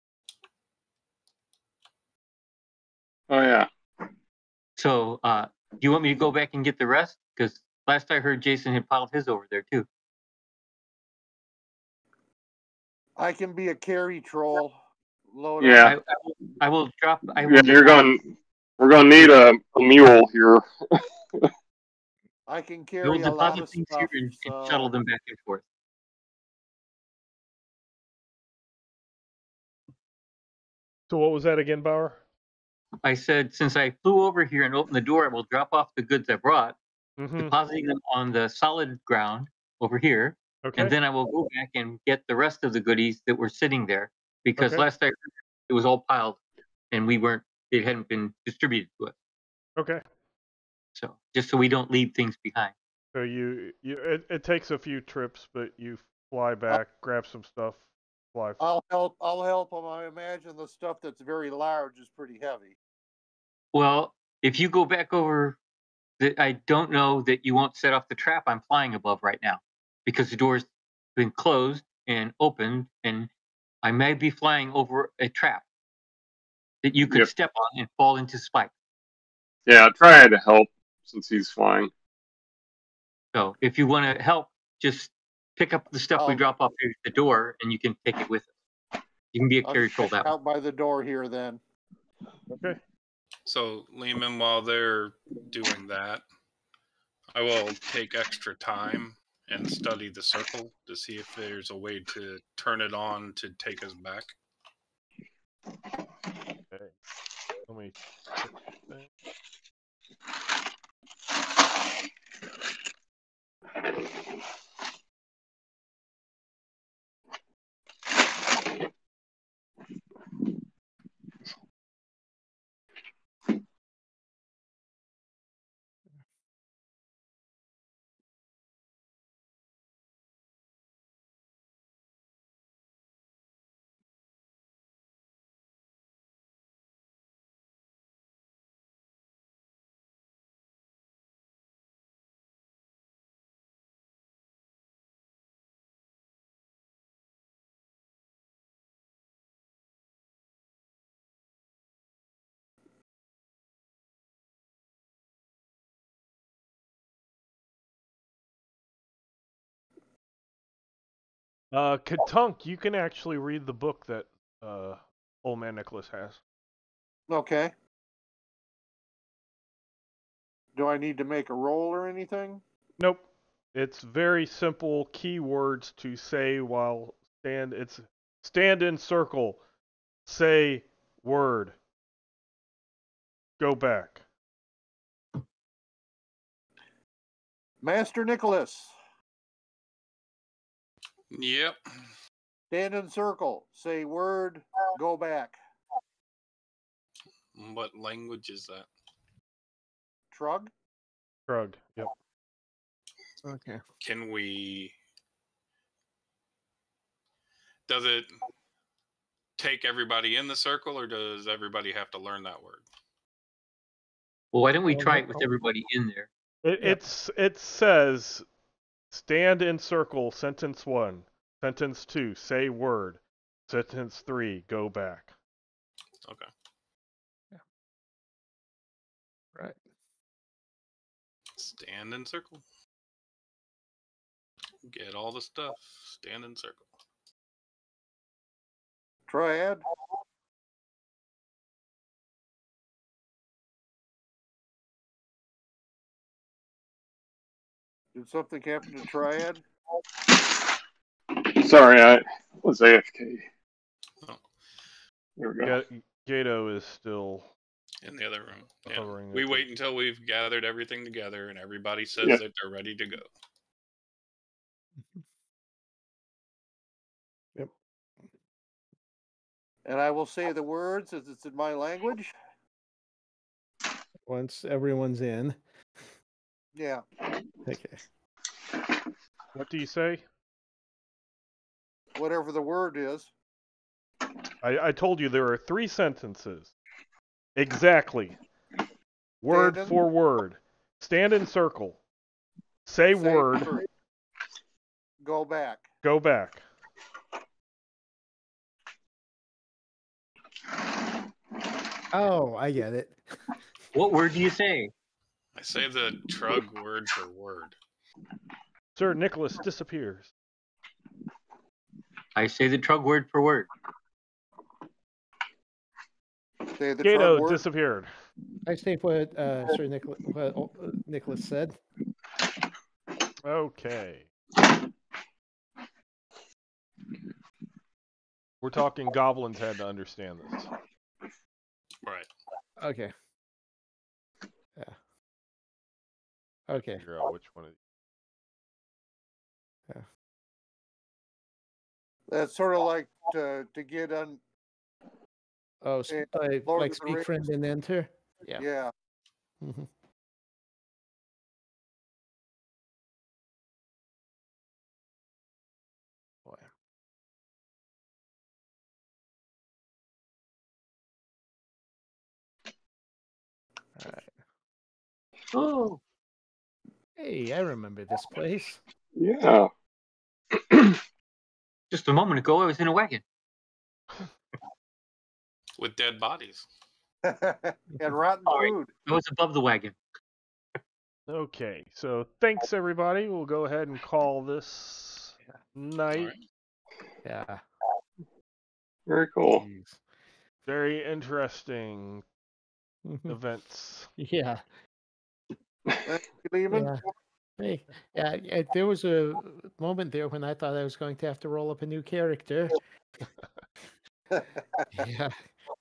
Oh, yeah. So, uh, do you want me to go back and get the rest? Because last I heard, Jason had piled his over there too. I can be a carry troll. Load Yeah. I, I, will, I will drop. I will Yeah, you're going. We're going to need a, a mule here. I can I will carry a lot deposit of things stuff. here and, and so shuttle them back and forth. So what was that again, Bauer? I said, since I flew over here and opened the door, I will drop off the goods I brought, Mm-hmm. depositing them on the solid ground over here, Okay. and then I will go back and get the rest of the goodies that were sitting there, because Okay. last I heard, it was all piled, and we weren't. It hadn't been distributed to us. Okay. So just so we don't leave things behind. So you you it, it takes a few trips, but you fly back, grab some stuff, fly. I'll help. I'll help them. I imagine the stuff that's very large is pretty heavy. Well, if you go back over, the, I don't know that you won't set off the trap I'm flying above right now, because the door's been closed and opened, and I may be flying over a trap that you could Yep. step on and fall into spikes. Yeah, try to help since he's flying. So if you want to help, just pick up the stuff we I'll- drop off here at the door, and you can take it with us. You can be a I'll carry troll check that way. out by the door here then. Okay. So, Lehman, while they're doing that, I will take extra time and study the circle to see if there's a way to turn it on to take us back. Okay. Let me check the thing. Uh, Katunk, you can actually read the book that uh, Old Man Nicholas has. Okay. Do I need to make a roll or anything? Nope. It's very simple keywords to say while stand. It's stand in circle, say word, go back. Master Nicholas, Yep. stand in circle, say word, go back. What language is that? Trug? Shrug. Yep. Okay. Can we? Does it take everybody in the circle, or does everybody have to learn that word? Well, why don't we Well, try no- it with everybody in there? It, Yep. It's it says stand in circle. Sentence one. Sentence two. Say word. Sentence three. Go back. Okay. Right. Stand in circle. Get all the stuff. Stand in circle. Triad? Did something happen to Triad? Sorry, I was A F K. Oh. There we go. Ga- Gato is still. In the other room. Yeah. Hovering We at the- wait until we've gathered everything together and everybody says Yeah. that they're ready to go. Yep. And I will say the words as it's in my language. Once everyone's in. Yeah. Okay. What do you say? Whatever the word is. I, I told you there are three sentences. Exactly. Word Stand in- for word. Stand in circle. Say, Say word. word. Go back. Go back. Oh, I get it. What word do you say? I say the trug word for word. Sir Nicholas disappears. I say the trug word for word. Say the Gato trug word. disappeared. I state what uh, Sir Nicholas, what uh, Nicholas said. Okay. We're talking Goblin's Head to understand this. Right. Okay. Yeah. Okay. Figure out which one. It... That's sort of like to, to get on. Oh, sp- Eh, like, Lord like of the speak friend Rings. and enter. Yeah. Yeah. Mhm. Boy. All right. Oh, Hey, I remember this place. Yeah. Just a moment ago, I was in a wagon. With dead bodies. and rotten All right. food. I was above the wagon. Okay, so thanks everybody. We'll go ahead and call this night. All right. Yeah. Very cool. Jeez. Very interesting events. Yeah. Thank you, Lehman. Yeah. Hey, yeah, yeah, there was a moment there when I thought I was going to have to roll up a new character. Yeah.